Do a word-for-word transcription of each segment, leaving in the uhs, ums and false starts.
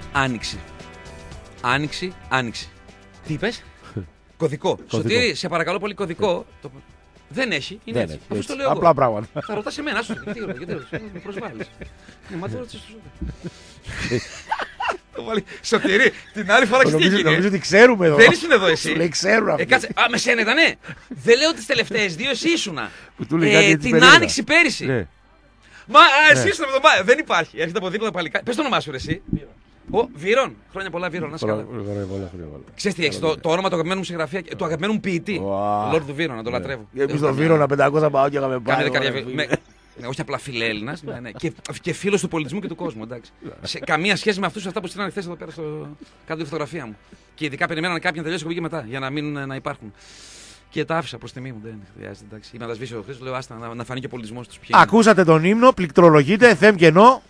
Άνοιξη. Άνοιξη, άνοιξη. Τι είπες? Κωδικό. Σωτήρη, σε παρακαλώ πολύ, κωδικό. Το... Δεν έχει. Είναι Δεν έτσι. έχει. Αυτό το λέω Απλά εγώ. πράγματα. Θα ρωτάς εμένα, σου τι ρωτάς, γιατί με προσβάλλεις. Ναι, μα το ρωτήσεις. Σωτήρη, την άλλη φορά Νομίζω, ξετύχει. νομίζω ότι ξέρουμε εδώ. Δεν ήσουν εδώ εσύ. Σου λέει ξέρουν Ε, αυτοί. κάτσε. Α, με σένα ήτανε. Δεν λέω τις τελευταίες δύο, εσύ ήσουνα. Που του λέει κάτι Ε, έτσι την περίεργα. άνοιξη πέρυσι. Ναι. Μα α, εσύ ήσουν εβδομάδα. Δεν υπάρχει. Έρχεται από δίπλα παλικά. Πες το όνομά σου, ρε, εσύ. Ο Βύρον. Χρόνια πολλά, Βύρον. Να είσαι καλά. Πολλά, πολλά, πολλά, πολλά. Ξέρεις τι έχεις, το, το όνομα του αγαπημένου μου συγγραφέα, του αγαπημένου μου ποιητή. Wow. Λόρδ του Βύρον, να το λατρεύω. Εμείς τον Βύρονα πεντακόσια πάω και είχαμε πάει. Κάνε καρδιά. ωραία, με- ναι, όχι απλά φιλέλληνας, ναι, ναι. Και, και φίλος του πολιτισμού και του κόσμου. Εντάξει. Σε καμία σχέση με αυτούς αυτά που στείλανε χθες εδώ πέρα στο κάτω τη φωτογραφία μου. Και ειδικά περιμέναν κάποιοι να τελειώσει η εκπομπή και μετά για να μην να υπάρχουν. Και τα άφησα προς τιμή μου. Δεν χρειάζεται. Εντάξει. Ή να τα σβήσει ο Χρήστος, λέω άστα να, να φανεί και ο πολιτισμός τους. Ακούσατε τον ύμνο, πληκτρολογείτε, θέμ κενό.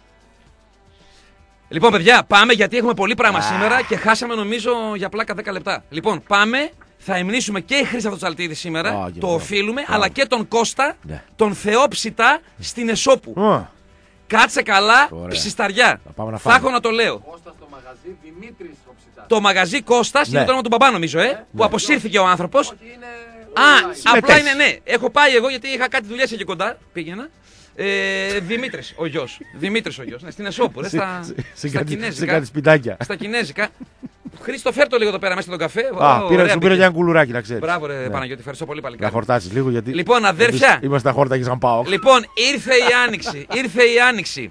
Λοιπόν, παιδιά, πάμε γιατί έχουμε πολύ πράγμα σήμερα και χάσαμε νομίζω για πλάκα δέκα λεπτά. Λοιπόν, πάμε. Θα υμνήσουμε και η Χρήστο Τσαλτίδη σήμερα, Α, το και οφείλουμε, μπράβο. αλλά και τον Κώστα, Ναι. τον Θεόψητα στην Εσώπου. Α, Κάτσε καλά, Ωραία. ψισταριά. Θα πάμε να Θα φάμε. έχω να το λέω. Κώστα στο μαγαζί, Δημήτρης ο Ψητάς. Το μαγαζί Κώστας είναι Ναι. το όνομα του μπαμπά, νομίζω, ε, που αποσύρθηκε ο άνθρωπος. Όχι, είναι Α, online. απλά Συμμετέχει. είναι ναι. Έχω πάει εγώ γιατί είχα κάτι δουλειές εκεί κοντά. Πήγαινα. Ε, Δημήτρης ο γιος. Δημήτρης ο γιος. Ναι, στην Εσώπου, ρε, στα, σε- σε στα κάτι- σε κινέζικα. κάτι σπιτάκια. Στα κινέζικα. Χρήστο, φέρ' το λίγο εδώ πέρα μέσα στον καφέ. Α, Ω, πήρα, ωραία σου πήρα μπήκε. για ένα κουλουράκι να ξέρεις. Μπράβο, ρε Ναι. Παναγιώτη, ευχαριστώ πολύ Να παλικάρι. χορτάσεις λίγο γιατί. Λοιπόν, αδέρφια. εμείς Είμαστε χόρτα και σαν πάω. Λοιπόν, ήρθε η άνοιξη. Ήρθε η άνοιξη.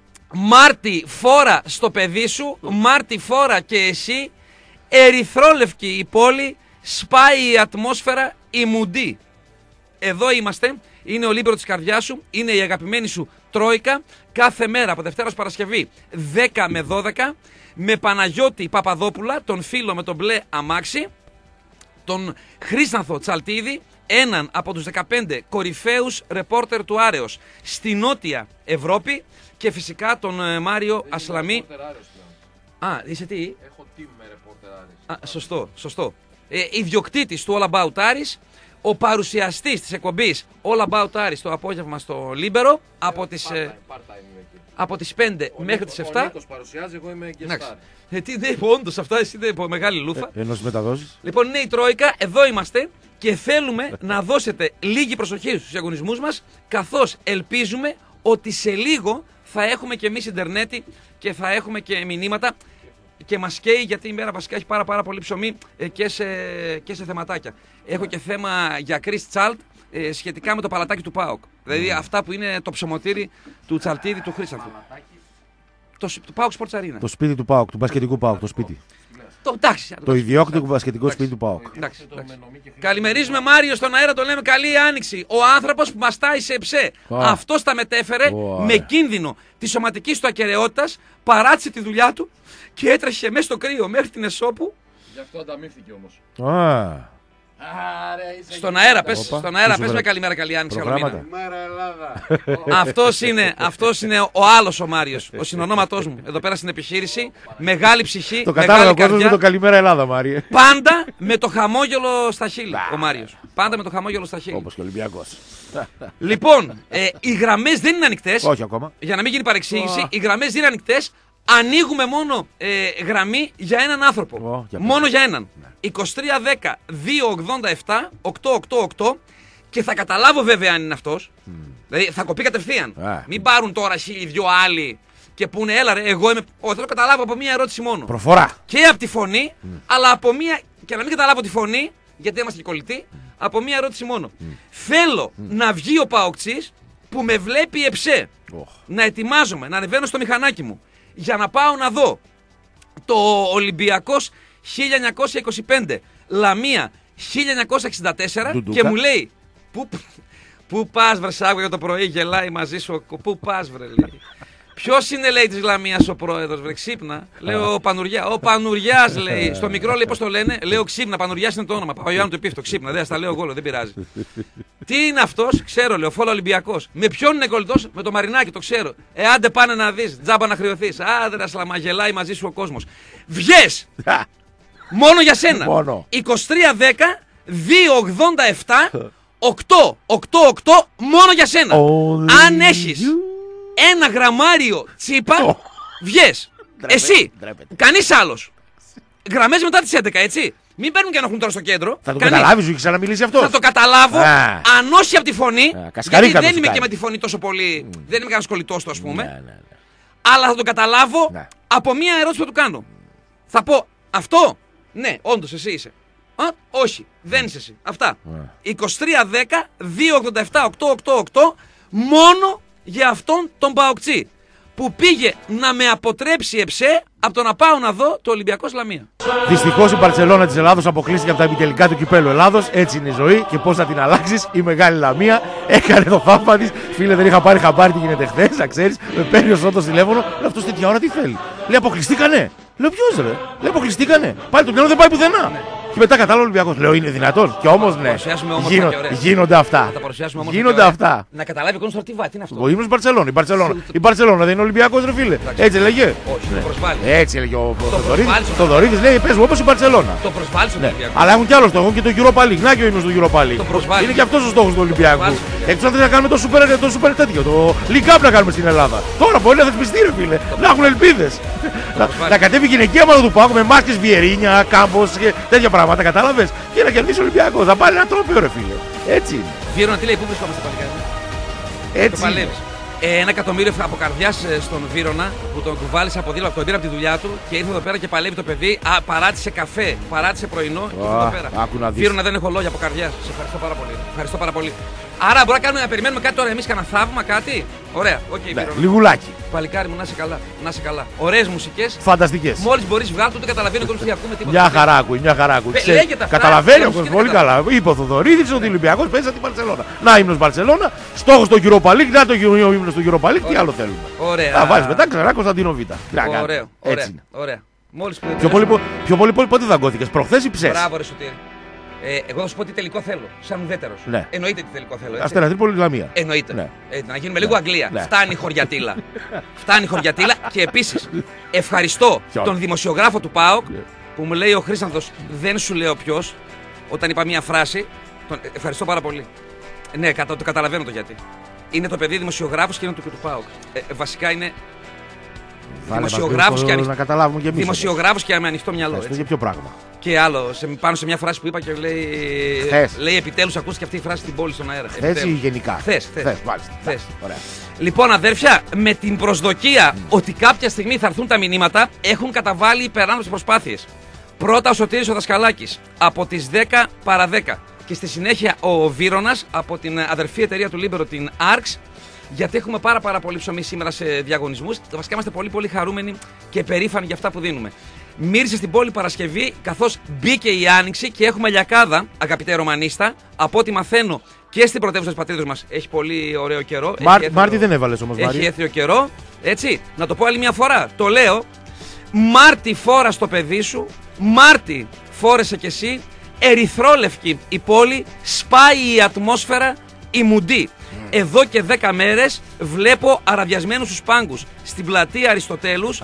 Μάρτι, φόρα στο παιδί σου. Μάρτι, φόρα και εσύ. Ερυθρόλευκη η πόλη. Σπάει η ατμόσφαιρα. Η μουντή. Εδώ είμαστε. Είναι ο Λίμπερο της καρδιάς σου. Είναι η αγαπημένη σου Τρόικα. Κάθε μέρα από Δευτέρα ως Παρασκευή δέκα με δώδεκα. Με Παναγιώτη Παπαδόπουλα, τον φίλο με τον μπλε αμάξι. Τον Χρήσανθο Τσαλτίδη, έναν από τους δεκαπέντε κορυφαίους ρεπόρτερ του Άρεος στη Νότια Ευρώπη και φυσικά τον ε, Μάριο Ασλαμή. Ρεπόρτερ Άρεος πλέον. Α, είσαι τι? Έχω team με ρεπόρτερ Άρεος. Α, σωστό, σωστό. Ε, ιδιοκτήτης του All About Aris, ο παρουσιαστής της εκπομπής All About Aris το απόγευμα στο Λίμπερο από τις, ε, Part-time, part-time είμαι εκεί. από τις πέντε Ο μέχρι Νίκος- τις Ο εφτά. Νίκος παρουσιάζει, εγώ είμαι Εντάξει. guest star. Ε, τι ναι, όντως αυτά, εσύ δεν πω μεγάλη λούφα. Ενώ στις μεταδόσεις. Λοιπόν, είναι η Τρόικα, εδώ είμαστε και θέλουμε να δώσετε λίγη προσοχή στους αγωνισμούς μας, καθώς ελπίζουμε ότι σε λίγο θα έχουμε και εμείς ιντερνέτι και θα έχουμε και μηνύματα και μας καίει γιατί η μέρα βασικά έχει πάρα, πάρα πολύ ψωμί ε, και, σε, και σε θεματάκια. Έχω και θέμα για Chris Τσάλτ ε, σχετικά με το παλατάκι του ΠΑΟΚ. Δηλαδή αυτά που είναι το ψωμοτήρι του Τσαλτίδη του Χρήσανθου. Το, το ΠΑΟΚ Sports Arena. Το σπίτι του Πάοκ, του μπασκετικού Πάοκ, το σπίτι. Το, εντάξει, Το ιδιόκτητο μπασκετικό σπίτι του Πάοκ. εντάξει, Το εντάξει. με νομή και χρήση. Καλημερίζουμε Μάριο στον αέρα, το λέμε καλή άνοιξη. Ο άνθρωπος που μας τάει σε ψέ. Α. Αυτός τα μετέφερε Ωραία. με κίνδυνο τη σωματική του ακεραιότητας, παράτησε τη δουλειά του και έτρεχε μέσα στο κρύο μέχρι την Εσώπου. Γι' αυτό ανταμείφθηκε όμως. Α, Άρα είσαι Στον αέρα, πες, Όπα, στον αέρα, τι σου πες με βρε- καλημέρα, καλή άνοιξη. καλό προγράμματα. μήνα. Μέρα Ελλάδα. Αυτός είναι, αυτός είναι ο άλλος ο Μάριος, ο συνονόματός μου. Εδώ πέρα στην επιχείρηση, μεγάλη ψυχή, το μεγάλη κατάλαβα ο κόσμος με καρδιά. το καλημέρα Ελλάδα, Μάριε. Πάντα με το χαμόγελο στα χείλη ο Μάριος. Πάντα με το χαμόγελο στα χείλη. Όπως και ο Ολυμπιακός. Λοιπόν, ε, οι γραμμές δεν είναι ανοιχτές. Όχι ακόμα. Για να μην γίνει παρεξήγηση, οι γραμμές δεν είναι ανοιχτές. Ανοίγουμε μόνο ε, γραμμή για έναν άνθρωπο. Ω, για μόνο πες. για έναν. είκοσι τρία δέκα δύο ογδόντα επτά οκτακόσια ογδόντα οκτώ και θα καταλάβω βέβαια αν είναι αυτός. Δηλαδή θα κοπεί κατευθείαν. Α. Μην πάρουν τώρα χίλιοι δυο άλλοι και πούνε έλα ρε, εγώ είμαι. Όχι, θέλω να καταλάβω από μία ερώτηση μόνο. Προφορά. Και από τη φωνή, αλλά από μία. Και να μην καταλάβω τη φωνή, γιατί είμαστε και κολλητοί, από μία ερώτηση μόνο. Θέλω να βγει ο Παοκτσής που με βλέπει εψέ. Οχ. Να ετοιμάζομαι, να ανεβαίνω στο μηχανάκι μου για να πάω να δω το Ολυμπιακός χίλια εννιακόσια είκοσι πέντε Λαμία χίλια εννιακόσια εξήντα τέσσερα Ντουντούκα. και μου λέει πού, πού πας βρε σ' άκουγα το πρωί, γελάει μαζί σου, ο- πού πας βρε λέει. Ποιος είναι λέει της Λαμίας ο πρόεδρος βρε, ξύπνα. Λέω ο Πανουριά, ο Πανουριάς λέει, στο μικρό λέει πώς το λένε, λέω ξύπνα, Πανουριάς είναι το όνομα, Παπαγιάννου του επίφτο, ξύπνα, δεν στα λέω εγώ, λέω, δεν πειράζει. Τι είναι αυτός, ξέρω, λέω, φόλο Ολυμπιακός. Με ποιον είναι κολλητός, με το Μαρινάκι, το ξέρω. Ε, άντε πάνε να δεις, τζάμπα να χρεωθείς. Άδρα σλαμαγελάει μαζί σου ο κόσμος. Βγες! Μόνο για σένα. Μόνο. είκοσι τρία δέκα δύο ογδόντα επτά οκτακόσια ογδόντα οκτώ μόνο για σένα. Only Αν έχεις you. ένα γραμμάριο τσίπα, Oh. βγες. Εσύ. Ντρέπεται. Κανείς άλλος. Γραμμές μετά τις έντεκα, έτσι. Μην παίρνουν και ενοχλούν τώρα στο κέντρο. Θα το Κανείς. καταλάβει, σου είχε ξαναμιλήσει αυτό. Θα το καταλάβω Α. αν όχι από τη φωνή. Α, κασκαρίκα Γιατί το δεν σου είμαι κάνει. και με τη φωνή τόσο πολύ. Mm. Δεν είμαι κανένα κολλητό του, α πούμε. Ναι, ναι, ναι. Αλλά θα το καταλάβω Ναι. από μία ερώτηση που του κάνω. Θα πω αυτό. Ναι, όντως εσύ είσαι. Α, όχι, δεν είσαι εσύ. Αυτά. Ναι. είκοσι τρία δέκα δύο ογδόντα επτά οκτακόσια ογδόντα οκτώ μόνο για αυτόν τον Παοκτσί που πήγε να με αποτρέψει εψέ από το να πάω να δω το Ολυμπιακό Λαμία. Δυστυχώς η Μπαρσελόνα της Ελλάδος αποκλείστηκε από τα επιτελικά του κυπέλου Ελλάδος. Έτσι είναι η ζωή και πώς θα την αλλάξεις. Η μεγάλη Λαμία έκανε το θαύμα της. Φίλε, δεν είχα πάρει χαμπάρι τι γίνεται χθες, να ξέρεις. Με παίρνει ο Σότος τηλέφωνο. Λέω αυτός τέτοια ώρα τι θέλει. Λέει αποκλειστήκανε. Λέω ποιος ρε. Λέει αποκλειστήκανε. Πάλι το μυαλό δεν πάει πουθενά. Ναι. Και μετά κατάλαβε ο Ολυμπιακός. Λέω είναι δυνατόν. Και όμως ναι. παρουσιάσουμε όμορφα Γίνο, και ωραία. γίνονται αυτά. Θα τα παρουσιάσουμε όμως. Γίνονται αυτά. Να καταλάβει ο κόσμος τώρα τι βάζει, τι είναι αυτό. Ο ύμνος Μπαρσελόνα. Η Μπαρσελόνα. Η Μπαρσελόνα δεν είναι Ολυμπιακός ρε φίλε. Έτσι έλεγε. Όχι, το προσβάλλει. Έτσι έλεγε ο προσβάλλει. Θοδωρίδης. Λέει πες μου όπως η Μπαρσελόνα. Το προσβάλλει στον Ναι. Ολυμπιακό. Αλλά έχουν κι άλλο στόχο, έχουν και το Europa League. Να και ο ύμνος του Europa League. Το προσβάλλει. Είναι και αυτός ο στόχος του Ολυμπιακού. προσβάλλει. Εκτός αν θέλει να κάνουμε το super, το super τέτοιο, το League Cup να κάνουμε στην Ελλάδα. Τώρα μπορεί να θεσπιστεί ρε φίλε, να έχουν ελπίδες. Να, προσβάλλει. να κατέβει γυναικεία ομάδα του Πάκου με μάσκες Βιερίνια, Κάμπος και τέτοια πράγματα, κατάλαβες. Και να κερδίσει ο Ολυμπιακός. Θα πάρει ένα τρόπαιο ρε φίλε. Έτσι είναι. Βίρονα, τι λέει, πού βρισκόμαστε παλικάρι. Το Έτσι είναι. παλεύεις. Ε, ένα εκατομμύριο από καρδιά στον Βίρονα που τον κουβάλισε από δίπλα, τον πήρε από τη δουλειά του και ήρθε εδώ πέρα και παλεύει το παιδί. Α, παράτησε καφέ, παράτησε πρωινό και ήρθε εδώ πέρα. Άκου να δεις. Βίρονα, δεν έχω λόγια από καρδιά. Σε ευχαριστώ πάρα πολύ. Ευχαριστώ πάρα πολύ. Άρα μπορεί να, κάνουμε, να περιμένουμε κάτι τώρα εμείς, κανένα θαύμα, κάτι. Ωραία, οκ, okay, Ναι, Βίρονα. λιγουλάκι. Παλικάρι μου, να είσαι καλά. Να είσαι καλά. Ωραίες μουσικές. Φανταστικές. Μόλις μπορείς βγάλω, ούτε καταλαβαίνει ο κόσμος τι ακούμε τίποτα. Μια χαρά ακούει, μια χαρά ακούει. Πε- Ξέρει- λέγεται αυτά, Καταλαβαίνει ο όμως κόσμος και πολύ δεν καλά. Είπε ο Θοδωρίδης ότι ο Ολυμπιακός παίζει την Μπαρσελόνα. Να ύμνος Μπαρσελόνα, στόχος το Europa League, να το ύμνος του Europa League, τι άλλο θέλουμε. Ωραία. Θα βάζει μετά ξανά Κωνσταντίνο Β. Τι να κάνουμε. Ωραίο, Έτσι ωραία, είναι. ωραία. Μόλις που Πιο πολύ, πο- πιο πολύ, πολύ πότε δαγκώθηκες, προχθές ή ψες. Μπράβο, ρε Σωτήρη. Ε, εγώ θα σου πω τι τελικό θέλω. Σαν ουδέτερος. Ναι. Εννοείται τι τελικό θέλω. Έτσι. Αστέρα Τρίπολη, Λαμία. Εννοείται. Ναι. Ε, να γίνουμε λίγο Αγγλία. Ναι. Φτάνει η χωριατήλα. Φτάνει η χωριατήλα και επίσης ευχαριστώ Ποιον? τον δημοσιογράφο του ΠΑΟΚ Ναι. που μου λέει ο Χρήστανθος, δεν σου λέω ποιος, όταν είπα μία φράση. Τον... ε, Ευχαριστώ πάρα πολύ. Ε, ναι, κατα... το καταλαβαίνω το γιατί. Είναι το παιδί δημοσιογράφος και είναι του, και του ΠΑΟΚ. Ε, ε, βασικά είναι Βάλε μας δημοσιογράφος λίγο και, ανοιχ... να καταλάβουμε και εμείς. δημοσιογράφος και με ανοιχτό μυαλό. Αυτό έτσι. για ποιο πράγμα. Και άλλο, σε, πάνω σε μια φράση που είπα και λέει. Χθες. Λέει επιτέλους ακούστηκε αυτή η φράση στην πόλη στον αέρα. Έτσι ή Επιτέλους. γενικά. Χθες, χθες. Χθες, μάλιστα. Χθες. Εντάξει, ωραία. Λοιπόν, αδέρφια, με την προσδοκία ότι κάποια στιγμή θα έρθουν τα μηνύματα, έχουν καταβάλει υπεράνθρωπες προσπάθειες. Πρώτα ο Σωτήρης ο Δασκαλάκης από τις δέκα παρά δέκα. Και στη συνέχεια ο Βίρονας από την αδερφή εταιρεία του Λίμπερο, την Arx. Γιατί έχουμε πάρα, πάρα πολύ ψωμί σήμερα σε διαγωνισμούς. Βασικά είμαστε πολύ, πολύ χαρούμενοι και περήφανοι για αυτά που δίνουμε. Μύρισε στην πόλη Παρασκευή, καθώς μπήκε η Άνοιξη και έχουμε λιακάδα, αγαπητέ Ρωμανίστα. Από ό,τι μαθαίνω και στην πρωτεύουσα της πατρίδος μας έχει πολύ ωραίο καιρό. Μάρ- Έχει έθριο- Μάρτι δεν έβαλες όμως, Έχει Μάρι. έθριο καιρό. Έτσι, να το πω άλλη μια φορά. Το λέω. Μάρτι φόρα στο παιδί σου. Μάρτι φόρεσε κι εσύ. Ερυθρόλευκη η πόλη. Σπάει η ατμόσφαιρα. Η μουντή. Εδώ και δέκα μέρες βλέπω αραδιασμένους τους πάγκους στην πλατεία Αριστοτέλους.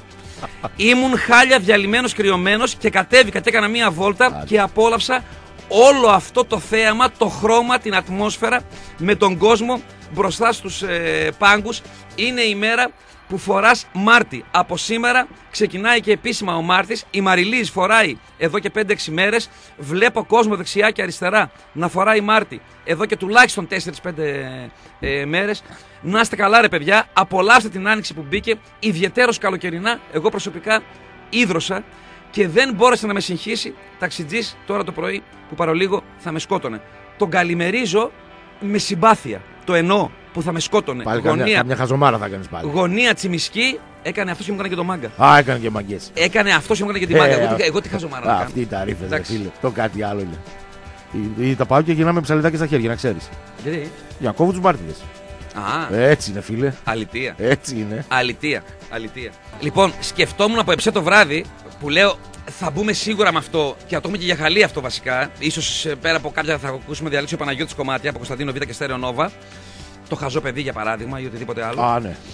Ήμουν χάλια διαλυμένος, κρυωμένος και κατέβηκα και έκανα μία βόλτα και απόλαυσα όλο αυτό το θέαμα, το χρώμα, την ατμόσφαιρα με τον κόσμο μπροστά στους ε, πάγκους. Είναι η μέρα που φοράς Μάρτι. Από σήμερα ξεκινάει και επίσημα ο Μάρτης. Η Μαριλής φοράει εδώ και πέντε έξι μέρες. Βλέπω κόσμο δεξιά και αριστερά να φοράει Μάρτι εδώ και τουλάχιστον τέσσερις πέντε ε, μέρες. Να είστε καλά ρε παιδιά. Απολαύστε την άνοιξη που μπήκε. Ιδιαιτέρως καλοκαιρινά. Εγώ προσωπικά ίδρωσα και δεν μπόρεσε να με συγχύσει ταξιτζής τώρα το πρωί που παρολίγο θα με σκότωνε. Τον καλημερίζω με συμπάθεια. Το εννοώ που θα με σκότωνε. Πάλι καμιά, Γωνία, καμιά χαζομάρα θα κάνεις πάλι. γωνία τσιμισκή, έκανε αυτός και μου έκανε και το μάγκα. Α, έκανε και μαγκές. Έκανε αυτός και μου έκανε και τη Ε, μάγκα. Εγώ, α- τι- εγώ τι χαζομάρα να Α, κάνω. αυτή η ταρήφες, ρε Εντάξει. φίλε. Το κάτι άλλο είναι. Ή- ή Τα πάω και γυρνάμε με ψαλιδάκια στα χέρια, να ξέρεις. Γιατί? Για να κόβω τους μάρτυρες. Α, Έτσι είναι, φίλε. αλητεία. Έτσι είναι. Αλητεία. Αλητεία. Λοιπόν, σκεφτόμουν από εψέ το βράδυ που λέω θα μπούμε σίγουρα με αυτό και θα το έχουμε και για χαλή αυτό βασικά. Ίσως ε, πέρα από κάποια θα ακούσουμε διαλύσει ο Παναγιώτης κομμάτια από Κωνσταντίνο Β και Στέρεο Νόβα. Το χαζό παιδί για παράδειγμα ή οτιδήποτε άλλο. Α, ναι.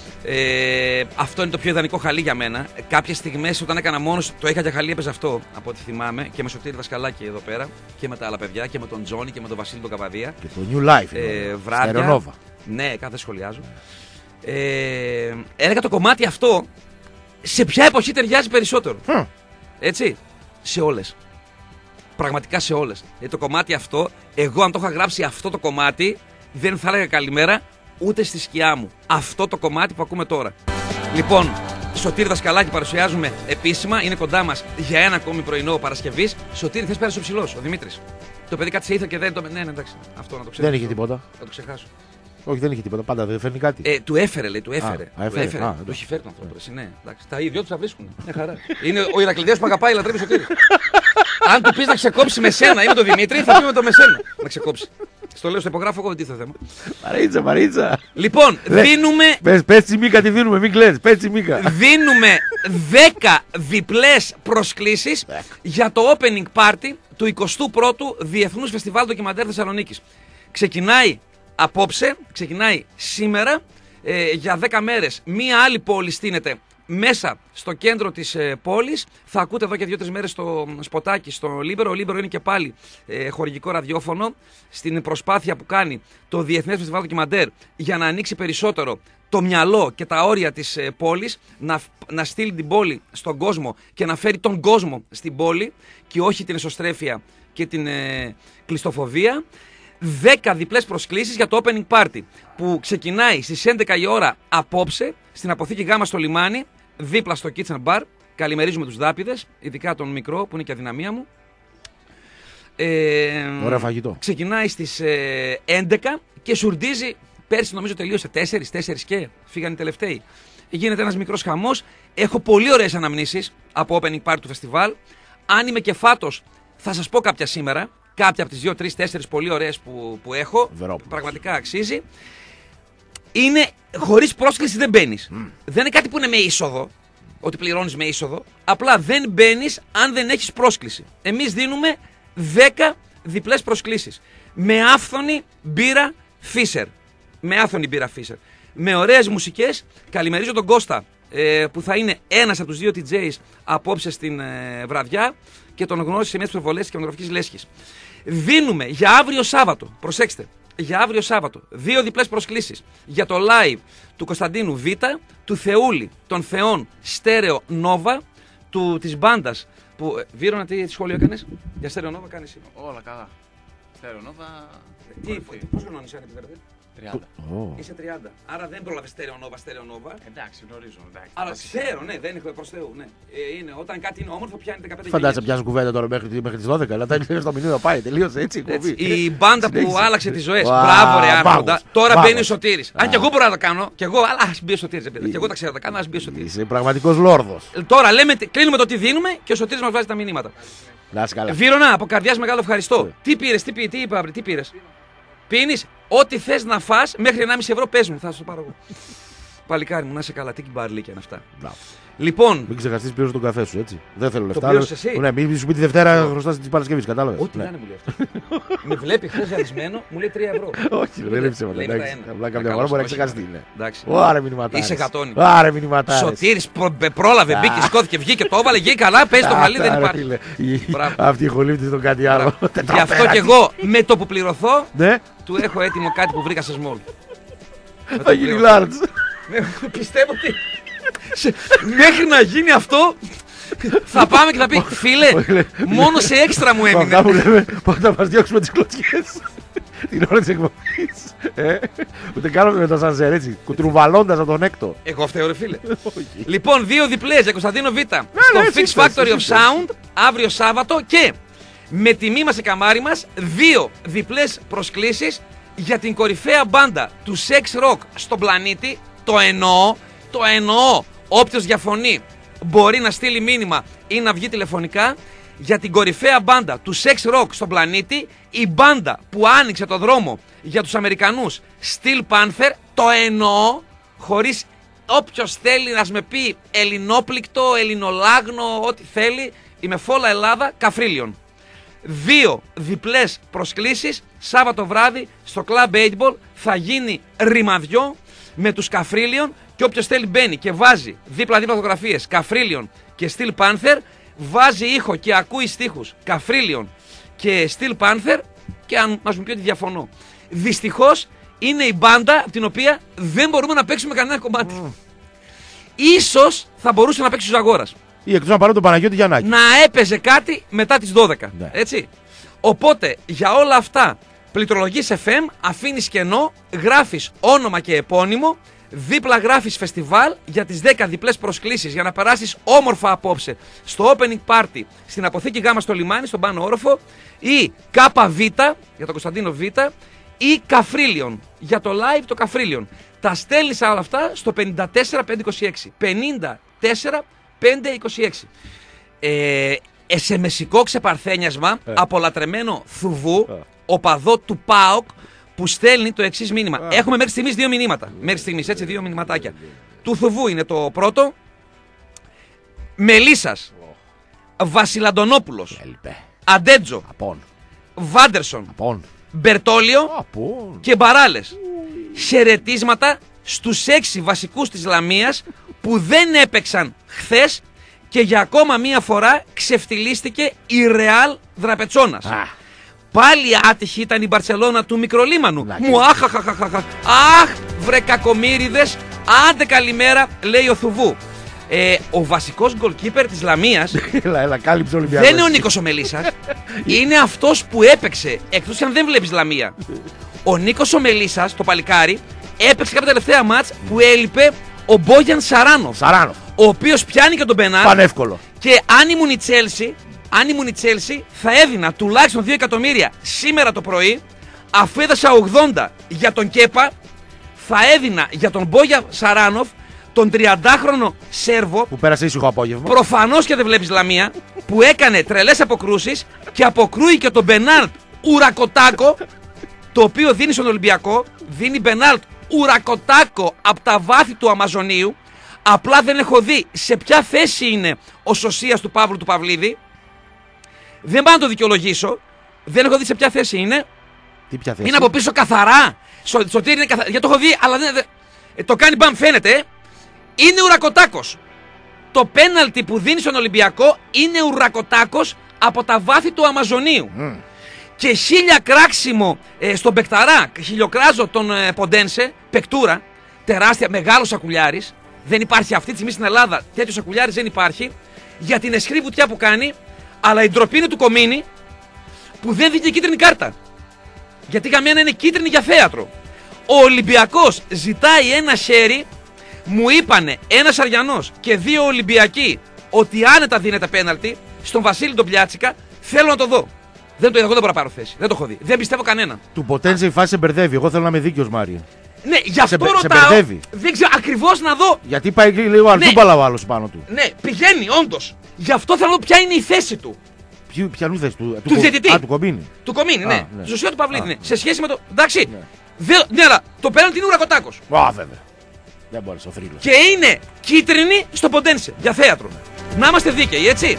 Ε, αυτό είναι το πιο ιδανικό χαλί για μένα. Κάποιες στιγμές όταν έκανα μόνος το είχα για χαλί, έπαιζε αυτό από ό,τι θυμάμαι. Και με Σωτήρη Δασκαλάκη εδώ πέρα και με τα άλλα παιδιά και με τον Τζόνι και με τον Βασίλη τον Καβαδία. Και το New Life. Ε, είναι, βράδια. Στερεονόβα. Ναι, κάθε σχολιάζω. Ε, έλεγα το κομμάτι αυτό σε ποια εποχή ταιριάζει περισσότερο. Hm. Έτσι. Σε όλες. Πραγματικά σε όλες. Γιατί το κομμάτι αυτό, εγώ αν το είχα γράψει αυτό το κομμάτι, δεν θα έλεγα καλημέρα ούτε στη σκιά μου. Αυτό το κομμάτι που ακούμε τώρα. Λοιπόν, Σωτήρη Δασκαλάκη παρουσιάζουμε επίσημα. Είναι κοντά μας για ένα ακόμη πρωινό Παρασκευής. Σωτήρη, θες πέρασε ο ψηλός, ο Δημήτρης. Το παιδί κάτι σε ήθελε και δεν το. Ναι, ναι, εντάξει. Αυτό να το ξεχάσω. Δεν είχε τίποτα. Θα το ξεχάσω. Όχι, δεν είχε τίποτα. Πάντα δεν φέρνει κάτι. Ε, του έφερε, λέει, του έφερε. Α, έφερε. Του έφερε. Α, το έχει φέρει τον άνθρωπο. Yeah. Ναι, εντάξει. Τα ίδια του τα βρίσκουν. Μια χαρά. Είναι ο Ηρακλειδέος που αγαπάει, λατρεύει Σωτήρη. Αν του πει να ξεκόψει με σένα ή με τον Δημήτρη, θα πει με το με σένα να ξεκόψει. Στο λέω, στο υπογράφω εγώ, τι θα θέμα. Μαρίτσα, Μαρίτσα. Λοιπόν, δίνουμε. Πες, πες τσιμίκα τη δίνουμε, μην κλαις. Πες τσιμίκα. Δίνουμε δέκα διπλές προσκλήσεις για το opening party του εικοστού πρώτου Διεθνούς Φεστιβάλ Ντοκιμαντέρ Θεσσαλονίκης. Ξεκινάει απόψε, ξεκινάει σήμερα ε, για δέκα μέρες. Μία άλλη πόλη στείνεται μέσα στο κέντρο της ε, πόλης. Θα ακούτε εδώ και δύο-τρεις μέρες το σποτάκι στο Λίμπερο. Ο Λίμπερο είναι και πάλι ε, χορηγικό ραδιόφωνο στην προσπάθεια που κάνει το Διεθνές Φεστιβάλ Ντοκιμαντέρ για να ανοίξει περισσότερο το μυαλό και τα όρια της ε, πόλης, να, να στείλει την πόλη στον κόσμο και να φέρει τον κόσμο στην πόλη και όχι την εσωστρέφεια και την ε, κλειστοφοβία. δέκα διπλές προσκλήσεις για το opening party που ξεκινάει στις έντεκα η ώρα απόψε στην αποθήκη Γάμα στο λιμάνι, δίπλα στο Kitchen Bar. Καλημερίζουμε τους δάπηδες, ειδικά τον μικρό που είναι και αδυναμία μου. Ε, Ωραία φαγητό. Ξεκινάει στις ε, έντεκα και σουρντίζει. Πέρσι νομίζω τελείωσε τέσσερις, τέσσερις και φύγανε οι τελευταίοι. Γίνεται ένας μικρός χαμός. Έχω πολύ ωραίες αναμνήσεις από opening party του φεστιβάλ. Αν είμαι και φάτος, θα σας πω κάποια σήμερα. Κάποια από τις δύο, τρεις, τέσσερις πολύ ωραίες που, που έχω. Βερόπουλος. Πραγματικά αξίζει. Είναι χωρίς πρόσκληση δεν μπαίνεις. Mm. Δεν είναι κάτι που είναι με είσοδο. Ότι πληρώνεις με είσοδο. Απλά δεν μπαίνεις αν δεν έχεις πρόσκληση. Εμείς δίνουμε δέκα διπλές προσκλήσεις. Με άφθονη μπύρα Fisher. Με άφθονη μπύρα Fisher. Με ωραίες μουσικές. Καλημερίζω τον Κώστα ε, που θα είναι ένας από τους δύο ντι τζέις απόψε στην ε, βραδιά και τον γνώρισε σε μια προβολές της κινηματογραφικής λέσχης. Δίνουμε για αύριο Σάββατο, προσέξτε, για αύριο Σάββατο, δύο διπλές προσκλήσεις για το live του Κωνσταντίνου Β, του Θεούλη των Θεών Στέρεο Νόβα, του, της μπάντας που... Ε, Βίρονα, τι σχόλιο έκανες για Στέρεο Νόβα, κάνεις εσύ. Όλα καλά. Στέρεο Νόβα. Τι, πώς γνωρίζεις αν επιτρέπετε. τριάντα. Oh. Είσαι τριάντα. Άρα δεν πρόλαβε Στέρεο Νόβα, Στέρεο Νόβα. Εντάξει, γνωρίζω. Εντάξει, Αλλά εντάξει. ξέρω, ναι, δεν έχω προς Θεού. Ναι. Ε, είναι, όταν κάτι είναι όμορφο, πιάνει δεκαπέντε Φαντάζεσαι χιλιάδες. πιάσει κουβέντα τώρα μέχρι, μέχρι τις δώδεκα. Αλλά τα στο μηνύμα πάει. Τελείωσε έτσι. Έτσι, κοβεί. η μπάντα που Συνέχισε. άλλαξε τις ζωές. Wow, Μπράβο, ρε Άρχοντα. μπράβο, Τώρα μπράβο. μπαίνει ο Σωτήρης. Αν και εγώ μπορώ να το κάνω. Και εγώ, αλλά ας μπει ο Σωτήρης. ρε παιδί. Και εγώ τα ξέρω να τα κάνω, ας μπει ο Σωτήρης. Είσαι πραγματικός λόρδος. Ε, Τώρα λέμε, κλείνουμε το τι δίνουμε και ο Σωτήρης μας βάζει τα μηνύματα. Να είσαι καλά. Βίρονα, από καρδιάς μεγάλο ευχαριστώ. Yeah. Τι πήρες, τι, πήρε, τι είπα, αύριο, τι πήρες. Πίνεις, ό,τι θες να φας μέχρι ενάμιση ευρώ πες μου, θα σου το πάρω εγώ. Παλικάρι μου, να είσαι καλά, τι κυμπαρλίκια είναι αυτά. Μπράβο. Λοιπόν, Μην ξεχαστείς πλήρως τον καφέ σου, έτσι. Δεν θέλω λεφτά. πλήρωσες εσύ? Ναι, μην σου πει τη Δευτέρα χρωστάς της Παρασκευής, κατάλαβες. ό,τι να είναι μου λέει αυτό. Με βλέπει χθες γυαλισμένο, μου λέει τρία ευρώ. Όχι, δεν είναι ψέματα. Λέει με τα εντάξει. ένα. Απλά Να κάποια φορά καλώς, μπορεί να όχι. ξεχαστεί. Ναι. Εντάξει. Άρε μηνυματάρες. Είσαι εκατόνι. Άρε μηνυματάρες. Σωτήρης προ- μπε- πρόλαβε, μπήκε, σηκώθηκε, βγήκε, το έβαλε, γη καλά, παίζει το χαλί, δεν Άρα, υπάρχει. φίλε, η- Μπράβο. Αυτή η χολύπτη στον κάτι άλλο. Γι' αυτό και εγώ με το που πληρωθώ, Ναι, του έχω έτοιμο κάτι που βρήκα σε σμόλ. θα γίνει large. Ναι, πιστεύω ότι σε- μέχρι να γίνει αυτό θα πάμε και θα πει φίλε, μόνο σε έξτρα μου Αυτά έμεινε. που λέμε, πότε θα μας διώξουμε τις κλωτσιές. Την ώρα της εκπομπής. Ε, Ούτε κάνουμε με το σανσέρ, έτσι. Κουτρουβαλώντας από τον έκτο. Εγώ φταίω ρε φίλε. Λοιπόν, δύο διπλές για Κωνσταντίνο Β στο ναι, Fix εσύ Factory εσύ of εσύ. Sound αύριο Σάββατο και με τιμή μας σε καμάρι μας δύο διπλές προσκλήσεις για την κορυφαία μπάντα του sex rock στον πλανήτη. Το εννοώ, το εννοώ. Όποιος διαφωνεί μπορεί να στείλει μήνυμα ή να βγει τηλεφωνικά για την κορυφαία μπάντα του sex rock στον πλανήτη, η μπάντα που άνοιξε το δρόμο για τους Αμερικανούς Steel Panther, το εννοώ, χωρίς όποιος θέλει να με πει ελληνόπληκτο, ελληνολάγνο, ό,τι θέλει, είμαι φόλα Ελλάδα, Καφρίλιον. Δύο διπλές προσκλήσεις, Σάββατο βράδυ στο Club eight Ball θα γίνει ρημαδιό με τους Καφρίλιον και όποιος θέλει μπαίνει και βάζει δίπλα-δίπλα φωτογραφίες Καφρίλιον και Steel Panther, βάζει ήχο και ακούει στίχους Καφρίλιον και Steel Panther και αν μας μου πει ότι διαφωνώ. Δυστυχώς είναι η μπάντα από την οποία δεν μπορούμε να παίξουμε κανένα κομμάτι. ίσως θα μπορούσε να παίξει ο Ζαγόρας. Ή εκτός να πάρω τον Παναγιώτη Γιαννάκη. Να έπαιζε κάτι μετά τις δώδεκα. Ναι. Έτσι. Οπότε για όλα αυτά πληκτρολογείς εφ εμ, αφήνεις κενό, γράφεις όνομα και επώνυμο, δίπλα γράφεις φεστιβάλ για τις δέκα διπλές προσκλήσεις για να περάσεις όμορφα απόψε στο opening party στην Αποθήκη Γ στο λιμάνι, στον πάνω όροφο, ή ΚΒ για τον Κωνσταντίνο Β ή Καφρίλιον για το live το Καφρίλιον. Τα στέλνεις όλα αυτά στο πενήντα τέσσερα πεντακόσια είκοσι έξι. πενήντα τέσσερα πεντακόσια είκοσι έξι. Ε, εσεμεσικό ξεπαρθένιασμα ε. από λατρεμένο Θουβού, ε. οπαδό του ΠΑΟΚ, που στέλνει το εξής μήνυμα. ε. Έχουμε μέχρι στιγμής δύο μηνύματα. Μέχρι στιγμής, έτσι, δύο μηνυματάκια. Του Θουβού είναι το πρώτο. Μελίσσας, Βασιλαντονόπουλος, Αντέτζο, Απόν. Βάντερσον, Απόν. Μπερτόλιο Απόν. και Μπαράλες. Χαιρετίσματα στους έξι βασικούς της Λαμίας που δεν έπαιξαν χθες και για ακόμα μία φορά ξεφτυλίστηκε η Ρεάλ Δραπετσόνας. Α. Πάλι άτυχη ήταν η Μπαρσελόνα του Μικρολίμανου. Να, Μου αχαχαχαχαχα. Αχ, βρε κακομοίριδες. Άντε καλημέρα, λέει ο Θουβού. Ε, ο βασικός γκολκίπερ της Λαμίας Έλα, έλα, κάλυψε Ολυμπιακό. δεν είναι ο Νίκος ο Μελισσάς. Είναι αυτός που έπαιξε, εκτός αν δεν βλέπεις Λαμία. Ο Νίκος ο Μελισσάς, το παλικάρι, έπαιξε κάποια τελευταία μάτς που έλειπε ο Μπόγιαν Σαράνοφ. Σαράνοφ. Ο οποίος πιάνει και τον πενάλ. Πανεύκολο. Και αν ήμουν η Τσέλσι, αν ήμουν η Τσέλσι, θα έδινα τουλάχιστον δύο εκατομμύρια σήμερα το πρωί, αφού έδωσα ογδόντα για τον Κέπα, θα έδινα για τον Μπόγια Σαράνοφ, τον τριαντάχρονο Σέρβο, Που πέρασε ήσυχο απόγευμα. προφανώς και δεν βλέπεις Λαμία, που έκανε τρελές αποκρούσεις και αποκρούει και τον Μπενάλτ Ουρακοτάκο, το οποίο δίνει στον Ολυμπιακό, δίνει Μπενάλτ Ουρακοτάκο από τα βάθη του Αμαζονίου. Απλά δεν έχω δει σε ποια θέση είναι ο Σωσίας του Παύλου του Παυλίδη. Δεν πάω να το δικαιολογήσω. Δεν έχω δει σε ποια θέση είναι. Τι πια θέση. Είναι από πίσω καθαρά. Στο, στο τύρι είναι καθαρά. Γιατί το έχω δει, αλλά δεν. δεν- ε, το κάνει μπαμ, φαίνεται. ε. Είναι Ουρακοτάκος. Το πέναλτι που δίνει στον Ολυμπιακό είναι Ουρακοτάκος από τα βάθη του Αμαζονίου. Mm. Και χίλια κράξιμο ε, στον Πεκταρά, χιλιοκράζω τον ε, Ποντένσε, Πεκτούρα, τεράστια, μεγάλο σακουλιάρης. Δεν υπάρχει αυτή τη στιγμή στην Ελλάδα, τέτοιο σακουλιάρης δεν υπάρχει. Για την εσχρή βουτιά που κάνει, αλλά η ντροπή είναι του Κομίνη που δεν δίνει κίτρινη κάρτα. Γιατί καμία είναι κίτρινη για θέατρο. Ο Ολυμπιακός ζητάει ένα χέρι, μου είπανε ένας Αριανός και δύο Ολυμπιακοί ότι άνετα δίνεται πέναλτι στον Βασίλη τον Πιάτσικα. Θέλω να το δω. Δεν το είδα, εγώ δεν μπορώ να πάρω θέση. Δεν το έχω δει. Δεν πιστεύω κανέναν. Του Ποτένσε η φάση σε μπερδεύει. Εγώ θέλω να είμαι δίκαιος, Μάριε. Ναι, γι' αυτό μπε- σε ρωτάω. μπερδεύει. Δεν ξέρω ακριβώς να δω. Γιατί πάει λίγο αρζούμπαλα ο άλλος πάνω του. Ναι, πηγαίνει όντως. Γι' αυτό θέλω να δω ποια είναι η θέση του. Ποιου, ποιανού θες του, Του κο- διαιτητή. Α, του Κομπίνη. Του Κομίνη, ναι. Α, ναι. Του Ζωσία του Παυλίδη. Α, Ναι. ναι. Σε σχέση με το. Εντάξει. Ναι. Δε- ναι, αλλά το πέναλτι είναι Ουρακοτάκος. Α, βέβαια. Δεν μπορείς ο θρύλος. Και είναι κίτρινη στο Ποντένσε για θέατρο. Να είμαστε δίκαιοι, έτσι.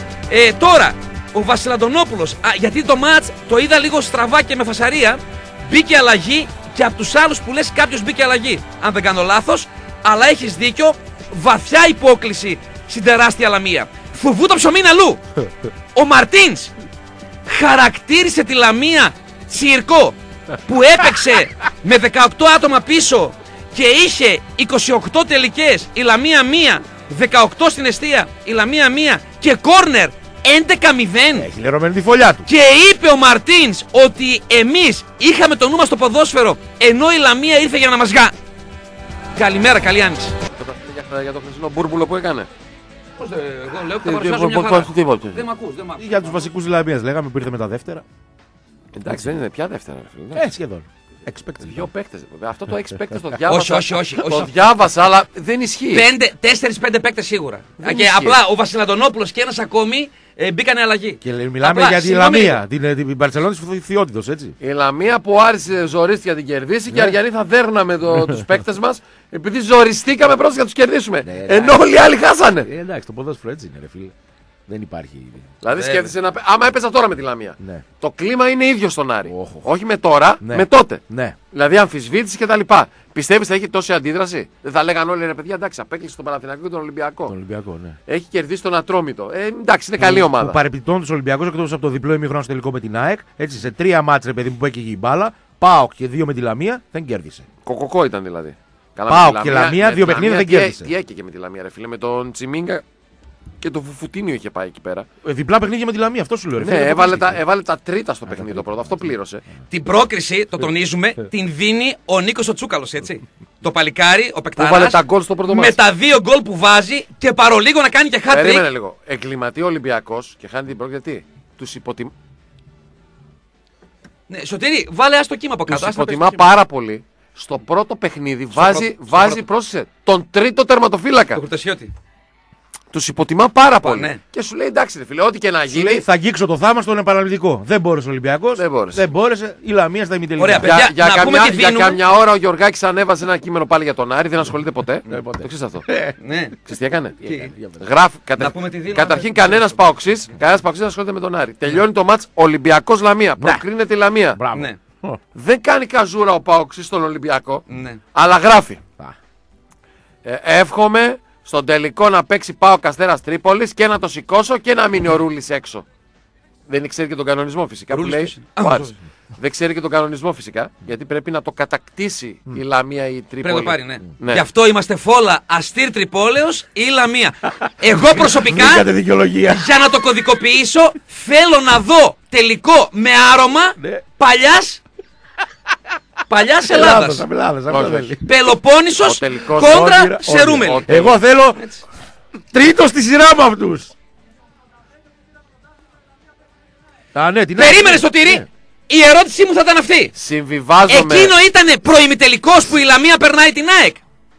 Ε, τώρα, ο Βασιλαντονόπουλος, α, γιατί το μάτς το είδα λίγο στραβά και με φασαρία, μπήκε αλλαγή και από τους άλλους που λες κάποιος μπήκε αλλαγή. Αν δεν κάνω λάθος, αλλά έχεις δίκιο, βαθιά υπόκληση στην τεράστια Λαμία. Φοβού το ψωμί είναι αλλού. Ο Μαρτίνς χαρακτήρισε τη Λαμία τσιρκό που έπαιξε με δεκαοκτώ άτομα πίσω και είχε είκοσι οκτώ τελικές, η Λαμία μία, δεκαοκτώ στην εστία, η Λαμία μία και κόρνερ έντεκα μηδέν. Έχει λερωμένη τη φωλιά του. Και είπε ο Μαρτίνς ότι εμείς είχαμε το νου μας στο ποδόσφαιρο ενώ η Λαμία ήρθε για να μας γά. Καλημέρα, καλή άνοιξη. Για, για το χθεσινό μπούρμπουλο που έκανε. Πώς εγώ λέω Τι- τι- πώς- πώς- τίποτε. Δεν μ' ακούς, δεν μ' ακούς. Για τους βασικούς Λαμίας λέγαμε που ήρθε με τα δεύτερα. Εντάξει, δεν είναι πια δεύτερα. ρε φίλε. Ε, σχεδόν. Expected. Δύο παίκτες. Αυτό το expected το διάβασα. όχι, όχι, Το όχι. διάβασα, αλλά δεν ισχύει. Πέντε, τέσσερις πέντε παίκτες σίγουρα. Δεν Και ισχύει. απλά ο Βασιλαντονόπουλος και ένας ακόμη ε, μπήκανε αλλαγή. Και λέει, μιλάμε Απλά, για τη συγγνώμη Λαμία, την, ε, την Μπαρσελόνη της Θειότητος, έτσι. Η Λαμία που άρισε ζορίστηκε να την κερδίσει και οι Ναι. Αριανοί θα δέρναμε το, τους παίκτες μας επειδή ζοριστήκαμε πρώτα για να τους κερδίσουμε. Ναι, Ενώ όλοι οι άλλοι χάσανε. Ε, εντάξει, το ποδόσφαιρο έτσι είναι, ρε φίλε. Δεν υπάρχει. Δηλαδή Βέβαια. σκέφτεσαι να. Άμα έπαιζα τώρα με τη Λαμία. Ναι. Το κλίμα είναι ίδιο στον Άρη. Όχο. Όχι με τώρα, Ναι. με τότε. Ναι. Δηλαδή αμφισβήτηση κτλ. Πιστεύει θα έχει τόση αντίδραση. Δεν θα λέγανε όλοι ρε παιδιά, εντάξει, απέκλεισε τον Παναθηναϊκό και τον Ολυμπιακό. Τον Ολυμπιακό, ναι. Έχει κερδίσει τον Ατρόμητο. Ε, εντάξει, είναι καλή ομάδα. Που παρεπιπτών του Ολυμπιακού εκτός από το διπλό ημίχρονο στο τελικό με την ΑΕΚ, έτσι σε τρία μάτς ρε παιδί μου που έκαιγε η μπάλα, πάω και δύο με τη Λαμία, δεν κέρδισε. Κοκοκό ήταν δηλαδή. Πάω και Λαμία, δύο παιχνίδια δεν κέρδισε. Τι έκαιγε με τη Λαμία, ρε φίλε, με τον Τσιμίγκα και τον Φουφουτίνιο είχε πάει εκεί πέρα. Ε, διπλά παιχνίδια με τη Λαμία, αυτό σου λέω. Ρε, ναι, έβαλε τα, έβαλε τα τρίτα στο παιχνίδι το πρώτο, αυτό πλήρωσε. Την πρόκριση, το τονίζουμε, την δίνει ο Νίκος ο Τσούκαλος, έτσι. Το παλικάρι, ο Που βάλε τα Πεκταράς, γκολ στο πρώτο με μάτς. τα δύο γκολ που βάζει και παρολίγο να κάνει και Περίμενε hat-trick. λίγο. Εγκληματεί ο Ολυμπιακός και χάνει την πρόκριση. Γιατί τους υποτιμά, Ναι, Σωτήρη, βάλε ας το κύμα από κάτω. τους ας να υποτιμά πες το κύμα. πάρα πολύ. Στο πρώτο παιχνίδι βάζει, πρώτο- στο βάζει πρώτο. πρόσεξε, τον τρίτο τερματοφύλακα. Το Κουρτεσιώτη. Τους υποτιμά πάρα πολύ. ναι. Και σου λέει εντάξει, ρε φίλε, ό,τι και να Σου λέει γίνει. θα αγγίξω το θάμα στον επαναληπτικό. Δεν μπόρεσε ο Ολυμπιακός. Δεν μπόρεσε. Δεν μπόρεσε. Η Λαμία στα ημιτελικά. Ωραία, Για, παιδιά, για, να πούμε καμιά, τι για δίνουμε. καμιά ώρα ο Γιωργάκης ανέβασε ένα κείμενο πάλι για τον Άρη, δεν ασχολείται ποτέ. Ναι, ποτέ. Το ξέρεις αυτό. Ναι. Ξέρεις τι έκανε. Τι? Γράφει, κατα... Να πούμε τι δίνουμε. Καταρχήν κανένας παοξής, κανένας παοξής δεν ασχολείται με τον Άρη. Τελειώνει το μάτς Ολυμπιακός Λαμία. Προκρίνεται η Λαμία. Μπράβο. Ναι. Ω, Δεν κάνει καζούρα ο παοξής στον Ολυμπιακό, Ναι. αλλά γράφει. α. Ε, εύχομαι στον τελικό να παίξει ΠΑΟΚ Αστέρας Τρίπολης και να το σηκώσω και να μείνει ο Ρούλης έξω. Δεν ξέρει και τον κανονισμό φυσικά. Που Ρούλης λέει, ποιος είναι? ο Α, Άρης. Δεν ξέρει και τον κανονισμό φυσικά, γιατί πρέπει να το κατακτήσει η Λαμία ή η Τρίπολη. Πρέπει να το πάρει, ναι. Ναι. Γι' αυτό είμαστε φόλα Αστήρ Τρυπόλεως ή Λαμία. Εγώ προσωπικά, Βρήκατε δικαιολογία. για να το κωδικοποιήσω, θέλω να δω τελικό με άρωμα Ναι. παλιάς παλιάς Ελλάδος, Ελλάδας. Ελλάδος, αυτό Όχι, θέλει. όχι. Πελοπόννησος Ο τελικός κόντρα όνειρα, Σερούμελ. όνειρα. Εγώ θέλω τρίτο στη σειρά με αυτούς. Α, ναι, την Περίμενε άλλη. στο τυρί. Ναι. Η ερώτησή μου θα ήταν αυτή. Συμβιβάζομαι. Εκείνο ήταν προημιτελικός που η Λαμία περνάει την ΑΕΚ.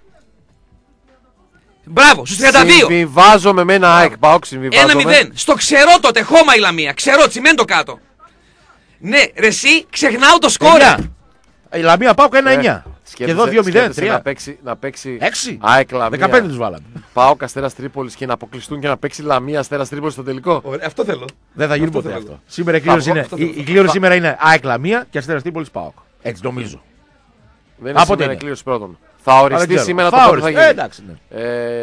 Μπράβο, στους τριάντα δύο. Συμβιβάζομαι με ένα ΑΕΚ ΠΑΟΚ. Συμβιβάζομαι. ένα μηδέν. Στο ξερό τότε, χώμα η Λαμία. Ξερό, τσιμέντο κάτω. Ναι, ρε εσύ, ξεχνάω το σκόρ. Εννιά. Η Λαμία πάω ένα Ε, εννιά. Και σκέφτεσαι- εδώ δύο μηδέν, σκέφτεσαι τρία. Να παίξει, να παίξει Έξι. ΑΕΚ Λαμία. δεκαπέντε τους βάλαμε. ΠΑΟΚ Αστέρας Τρίπολης και να αποκλειστούν και να παίξει Λαμία Αστέρας Τρίπολης στο τελικό. Ωραία, αυτό θέλω. Δεν θα γίνει Αυτό ποτέ θέλω. αυτό. Σήμερα η κλήρωση Θα- είναι, αυτό η, θέλω. η κλήρωση Θα- σήμερα είναι ΑΕΚ Λαμία και Αστέρας Τρίπολης ΠΑΟΚ. Έτσι νομίζω. Δεν είναι Από σήμερα τι η είναι? κλήρωση πρώτον. Θα Α, οριστεί δεν ξέρω. σήμερα το Θα πότε θα οριστεί. γίνει. Ε, εντάξει, ναι.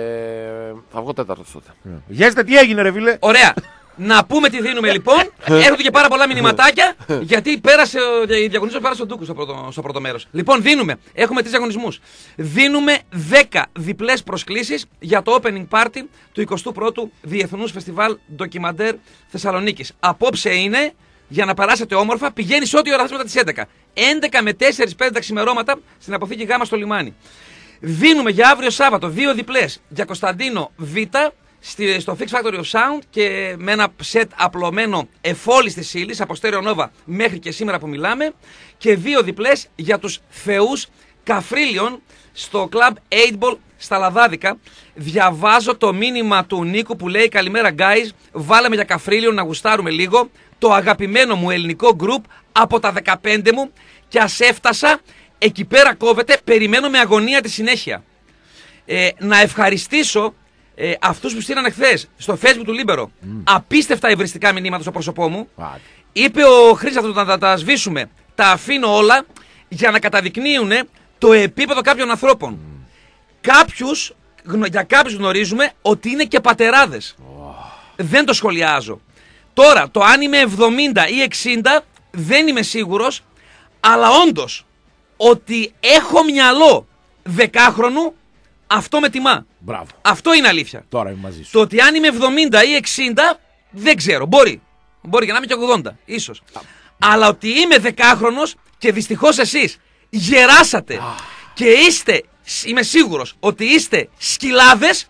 Ε, θα βγω τέταρτος τότε. Γέστε τι έγινε ρε φίλε. Ωραία. Να πούμε τι δίνουμε λοιπόν. Έρχονται και πάρα πολλά μηνυματάκια. Γιατί πέρασε, ο- η διαγωνισμό πέρασε ο Ντούκου στο πρώτο, στο πρώτο μέρο. Λοιπόν, δίνουμε. Έχουμε τρεις διαγωνισμούς. Δίνουμε δέκα διπλές προσκλήσεις για το opening party του εικοστού πρώτου Διεθνούς Φεστιβάλ Ντοκιμαντέρ Θεσσαλονίκης. Απόψε είναι για να περάσετε όμορφα. Πηγαίνει σε ό,τι ώρα θες μετά τις έντεκα. έντεκα με τέσσερα πέντε τα ξημερώματα στην αποθήκη Γάμα στο λιμάνι. Δίνουμε για αύριο Σάββατο δύο διπλές για Κωνσταντίνο Β στη- στο Fix Factory of Sound και με ένα σετ απλωμένο εφόλης της ύλης από Stereo Nova μέχρι και σήμερα που μιλάμε, και δύο διπλές για τους θεούς Καφρίλιον στο Club eight Ball στα Λαδάδικα. Διαβάζω το μήνυμα του Νίκου που λέει καλημέρα guys, βάλαμε για Καφρίλιον να γουστάρουμε λίγο, το αγαπημένο μου ελληνικό group από τα δεκαπέντε μου, και ας έφτασα, εκεί πέρα κόβεται, περιμένω με αγωνία τη συνέχεια. Ε, να ευχαριστήσω ε, αυτούς που στείλανε χθες στο Facebook του Λίμπερο απίστευτα ευριστικά μηνύματα στο πρόσωπό μου. Άντε. Είπε ο Χρήστος να τα, τα σβήσουμε. Τα αφήνω όλα για να καταδεικνύουν το επίπεδο κάποιων ανθρώπων. Κάποιους, γνω- για κάποιους γνωρίζουμε ότι είναι και πατεράδες. Δεν το σχολιάζω. Τώρα, το αν είμαι εβδομήντα ή εξήντα δεν είμαι σίγουρος, αλλά όντως ότι έχω μυαλό δεκάχρονου, αυτό με τιμά. Μπράβο. Αυτό είναι αλήθεια. Τώρα είμαι μαζί σου. Το ότι αν είμαι εβδομήντα ή εξήντα δεν ξέρω. Μπορεί. Μπορεί και να είμαι και ογδόντα, ίσως. Αλλά ότι είμαι δεκάχρονος και δυστυχώς εσείς γεράσατε και είστε, είμαι σίγουρος ότι είστε σκυλάδες,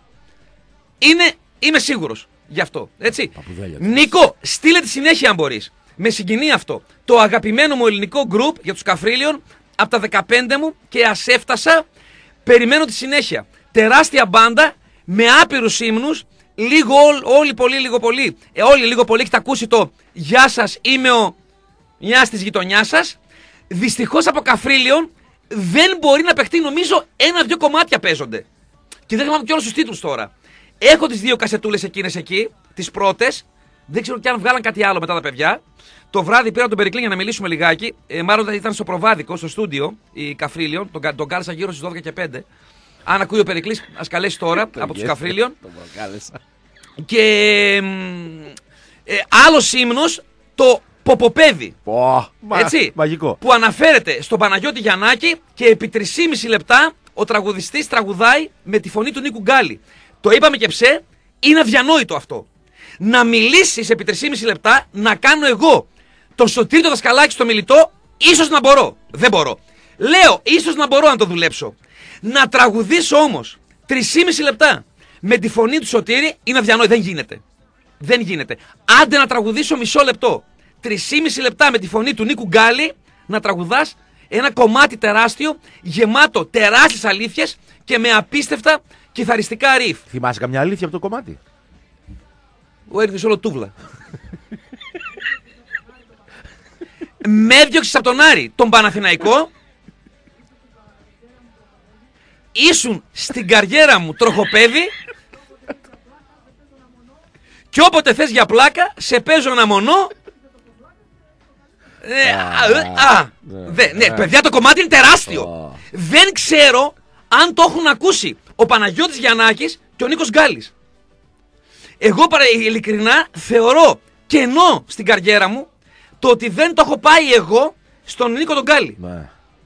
είναι, είμαι σίγουρος γι' αυτό. Έτσι. Παπουδέλια. Νίκο, στείλε τη συνέχεια αν μπορείς. Με συγκινεί αυτό. Το αγαπημένο μου ελληνικό group για τους Καφρίλιον από τα δεκαπέντε μου και ας έφτασα, περιμένω τη συνέχεια. Τεράστια μπάντα με άπειρους ύμνους. Λίγο ό- όλοι πολύ λίγο πολύ. Ε, όλοι λίγο πολύ έχετε ακούσει το «Γεια σας, είμαι ο μιας της γειτονιάς σας». Δυστυχώς από Καφρίλιον δεν μπορεί να παιχτεί, νομίζω ένα-δυο κομμάτια παίζονται. Και δεν θυμάμαι και όλους τους τίτλους τώρα. Έχω τις δύο κασετούλες εκείνες εκεί, τις πρώτες. Δεν ξέρω κι αν βγάλαν κάτι άλλο μετά τα παιδιά. Το βράδυ πήρα τον Περικλή για να μιλήσουμε λιγάκι. Ε, μάλλον ήταν στο προβάδικο, στο στούντιο, η Καφρίλιον. Τον, κα- τον κάλεσα γύρω στις δώδεκα και πέντε. Αν ακούει ο Περικλής, ας καλέσει τώρα από τους Καφρίλιον. Το προκάλεσα. Και μ, ε, άλλος ύμνος, το Ποποπέδι. Πω, μα- Έτσι, Μαγικό. που αναφέρεται στον Παναγιώτη Γιαννάκη και επί τρία και μισό λεπτά ο τραγουδιστής τραγουδάει με τη φωνή του Νίκου Γκάλη. Το είπαμε και ψε, είναι αδιανόητο αυτό. Να μιλήσεις επί τρία λεπτά, να κάνω εγώ τον Σωτήρη το Δασκαλάκη στο μιλητό, ίσως να μπορώ. Δεν μπορώ. Λέω, ίσως να μπορώ να το δουλέψω. Να τραγουδήσω όμως τρία λεπτά με τη φωνή του Σωτήρη είναι αδιανόητο. Δεν γίνεται. Δεν γίνεται. Άντε να τραγουδήσω μισό λεπτό. τρία λεπτά με τη φωνή του Νίκου Γκάλη να τραγουδάς ένα κομμάτι τεράστιο, γεμάτο τεράστιες αλήθειες και με απίστευτα κιθαριστικά ριφ. Θυμάσαι καμιά αλήθεια από το κομμάτι? Ο έρθεις όλο τούβλα. Με έδιωξες από τον Άρη, τον Παναθηναϊκό. Ήσουν στην καριέρα μου τροχοπέδι. Και όποτε θες για πλάκα, σε παίζω ένα μονό. Ε, α, α, δε, ναι, παιδιά, το κομμάτι είναι τεράστιο. Δεν ξέρω αν το έχουν ακούσει ο Παναγιώτης Γιαννάκης και ο Νίκος Γκάλης. Εγώ παρα, ειλικρινά θεωρώ κενό στην καριέρα μου το ότι δεν το έχω πάει εγώ στον Νίκο τον Γκάλη. Ναι.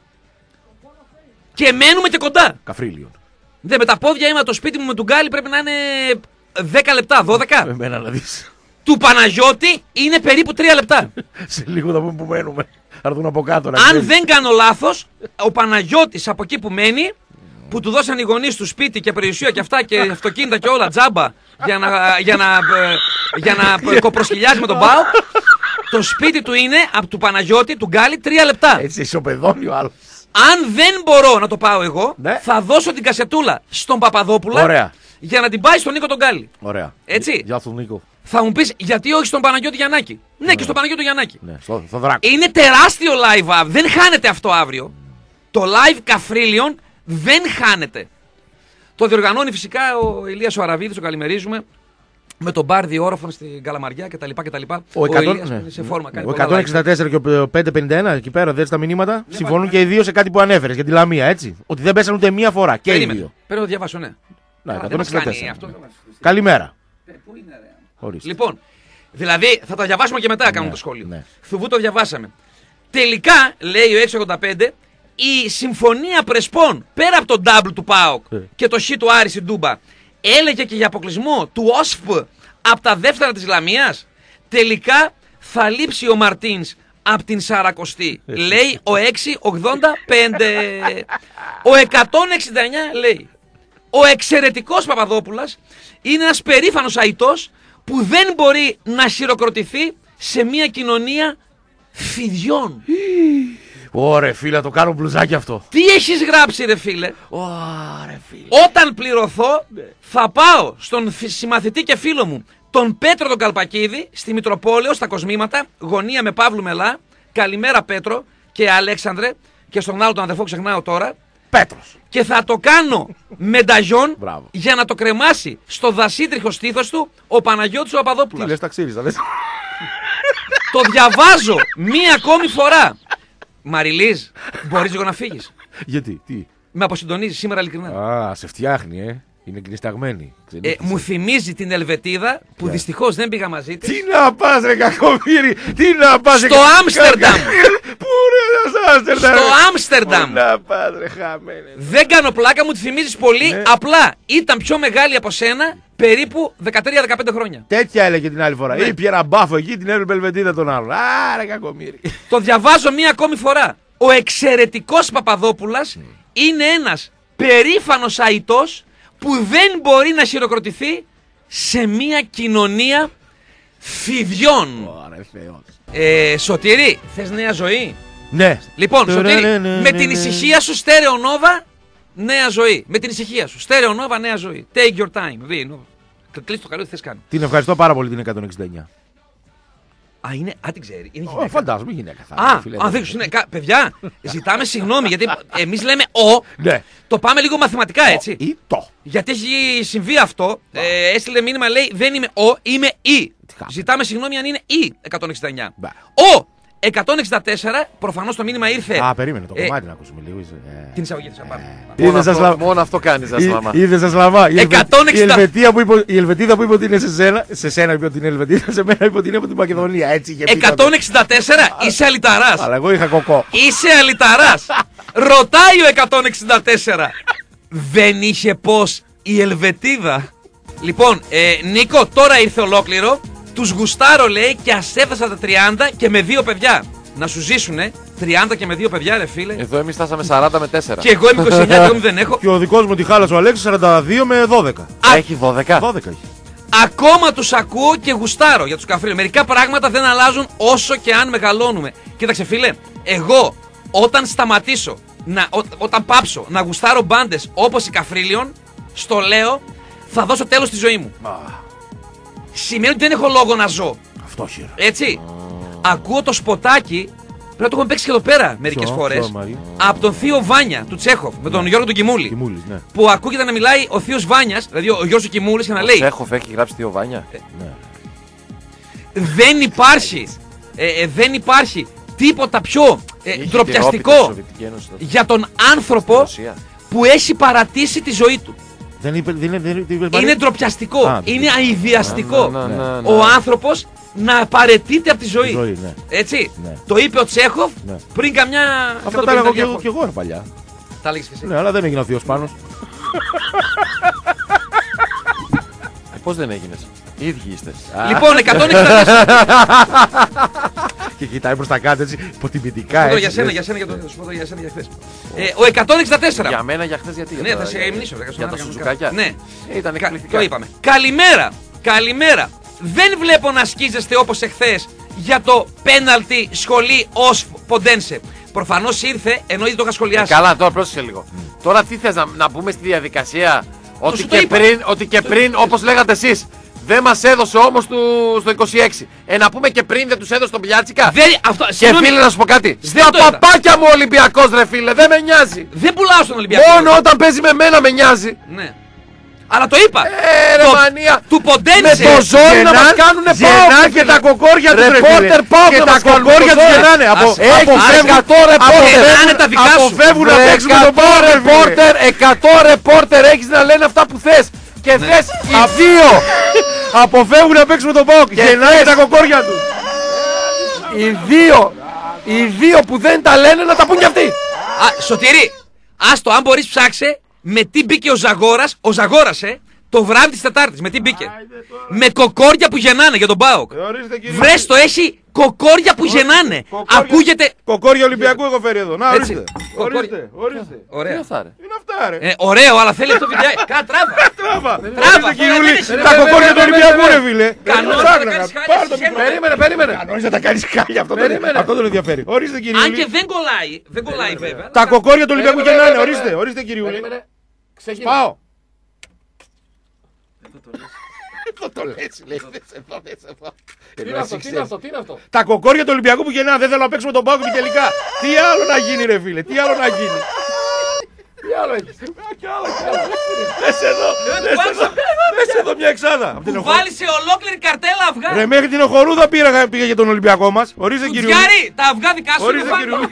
Και μένουμε και κοντά. Καφρίλιον. Δεν, με τα πόδια είμαι το σπίτι μου με τον Γκάλη πρέπει να είναι δέκα λεπτά, δώδεκα. Εμένα να δεις. Του Παναγιώτη είναι περίπου τρία λεπτά. Σε λίγο θα πούμε που μένουμε. Θα έρθουν από κάτω να Αν ξέρεις. δεν κάνω λάθος, ο Παναγιώτης από εκεί που μένει, που του δώσαν οι γονείς του σπίτι και περιουσία και αυτά και αυτοκίνητα και όλα τζάμπα για να, για να, για να κοπροσκυλιάζει με τον ΠΑΟΚ, το σπίτι του είναι από του Παναγιώτη, του Γκάλη, τρία λεπτά. Έτσι ισοπεδώνει ο άλλος. Αν δεν μπορώ να το πάω εγώ, Ναι. θα δώσω την κασετούλα στον Παπαδόπουλα. Ωραία. Για να την πάει στον Νίκο τον Γκάλη. Ωραία. Έτσι. Γεια σου Νίκο. Θα μου πεις γιατί όχι στον Παναγιώτη Γιαννάκη. Ναι, και στον Παναγιώτη Γιαννάκη. Ναι, στο, στο δράκο. Είναι τεράστιο live app. Δεν χάνεται αυτό αύριο. Το live Καφρίλιον δεν χάνεται. Το διοργανώνει φυσικά ο Ηλίας ο Αραβίδης, το καλημερίζουμε. Με τον μπαρ διόροφων στην Καλαμαριά κτλ. Ο, εκατό, Ηλίας ναι, που είναι σε φόρμα. Κάνει ο πολλά εκατόν εξήντα τέσσερα και ο πεντακόσια πενήντα ένα εκεί πέρα, δες τα μηνύματα. Συμφωνούν πάλι, και οι δύο σε κάτι που ανέφερες για τη Λαμία, έτσι. Ότι δεν πέσαν ούτε μία φορά. Και οι Περίμενε. δύο. Πρέπει να το διαβάσω, ναι. Ναι, Α, δεν μας εκατόν εξήντα κάνει τέσσερα. αυτό, δεν μας- Καλημέρα. Ε, Πού είναι, ρε. Ορίστε. Λοιπόν, δηλαδή θα τα διαβάσουμε και μετά κάνουμε Ναι, το σχόλιο. ναι. Θουβού το διαβάσαμε. Τελικά, λέει ο εξακόσια ογδόντα πέντε, η συμφωνία Πρεσπών πέρα από τον double του ΠΑΟΚ Ε. και το χ του Άρη στην Τούμπα έλεγε και για αποκλεισμό του ΟΣΦ από τα δεύτερα της Λαμίας. Τελικά θα λείψει ο Μαρτίνς από την Σαρακοστή. Λέει ο εξακόσια ογδόντα πέντε. Ο εκατόν εξήντα εννιά λέει. Ο εξαιρετικός Παπαδόπουλας είναι ένας περήφανος αητός που δεν μπορεί να χειροκροτηθεί σε μια κοινωνία φιδιών. Ωρε φίλε, το κάνω μπλουζάκι αυτό. Τι έχεις γράψει ρε φίλε? Ωρε φίλε. Όταν πληρωθώ θα πάω στον φι- συμμαθητή και φίλο μου τον Πέτρο τον Καλπακίδη στη Μητροπόλεω στα Κοσμήματα, γωνία με Παύλου Μελά. Καλημέρα Πέτρο και Αλέξανδρε και στον άλλο τον αδερφό ξεχνάω τώρα. Πέτρος. Και θα το κάνω μενταγιόν Μπράβο. για να το κρεμάσει στο δασίτριχο στήθος του ο Παναγιώτης ο Τι Παπαδόπουλας. λες, ταξίριστα, λες. Το διαβάζω μία ακόμη φορά. Μαριλίζ, μπορείς λίγο να φύγεις? Γιατί, τι. Με αποσυντονίζεις σήμερα ειλικρινά. Α, σε φτιάχνει, ε. Είναι γκρισταγμένη. Ε, μου θυμίζει την Ελβετίδα που δυστυχώς δεν πήγα μαζί της. Τι να πας ρε κακομοίρη, τι να πας ρε Στο κα- Άμστερνταμ. Πού ρε στο Άμστερνταμ. Στο ρε. Άμστερνταμ. Πού να πας ρε χαμένε. Δεν κάνω πλάκα, μου τη θυμίζεις πολύ. Ναι. Απλά ήταν πιο μεγάλη από σένα περίπου δεκατρία δεκαπέντε χρόνια. Τέτοια έλεγε την άλλη φορά. Ναι. Ήπια ένα μπάφο εκεί, την έβλεπε Ελβετίδα τον άλλον. Α, ρε κακομοίρη. Το διαβάζω μία ακόμη φορά. Ο εξαιρετικός Παπαδόπουλας είναι ένας περήφανος αητός που δεν μπορεί να χειροκροτηθεί σε μία κοινωνία φιδιών. Ωραία, Θεός. Ε, Σωτήρη, θες νέα ζωή? Ναι. Λοιπόν, Σωτήρη, Ναι, ναι, ναι, με ναι, την ναι. ησυχία σου, Στέρεο Νόβα, νέα ζωή. Με την ησυχία σου, Στέρεο Νόβα, νέα ζωή. Take your time. Δει, νο. Κλείς το καλό, τι θες κάνει. Την ευχαριστώ πάρα πολύ την εκατόν εξήντα εννιά. Α, είναι, α, την ξέρει. Είναι Ω, γυναίκα. Φαντάζομαι γυναίκα θα Α, είναι, φίλε. αν δεν ξέρω, είναι κα- παιδιά, ζητάμε συγγνώμη γιατί εμείς λέμε ο, Ναι. το πάμε λίγο μαθηματικά έτσι. Ή το. Γιατί έχει συμβεί αυτό, ε, έστειλε μήνυμα, λέει δεν είμαι ο, είμαι η. χάμε. Ζητάμε συγγνώμη αν είναι η εκατόν εξήντα εννιά. Μπα. Ο εκατόν εξήντα τέσσερα, προφανώς το μήνυμα ήρθε. Α, περίμενε το ε, κομμάτι να ακούσουμε λίγο. είσαι, ε. Την εισαγωγή της απάνω. Μόνο Είδες, αυτό, Ασλα- μόνο αυτό κάνει, Ασλαμά. Εί- Είδες Ασλαμά. Η Ελβε- εκατόν εξήντα. Η Ελβετία που είπε- η Ελβετίδα που είπε ότι είναι σε σένα. Σε σένα είπε ότι είναι Ελβετίδα, σε μένα είπε ότι είναι από την Μακεδονία. Έτσι είχε πει εκατόν τότε. εξήντα τέσσερα, είσαι αλυταράς. Αλλά εγώ είχα κοκό. Είσαι αλυταράς. Ρωτάει ο εκατόν εξήντα τέσσερα. Δεν είχε πώς η Ελβετίδα. Λοιπόν, ε, Νίκο, τώρα ήρθε ολόκληρο. Τους γουστάρω, λέει, και ας έφτασα τα τριάντα και με δύο παιδιά. Να σου ζήσουνε. τριάντα και με δύο παιδιά, ρε φίλε. Εδώ εμείς φτάσαμε σαράντα με τέσσερα. Και εγώ είμαι είκοσι εννιά και εγώ δεν έχω. Και ο δικός μου τη χάλασε ο Αλέξης σαράντα δύο με δώδεκα. Έχει δώδεκα. δώδεκα έχει. Ακόμα τους ακούω και γουστάρω για τους καφρίλους. Μερικά πράγματα δεν αλλάζουν όσο και αν μεγαλώνουμε. Κοίταξε, φίλε, εγώ όταν σταματήσω, να, ό, όταν πάψω να γουστάρω μπάντες όπως η Καφρίλιον, στο λέω, θα δώσω τέλος στη ζωή μου. Μα, Σημαίνει ότι δεν έχω λόγο να ζω. αυτό χειρό. Έτσι. Ακούω το σποτάκι. Πρέπει να το έχουμε παίξει και εδώ πέρα μερικές Ποιο, φορές. ποιο, Μαρία? Από τον Θείο Βάνια του Τσέχοφ με τον Γιώργο τον Κιμούλη. Κιμούλης, ναι. Που ακούγεται να μιλάει ο Θείος Βάνιας, δηλαδή ο Γιώργος ο Κιμούλης, και να λέει: Τσέχοφ έχει γράψει δύο Βάνια. Ναι. Δεν υπάρχει, ε, ε, δεν υπάρχει τίποτα πιο ε, Είχε τη ντροπιαστικό Ρόπη, τη Σοβιετική Ένωση τότε. για τον Στη άνθρωπο Ρωσία. που έχει παρατήσει τη ζωή του. Δεν είπε, δεν, δεν, δεν, δεν, Είναι ντροπιαστικό, Α, είναι αηδιαστικό. Ναι, ναι, ναι, ναι. Ο άνθρωπος να παραιτείται από τη ζωή. ζωή, ναι. Έτσι. Ναι. Το είπε ο Τσέχοφ Ναι. πριν καμιά. Αυτά τα έλεγα και εγώ, και εγώ ρε, παλιά. Τα έλεγες και εσύ. Ναι, αλλά δεν έγινε ο Θείος Πάνος. Ε, πώς δεν έγινες. Οι ίδιοι είστε. Λοιπόν, εκατόν εξήντα τέσσερα. Και κοιτάει προς τα κάτω έτσι, υποτιμητικά Πω το έτσι. για σένα, για σένα, για το σου πω το για σένα για χθες. Ε, Ο εκατόν εξήντα τέσσερα. Για μένα, για χθες, γιατί. Ναι, για θα τα- σε εμνήσω. ρε, Για τα κανονικά. σουζουκάκια. Ναι. Ε, Ήταν Κα- εκπληκτικά. Το είπαμε. Καλημέρα, καλημέρα. Δεν βλέπω να σκίζεστε όπως εχθές για το πέναλτι σχολή ως Ποντένσε. Προφανώς ήρθε ενώ ήδη το είχα σχολιάσει. Ε, καλά, τώρα πρόσεξε λίγο. Τώρα τι θες να, να μπούμε στη διαδικασία ότι σου το και, είπα. πριν, ότι και πριν, όπως λέγατε εσείς, δεν μας έδωσε όμως του, στο είκοσι έξι. Ε, να πούμε και πριν δεν τους έδωσε τον Πιλιάτσικα. Δεν, αυτό, Και συγγνώμη, φίλε, να σου πω κάτι. δεν Στα το είδα. παπάκια μου ο Ολυμπιακός, ρε φίλε, δεν με νοιάζει. δεν πουλάω στον Ολυμπιακό. Μόνο όταν παίζει με μένα με νοιάζει. Ναι. Αλλά το είπα. Ε, ρε Το- μανία. Του Με Ποντένσε. το ζόρι να μας κάνουνε Γεννά πάω. και τα κοκόρια του ρε Ρεπόρτερ φίλε. πάω Και να τα μας κάνουν κοκόρια το του ζόρι. γεννάνε. Απο- Ας- Έχεις αποφεύγουν- εκατό ρεπόρτερ. γεννάνε τα δικά σου. Αποφεύγουν να Βρε, παίξουν με τον εκατό Πάο ρε φίλε. ρεπόρτερ, εκατό ρεπόρτερ έχεις να λένε αυτά που θες. Και θες οι δύο. Αποφεύγουν να παίξουν με τον Πάο. Γεννάνε τα κοκόρια του. Οι δύο. Οι δύο που δεν τα λένε να τα πούν κι αυτοί. Α, Σωτήρη, άστο, αν μπορείς ψάξε με τι μπήκε ο Ζαγόρας, ο Ζαγόρας, ε, το βράδυ της Τετάρτης, με τι μπήκε. Με κοκόρια που γεννάνε για τον ΠΑΟΚ. Ορίστε, κύριε. Βρες το, έχει κοκόρια που γεννάνε. Κοκόρια. Ακούγεται. Κοκόρια Ολυμπιακού έχω φέρει εδώ. Να, Έτσι. ορίστε. Κοκόρια. Ορίστε, ορίστε. Ωραία. αυτά, ρε. Είναι αυτά ρε. Ε, ωραίο, αλλά θέλει αυτό βιντεάκι. Κα, τράβα. Τράβα. Τράβα, Ορίστε, κυριούλη, δεν είναι τα σημασία. κοκόρια του Ολυμπιακού ρε φίλε. Κανόνισα Ψάχνω να να- κάνεις χάλια πάρ' το στη μικρό. σχέση. Περίμενε, περίμενε. Κανόνισα να τα κάνεις χάλια. Αυτό τον- Περίμενε. Αυτό τον ενδιαφέρει. Ορίστε Αν κυριούλη. και δεν κολλάει, δεν κολλάει βέβαια. Τα κοκόρια του Ολυμπιακού Περίμενε, γεννάνε. περίμενε. Ορίστε, ορίστε κυριούλη. Περίμενε. Ξεκινά. Πάω. Δεν το λες, λέει. Δες εδώ, δες εδώ. Τι είναι αυτό, τι είναι αυτό, τι είναι αυτό. Τα κοκόρια του Ολυμπιακού που γεννάνε. Δεν θέλω να παίξουμε τον Πάο και τελικά. Τι άλλο να γίνει ρε φίλε, τι άλλο να γίνει. Τι άλλο έχεις. Δες εδώ, δες εδώ. Δες εδώ μια εξάδα. Απ' την Που οχο- βάλει σε ολόκληρη καρτέλα αυγά. Ρε μέχρι την οχορούδα πήγα, πήγα για τον Ολυμπιακό μας. Ορίστε κυριούλη. Κουτζιάρη, τα αυγά δικά σου είναι Ορίστε πάνω. κυριούλη.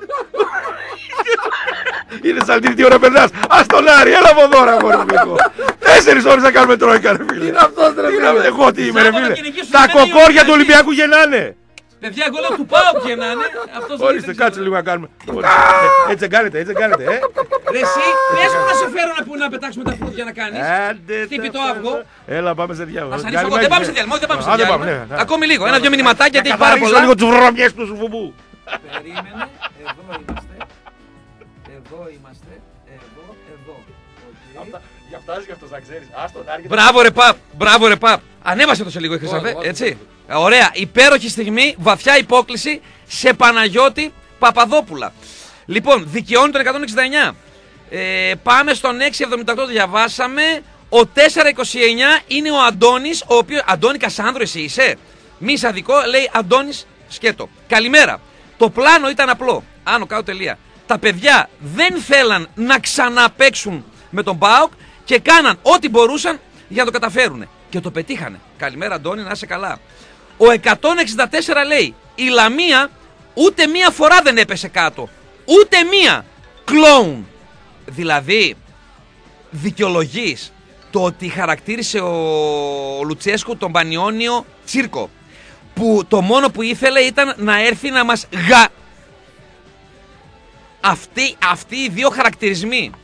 Είναι σαλτήρι τι ώρα περνάς. Ας τον Άρη, έλα από εδώ ρε αγόρι μου λίγο. Τέσσερις ώρες θα κάνουμε τρόικα ρε φίλε. Τι είναι αυτός, ρε Τι είναι αυτό, φίλε. εγώ τι είμαι ρε Σάββατο φίλε. κυνηγήσου Τα δεν είναι οι κοκόρια του Ολυμπιακοί. Ολυμπιακού γεννάνε. Παιδιά, εγώ λέω του πάω και να είναι. Αυτός δεν Ορίστε, ξέρω. κάτσε λίγο να κάνουμε. Ορίστε. Ε, Έτσι δεν κάνετε, έτσι δεν κάνετε. ε. Ρε εσύ, πες μου να σε φέρω να, που- να πετάξουμε τα φρούτια να κάνεις. Άντε, Χτύπη τα το αυγό. φέρνω. Έλα, πάμε σε διάλογο. Ας ανοίξω εγώ, δεν πάμε σε διάλειμμα, όχι, δεν πάμε σε Α, δεν διάλειμμα. πάμε, ναι, ναι. Ακόμη λίγο, ένα-δυο μηνυματάκια γιατί Να έχει πάρα καθαρίσω πολλά. λίγο τους βρωμιές του σουφουμπού. Περίμενε, εδώ είμαστε. Εδώ είμαστε, εδώ, εδώ. Οκ. Για φτάσει και αυτός να ξέρεις. Ας τον Άρη. Μπράβο ρε Παπ, μπράβο ρε Παπ. Ανέβασε το σε λίγο η Χρυσαβέ, Βάζω, έτσι. Ωραία, υπέροχη στιγμή, βαθιά υπόκληση σε Παναγιώτη Παπαδόπουλα. Λοιπόν, δικαιώνει τον εκατόν εξήντα εννιά. Ε, πάμε στον έξι εβδομήντα οκτώ, το διαβάσαμε. Ο τέσσερα είκοσι εννιά είναι ο Αντώνης, ο οποίος... Αντώνη Κασάνδρο εσύ είσαι. Μη σαδικό, λέει Αντώνης Σκέτο. Καλημέρα. Το πλάνο ήταν απλό. Άνω κάτω τελεία. Τα παιδιά δεν θέλαν να ξαναπαίξουν με τον ΠΑΟΚ και κάναν ό,τι μπορούσαν για να το καταφέρουν. Και το πετύχανε. Καλημέρα Αντώνη, να είσαι καλά. Ο εκατόν εξήντα τέσσερα λέει, η Λαμία ούτε μία φορά δεν έπεσε κάτω. Ούτε μία. Κλόουν. Δηλαδή, δικαιολογείς το ότι χαρακτήρισε ο Λουτσέσκου τον Πανιόνιο τσίρκο. Που το μόνο που ήθελε ήταν να έρθει να μας γα... Αυτοί, αυτοί οι δύο χαρακτηρισμοί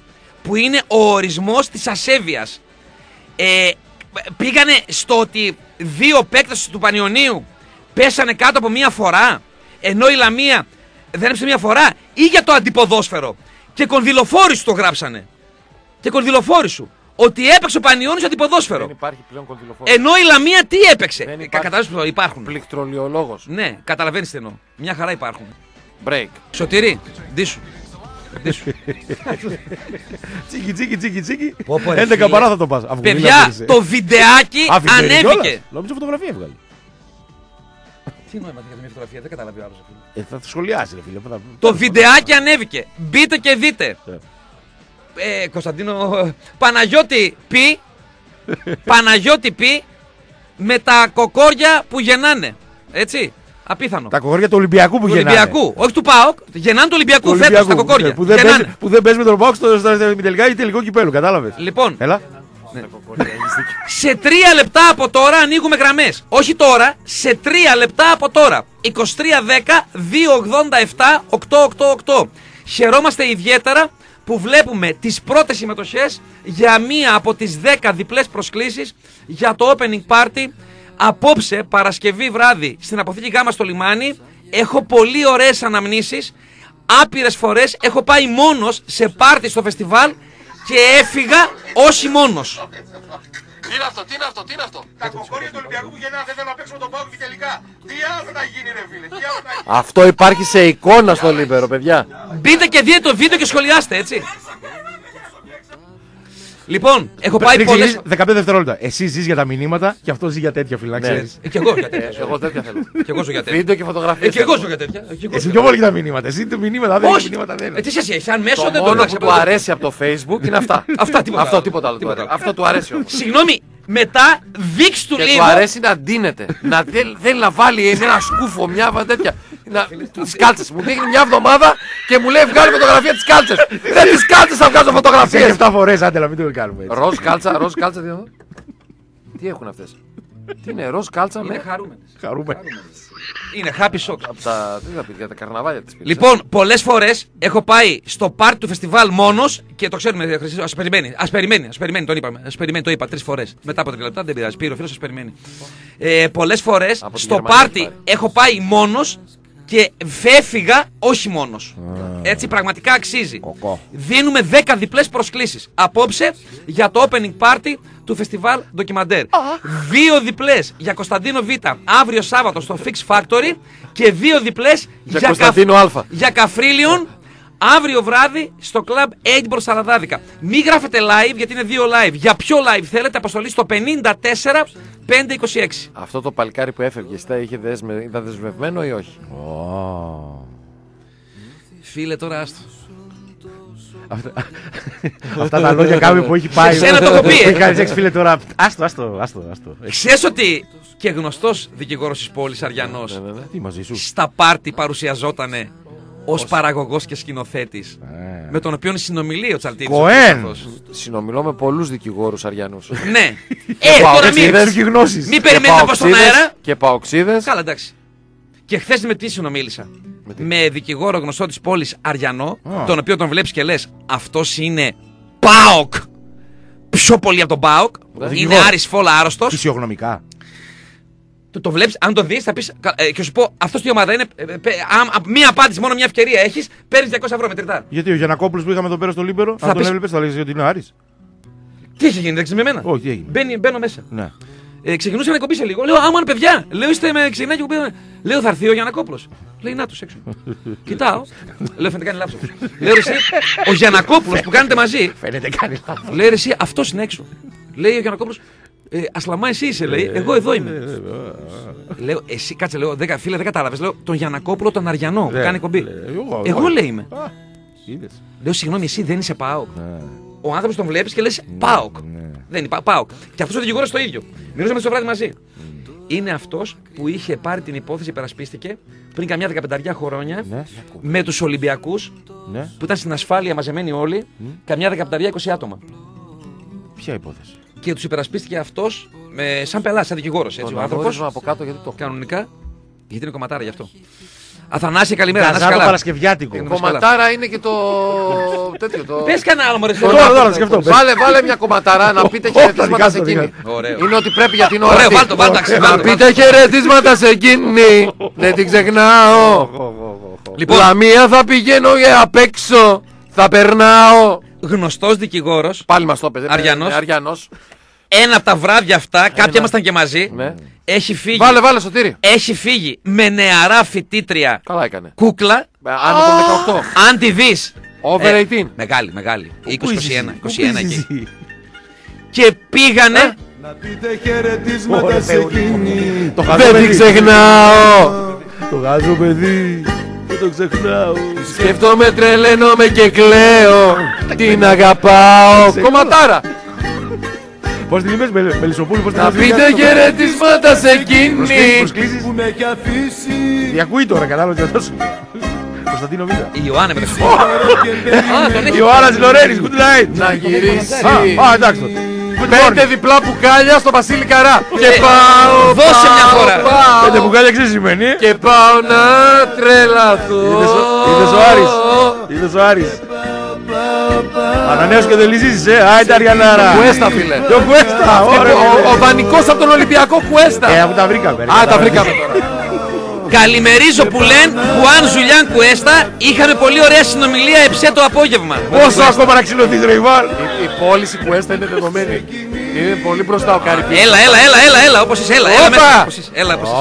που είναι ο ορισμός της ασέβειας. Ε, πήγανε στο ότι δύο παίκτες του Πανιωνίου πέσανε κάτω από μία φορά, ενώ η Λαμία δεν έπεσε μία φορά, ή για το αντιποδόσφαιρο. Και κονδυλοφόροι σου το γράψανε. Και κονδυλοφόροι σου. Ότι έπαιξε ο Πανιώνιος αντιποδόσφαιρο. Δεν υπάρχει πλέον κονδυλοφόρο. Ενώ η Λαμία τι έπαιξε. Καταλαβαίνεις που υπάρχουν. Πληκτρολιολόγος. Ναι, καταλαβαίνεις τι εννοώ. Μια χαρά υπάρχουν. Break. Σωτηρή, ντύσου. Ντύσου. Τσίκι, τσίκι, τσίκι, τσίκι. Πω, πω, ρε, έντεκα φίλε. παρά θα το πας. Αφού Παιδιά, μιλάς, το βιντεάκι Α, βιντεάκι ανέβηκε. κιόλας. Νομίζω φωτογραφία έβγαλε. Τι νόημα για μια φωτογραφία, δεν καταλαβαίνει ο άλλος. Ε, θα το σχολιάσει, ρε φίλε. Θα- Το βιντεάκι ανέβηκε. Μπείτε και δείτε. Ε, Κωνσταντίνο, Παναγιώτη πει, Παναγιώτη πει με τα κοκόρια που γεννάνε. Έτσι, απίθανο. Τα κοκόρια του Ολυμπιακού που Του γεννάνε. Ολυμπιακού, όχι του ΠΑΟΚ. Γεννάνε του Ολυμπιακού Του φέτος τα Ολυμπιακού, κοκόρια. ναι, Που δεν Γεννάνε. παίζει- που δεν παίζει με τον Πάοκ στο, στο, στο, τελικά ή τελικό κυπέλου, κατάλαβες. Λοιπόν, Έλα. σε τρία λεπτά από τώρα ανοίγουμε γραμμές. Όχι τώρα, σε τρία λεπτά από τώρα. είκοσι τρία δέκα δύο ογδόντα επτά οκτακόσια ογδόντα οκτώ. Χαιρόμαστε ιδιαίτερα που βλέπουμε τις πρώτες συμμετοχές για μία από τις δέκα διπλές προσκλήσεις για το opening party απόψε Παρασκευή βράδυ στην αποθήκη Γάμα στο λιμάνι. Έχω πολύ ωραίες αναμνήσεις. Άπειρες φορές έχω πάει μόνος σε πάρτι στο φεστιβάλ και έφυγα όχι μόνος. Τι είναι αυτό, τι είναι αυτό, τι είναι αυτό. Τα κοκόρια του Ολυμπιακού που γεννάνε δεν θέλουν να παίξουν με τον Πάοκ και τελικά. Τι άλλο να γίνει, ρε φίλε, τι άλλο να γίνει. Αυτό υπάρχει σε εικόνα στο Λίμπερο, παιδιά. Μπείτε και δείτε το βίντεο και σχολιάστε, έτσι. Λοιπόν, έχω πάει Πριν πολλές... ξεκινήσει, δεκαπέντε δευτερόλεπτα. Εσύ ζεις για τα μηνύματα και αυτό ζει για τέτοια, φίλε, να Ναι. ξέρεις. Ε, Κι εγώ για τέτοια. Εγώ τέτοια θέλω. Κι εγώ ζω για τέτοια. Βίντεο και Ε, φωτογραφίες. Κι εγώ ζω για τέτοια. Ε, κι εγώ Εσύ ζω πιο για πολύ για τα μηνύματα. Εσύ το μηνύματα δεν είναι. Όχι. Μηνύματα δεν Ε, είναι. τι σχέση έχει, αν μέσο Το δεν το μόνο εντάξει, που απλά του το- αρέσει από το Facebook είναι αυτά. Αυτά, τίποτα Αυτό άλλο. τίποτα άλλο. του Τίποτα αρέσει. άλλο. Αυτό του αρέσει όμως. Συγγνώμη, μετά δείξ' του Και λίγο. του αρέσει να ντύνεται. Να θέλ- θέλει να βάλει ένα σκούφο, μια τέτοια. Τι κάλτσες. Μου δείχνει μια εβδομάδα και μου λέει βγάλει φωτογραφία της κάλτσες. Δεν τις κάλτσες θα βγάζω Σε φωτογραφίες. επτά φορές, άντε να μην το κάνουμε έτσι. Ροζ κάλτσα, ροζ κάλτσα. Τι, είναι αυτό? Τι έχουν αυτές. Τι είναι, ροζ κάλτσα Είναι με. χαρούμενες. Χαρούμε. Είναι happy socks. Από τα. Τι θα πει, για τα καρναβάλια της πήρες. Λοιπόν, πολλές φορές έχω πάει στο πάρτι του φεστιβάλ μόνος και το ξέρουμε, Χρυσή, ας περιμένει, ας περιμένει, ας περιμένει, τον είπαμε. Ας περιμένει, το είπα τρεις φορές. Μετά από τρία λεπτά δεν πειράζει. Πήρε ο φίλος, ας περιμένει. Ε, πολλές φορές Από τη στο Γερμανία πάρτι έχει πάρει. έχω πάει μόνος και φεύγα όχι μόνος. Έτσι πραγματικά αξίζει. Κοκό. Δίνουμε δέκα διπλές προσκλήσεις απόψε για το opening party του φεστιβάλ ντοκιμαντέρ. Δύο διπλές για Κωνσταντίνο Β αύριο Σάββατο στο Fix Factory και δύο διπλές Για για, Κωνσταντίνο Α. για Καφρίλιον αύριο βράδυ στο κλαμπ Edinburgh Σαραδάδικα. Μην γράφετε live γιατί είναι δύο live. Για ποιο live θέλετε, αποστολή στο πενήντα τέσσερα πεντακόσια είκοσι έξι. Αυτό το παλικάρι που έφευγε, στα είχε δεσμε... ήταν δεσμευμένο ή όχι. Φίλε, τώρα άστο. Αυτά- Αυτά τα λόγια κάποιου που έχει πάει. Σε σένα το έχω πει, ε. Έχει κάνει σεξ, φίλε, τώρα. Άστο, άστο, άστο. άστο. Ξέρεις ότι και γνωστός δικηγόρος της πόλης Αριανός Ναι, ναι, ναι. Τι μαζί σου. στα πάρτι παρουσιαζότανε ως παραγωγός και σκηνοθέτης με τον οποίο συνομιλεί ο Τσαλτίδης. Κοέν. ο Χριστόφος. Συνομιλώ με πολλούς δικηγόρους Αριανούς. Ναι. Ε, πάω, τώρα έτσι, μην, δεν Έχει γνώσεις. μην περιμένετε να πάω στον αέρα. Και παοξίδες. Καλά, εντάξει. Και χθες με τι συνομίλησα. Με τι? Με δικηγόρο γνωστό της πόλης Αριανό, Α. τον οποίο τον βλέπεις και λες αυτός είναι ΠΑΟΚ. Πιο πολύ από τον ΠΑΟΚ. Είναι Δικηγόρο. Άρης Φόλα άρρωστος. Φυσιογνωμικά. Το, το βλέπεις, αν το δεις θα πεις κα- ε, και σου πω αυτός τι ομάδα είναι. ε, ε, πε- α, α, μία απάντηση, μόνο μια ευκαιρία έχεις, παίρνεις διακόσια ευρώ μετρητά. Γιατί ο Γιανακόπουλος που είχαμε εδώ πέρα στο Λίμπερο, αν τον πεις- έβλεπες θα λέγεις ότι είναι Άρης. Τι έχει γίνει, δεν ξέρεις με εμένα. Όχι, τι έγινε. Μπαίνει, μπαίνω μέσα. Ναι. Ε, ξεκινούσε να κομπεί σε λίγο. Λέω, άμα είναι παιδιά. Λέω, είστε με ξεκινάει και κομπή. Λέω, θα έρθει ο Γιανακόπουλος. Λέει, να τους έξω. Κοιτάω. Λέω, φαίνεται κάνει λάθος. Λέω, ρε, εσύ, ο Γιανακόπουλος που κάνετε μαζί. Φαίνεται κάνει λάθος. Λέει, ρε, εσύ, αυτός είναι έξω. Λέει ο Γιανακόπουλος, ε, Ασλαμά, εσύ είσαι, λέει. Εγώ εδώ είμαι. Λέω, εσύ, κάτσε, λέω, «Δεκα- φίλε, δεν κατάλαβες. Λέω, τον Γιανακόπουλο, τον Αριανό που Ναι. κάνει κομπή. Ε, εγώ- Εγώ εγώ- λέει είμαι. Α, είδες. Λέω, συγγνώμη, εσύ δεν είσαι ΠΑΟΚ. Ναι. Ο άνθρωπος τον βλέπεις και λες ΠΑΟΚ. ναι. Δεν είναι ΠΑΟΚ. Και αυτός ο δικηγόρος το ίδιο. Μιλούσαμε στο βράδυ μαζί. Είναι αυτός που είχε πάρει την υπόθεση, υπερασπίστηκε πριν καμιά δεκαπενταριά χρόνια Ναι. με τους Ολυμπιακούς Ναι. που ήταν στην ασφάλεια μαζεμένοι όλοι, καμιά δεκαπενταριά είκοσι άτομα. Ποια υπόθεση. Και τους υπερασπίστηκε αυτός με, σαν πελάς, σαν δικηγόρος. Έτσι, Τον ο άνθρωπος. αγόρισμα από κάτω γιατί το. Κανονικά, γιατί είναι κομματάρα γι' αυτό. Αθανάση, καλημέρα. Να είσαι Καζάνο καλά. Παρασκευιάτικο. Κομματάρα είναι και το. τέτοιο. Το... Πες κανένα άλλο, μωρέ. Τώρα, τώρα, σκεφτώ. Βάλε, βάλε μια κομματάρα να πείτε χαιρετίσματα σε εκείνη. Ωραίο. Είναι ότι πρέπει για την ώρα. Ωραίο, αυτή. βάλ' το, βάλ' το, εντάξει, βάλ' Να το, πείτε χαιρετίσματα σε εκείνη. Δεν την ξεχνάω. Λοιπόν, Λαμία θα πηγαίνω για απ' έξω. Θα περνάω. γνωστός δικηγόρος, Πάλι μας το έπαιζε. Αριανός. Ναι, Αριανός. ένα από τα βράδια αυτά, κάποιοι ήμασταν και μαζί, Ναι. έχει φύγει. Βάλε, βάλε, Σωτήρη. Έχει φύγει με νεαρά φοιτήτρια Καλά έκανε. κούκλα. Ε, Άνω των δεκαοκτώ. Αν τη δεις. Over ε, eighteen. Μεγάλη, μεγάλη. είκοσι είκοσι ένα, Πού είκοσι ένα πίζεις εκεί. εσύ? Και πήγανε. Να πείτε χαιρετίσματα Ωραία, σε Θεό, εκείνη. Το χαζό Δεν την παιδί. ξεχνάω. Το χαζό παιδί. Δεν το ξεχνάω. Σκέφτομαι, τρελαίνομαι και κλαίω. Την αγαπάω. Κομματάρα. Πώς την είπες, Μελ- Μελισσοπούλου, πώς την Να είπες, πείτε παιδιά? χαιρετίσματα σε εκείνη. Προσκλήσεις. Που με έχει αφήσει. Διακούει τώρα, κατάλαβες για τόσο. Κωνσταντίνο Βίδα. Η Ιωάννα με το Α, τον έχει. Ιωάννας Λορένης, good night. Να γυρίσει. Α, α, εντάξει τότε. Good Πέντε morning. διπλά μπουκάλια στο Βασίλη Καρά. Και Ε, πάω. δώσε πάω, μια φορά. πάω. Πέντε μπουκάλια ξέρεις τι σημαίνει. Και πάω να τρελαθώ. Είδες ο- είδες ο Άρης. Είδες ο Άρης. Ανανέωσε και δεν λυζίζεις, ε. Άιντε Αριανάρα. Κουέστα, φίλε. Το Κουέστα, ωραία. Ο- Ο δανεικός από τον Ολυμπιακό Κουέστα. Ε, αφού τα βρήκαμε. ρε, Α, τα κατάλαβες. βρήκαμε τώρα. Καλημερίζω που λένε Χουάν Ζουλιάν Κουέστα. Είχαμε πολύ ωραία συνομιλία εψέ το απόγευμα. Πόσο ακόμα να ξυλωθείς, ρε Ιβάν. Η- Η πώληση Κουέστα είναι δεδομένη. Είναι πολύ μπροστά ο Καρυπίδης. Έλα, έλα, έλα, έλα, έλα, όπως είσαι, έλα, έλα Όπα! μέσα, όπως είσαι, έλα, όπως είσαι.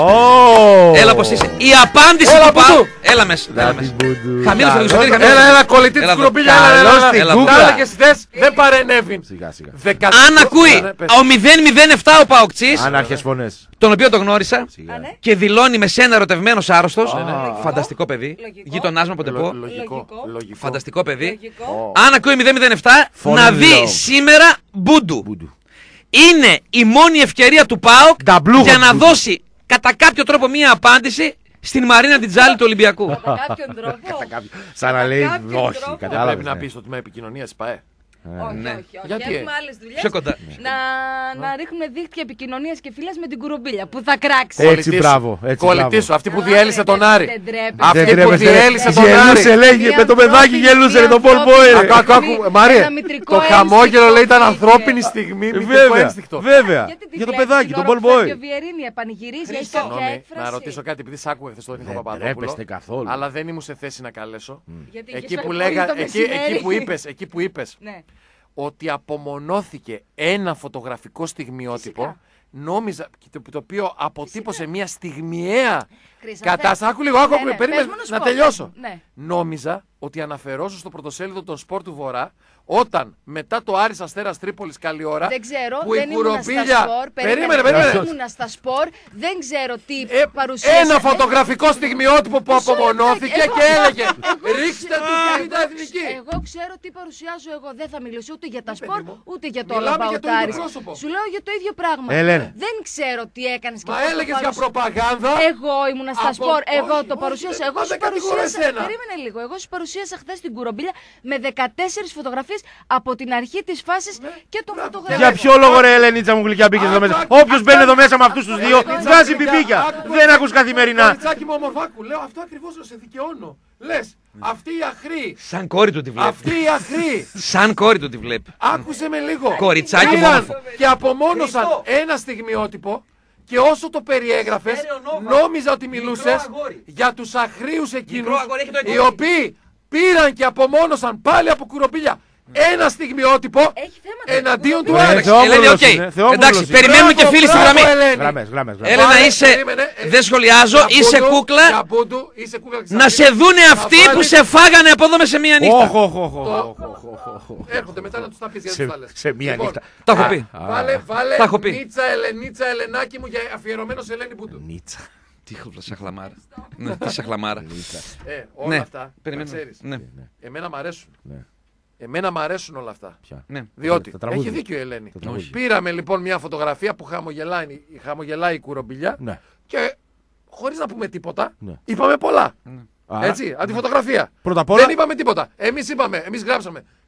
Ω. Έλα, όπως είσαι. Η απάντηση Έλα, του Πάου. Μπουντού. Έλα μέσα, έλα Λάτι μέσα. Μπουντού. Χαμήλωσε το Καλώς. Σωτήρη, χαμήλωσε. Έλα, έλα, κολλητή της Έλα εδώ. κουρομπίλια. Έλα, έλα, Καλώς έλα. την έλα, κούκλα. Τα έλεγες χθες, δεν παρενέβην. Σιγά, σιγά. Δεκα- Αν ακούει Ναι, πες. ο μηδέν μηδέν επτά ο Παοκτσής, Άναρχες φωνές. τον οποίο τον γνώρισα Σιγά. και δηλώνει με σένα ερωτευμένος άρρωστος. ναι. Φανταστικό παιδί. Λογικό. Γείτονάς μου από Λο- τεπό. Λογικό. Λογικό. Λογικό. Φανταστικό παιδί. Λογικό. Αν ακούει μηδέν μηδέν επτά, Fall να in δει love. σήμερα Μπούντου. Μπουντού. Είναι η μόνη ευκαιρία του ΠΑΟΚ Νταμπλούχο για να Μπούντου. δώσει κατά κάποιο τρόπο μία απάντηση στην Μαρίνα Τιτζάλη του Ολυμπιακού. Κατά κάποιον τρόπο. Σαν να λέει κάποιον όχι. τρόπο. Δεν Κατάλαβες. πρέπει να ναι. πεις το τμήμα επικοινωνίας ΠΑΕ. Όχι, Ναι. όχι, όχι. Γιατί? Έχουμε άλλες δουλειές. Πιο κοντά. Να, να ρίχνουμε δίκτυα επικοινωνίας και φύλας με την κουρομπίλια που θα κράξει. Έτσι, Κολλητή σου. μπράβο, έτσι, Κολλητή μπράβο. σου, αυτή που διέλυσε τον Άρη. Δεν τρέπεται. Αυτή Δεν που τρέπεστε, διέλυσε ρε. τον Άρη. Γελούσε, λέγε, με το παιδάκι γελούσε, ρε, το Πολ Boy, ρε. Ακού, ακού, ακού. Μαρία, Ένα μητρικό το χαμόγελο λέει ήταν ένστικτο. ανθρώπινη στιγμή, μητρικό Βέβαια, ένστικτο. βέβαια. Γιατί τη Για το βλέπει παιδάκι, την τον ώρα Πολ που φεύγει Boy. ο Βιερίνη, επανηγυρίζει, έχει κάποια Συγγνώμη, έκφραση. να ρωτήσω κάτι, επειδή σ' άκουγα χθες τον Νίκο Δεν Παπαδόπουλο. τρέπεστε καθόλου. Αλλά δεν ήμουν σε θέση να καλέσω. Γιατί Εκεί είχες που φέρει λέγα, πολύ το εκεί, μεσημέρι. εκεί που είπες, εκεί που είπες Ναι. ότι απομονώθηκε ένα φωτογραφικό στιγμιότυπο, Φυσικά. νόμιζα, και το, το οποίο αποτύπωσε μια στιγμιαία Χρυσανθέ. κατάσταση. Άκου λίγο, άκου, Ναι, άκου, ναι, περίμενε πες μου να σου να πω. τελειώσω. Ναι. Νόμιζα ότι αναφερόσω στο πρωτοσέλιδο των Σπορ του Βορρά όταν μετά το Άρης Αστέρας Τρίπολης καλή ώρα. Δεν ξέρω, που η δεν ήμουν στα Κουρομπίλια- σπορ. Περίμενε, περίμενε. Δεν ήμουν στα σπορ, δεν ξέρω τι Ε, παρουσίασε. ένα φωτογραφικό στιγμιότυπο που Μισό απομονώθηκε λεπτάκι, και εγώ- έλεγε εγώ ρίξτε ξέρω- του εγώ πενήντα εθνική. ξε- Εγώ ξέρω τι παρουσιάζω εγώ. Δεν θα μιλήσω ούτε για τα Ναι, σπορ, παιδί μου. ούτε για το Μιλάμε All για About το ίδιο Aris. πρόσωπο. Σου λέω για το ίδιο πράγμα. Έλενε. Δεν ξέρω τι έκανε και Μα πώς το έλεγες για παρουσι- προπαγάνδα. Εγώ ήμουνα στα Από- σπορ, εγώ όχι, το όχι, παρουσίασα. δεν- Εγώ μα σου δεν κατηγορώ παρουσίασα. εσένα. Περίμενε λίγο. Εγώ σου παρουσίασα χθε την κουρομπίλια με δεκατέσσερις φωτογραφίες από την αρχή της φάσης και των φωτογραφιών. Για ποιο λόγο, ρε Ελενίτσα μου γλυκιά, μπήκες εδώ μέσα. Όποιος μπαίνει εδώ μέσα με αυτούς τους δύο, βγάζει πιπίκια. Δεν ακούς καθημερινά. Κοριτσάκι μου ομορφάκου, λέω αυτό ακριβώς σε δικαιώνω. Λες, αυτή η αχρή, Σαν κόρη του τη βλέπει. αυτή η αχρή, Σαν κόρη του τη βλέπει. άκουσε με λίγο. Κοριτσάκι Πήραν μόνοφο. και απομόνωσαν ένα στιγμιότυπο και όσο το περιέγραφες, νόμιζα ότι μιλούσες για τους αχρίους εκείνους, αγόρι, έχει το οι εγγόνι. οποίοι πήραν και απομόνωσαν πάλι από κουρομπίλια ένα στιγμιότυπο Έχει θέματα. εναντίον του Ε, Άρη. Θεόμουλος Ελένη, οκ. είναι, Θεόμουλος Εντάξει, είναι. περιμένουμε και Μπράβο, φίλοι στη μπράβο, γραμμή. Ελένη. Γραμμές, γραμμές, γραμμές. Έλενα, Βάλε, είσαι. περίμενε, ε, Δεν σχολιάζω, για είσαι Μπούντου, κούκλα. για Μπούντου, είσαι κούκλα και Να σαν σε φίλη. δούνε Θα αυτοί που βάλεις- σε φάγανε από εδώ με σε μία νύχτα. Οχ, οχ, οχ, οχ, Το- οχ, οχ, οχ, οχ. Έρχονται μετά να τους τα πεις γιατί Σε- τους τα λες. σε μία Λοιπόν, νύχτα. Τα έχω α, πει. Βάλε, βάλε Τα έχω πει. Νίτσα, Ελενίτσα, Ελενάκι μου για αφιερωμένο σε Ελένη Μπούντου. Νίτσα. Τι σαχλαμάρα. Ναι, τι σαχλαμάρα. Ε, όλα Ναι, αυτά, να περιμένω. ξέρεις. Ναι, Εμένα μ' αρέσουν. Ναι. Εμένα μ' αρέσουν όλα αυτά. Ποια. ναι. Διότι Τα τραγούδια. έχει δίκιο η Ελένη. Τα τραγούδια. Πήραμε λοιπόν μια φωτογραφία που χαμογελάει, χαμογελάει η κουρομπιλιά Ναι. και χωρίς να πούμε τίποτα, Ναι. είπαμε πολλά. Άρα, Έτσι, από τη φωτογραφία. Πρώτα απ' όλα- Δεν είπαμε τίποτα. Εμείς είπαμε, εμείς γράψαμε.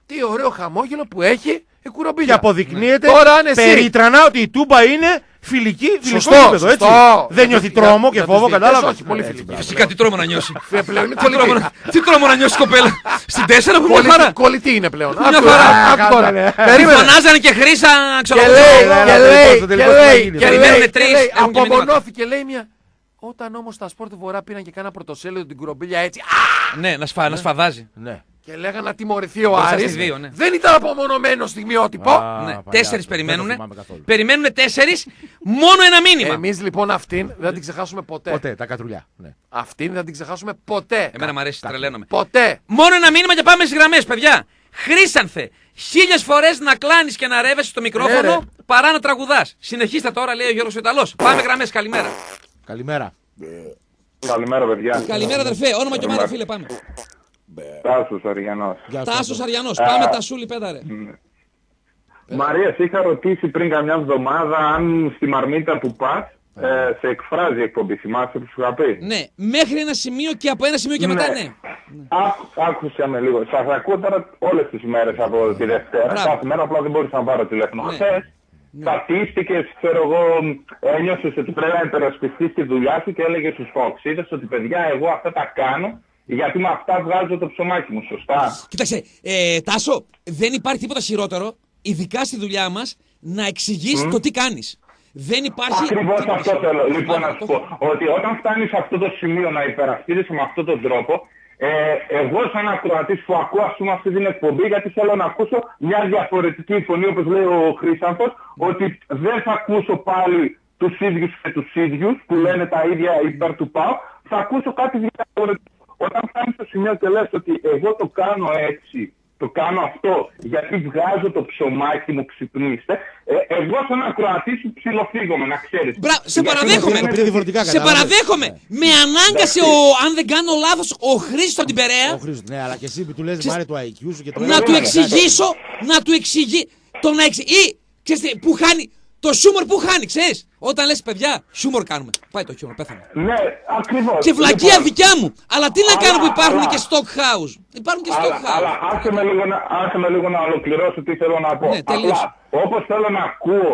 Τι ωραίο χαμόγελο που έχει η Κουρομπίλια. Και αποδεικνύεται Τώρα αν εσύ- περίτρανα ότι η Τούμπα είναι φιλική, φιλικό Σωστό, επίπεδο, έτσι. σωστό. Δεν νιώθει Για- τρόμο για και τους φόβο, διαιτητές, κατάλαβε. όχι, πολύ φιλική. Φυσικά τι τρόμο να νιώσει. Ε, πλέον είναι Τι τρόμο κολλητή. να- Τι τρόμο να νιώσει κοπέλα. Στην τέσσερα που μια Κολλητή- χαρά. Κολλητή είναι πλέον. Μια Άκου, χαρά. άκου τώρα. Κάτανε. Περίμενε. Φωνάζανε και χρήσα, ξέρω Και εγώ. λέει, Έλα, και έλα, λέει, τελικώς, το και τελικώς τι θα λέει, γίνει. και Περιμένουνε λέει, τρεις, και λέει, έχουν και μηνύματα. απομονώθηκε, λέει μια. Όταν όμως τα Σπορτ Βορρά πήραν και κάνα πρωτοσέλιδο την Κουρομπίλια έτσι. Α! Ναι, να σφα- να σφαδάζει. Ναι. Και λέγανε να τιμωρηθεί ο Μπροστά Άρης. στις δύο, ναι. Δεν ήταν απομονωμένο στιγμιότυπο. Α, Ναι, παλιά, τέσσερις δεν το περιμένουνε. θυμάμαι καθόλου. Περιμένουνε τέσσερις, μόνο ένα μήνυμα. Εμείς λοιπόν αυτήν δεν θα την ξεχάσουμε ποτέ. Ποτέ, τα κατρουλιά. Ναι. Αυτήν δεν θα την ξεχάσουμε ποτέ. Εμένα μου αρέσει, τρελαίνομαι. Ποτέ. Μόνο ένα μήνυμα και πάμε στις γραμμές, παιδιά. Χρήσανθε, χίλιες φορές να κλάνεις και να ρεύεσαι στο μικρόφωνο Ναι, ρε. παρά να τραγουδάς. Συνεχίστε τώρα, λέει ο Γιώργος ο Ιταλός. Πάμε γραμμές, καλημέρα. Καλημέρα. Καλημέρα, παιδιά. Καλημέρα, αδερφέ. Όνομα και ομάδα, φίλε, πάμε. Τάσος Αριανός. Γεια σου, Τάσος Τάσο. Αριανός, πάμε τα σούλη πέταρε. Μαρία, σε είχα ρωτήσει πριν καμιά εβδομάδα αν στη μαρμίτα που πας ε, σε εκφράζει η εκπομπή. Θυμάσαι που σου είχα πει. Ναι, μέχρι ένα σημείο και από ένα σημείο και μετά, ναι. Άκου- Άκουσα με λίγο. Σας ακούω τώρα όλες τις μέρες από τη Δευτέρα. Μπράβο. Κάθε μέρα απλά δεν μπορούσα να πάρω τηλέφωνο. Ναι. Χθες στατίστηκες, ξέρω εγώ, ένιωσες ότι πρέπει να υπερασπιστείς τη δουλειά σου και έλεγες στους φοξίδες ότι παιδιά εγώ αυτά τα κάνω γιατί με αυτά βγάζω το ψωμάκι μου. Σωστά. Κοίταξε, ε, Τάσο, δεν υπάρχει τίποτα χειρότερο, ειδικά στη δουλειά μας, να εξηγείς το τι κάνεις. Δεν υπάρχει. Ακριβώς τίποτα αυτό χειρότερο. θέλω. Λοιπόν, Μπράβο, να σου το πω έχω. ότι όταν φτάνεις σε αυτό το σημείο να υπερασπίζεσαι με αυτόν τον τρόπο, ε, εγώ σαν ακροατής που ακούω ας πούμε αυτή την εκπομπή, γιατί θέλω να ακούσω μια διαφορετική φωνή, όπως λέει ο Χρήσανθος, ότι δεν θα ακούσω πάλι τους ίδιους και τους ίδιους που λένε τα ίδια υπέρ του ΠΑΟ, θα ακούσω κάτι διαφορετικό. Όταν φτάνεις στο σημείο και λες ότι εγώ το κάνω έτσι, το κάνω αυτό γιατί βγάζω το ψωμάκι μου, ξυπνήστε. Ε, εγώ σαν ακροατή σου ψιλοφύγομαι, να ξέρεις. Μπρα- σε Γιατί παραδέχομαι. είναι- Το πήρε διαφορετικά, Σε κατάλαβες. παραδέχομαι. Με ανάγκασε ο, αν δεν κάνω λάθος, ο Χρήστος από την Περαία Ο Χρήστος, ναι, αλλά και εσύ που του λες μάρε το άι κιου σου και το να του ναι, εξηγήσω, να του εξηγεί. Το να εξηγεί. Ή, ξέρεις τι, που χάνει. Το χιούμορ που χάνει, ξέρεις. Όταν λες παιδιά, χιούμορ κάνουμε. Πάει το χιούμορ, πέθανε. Ναι, ακριβώς. Και βλακεία Λοιπόν, δικιά μου. Αλλά τι να Αλλά- κάνω που υπάρχουν αλλά- και stock house. Υπάρχουν και stock Αλλά, αλλά house. άσε, με λίγο να, άσε με λίγο να ολοκληρώσω τι θέλω να πω. Ναι, τελείωσε. Απλά, όπως θέλω να ακούω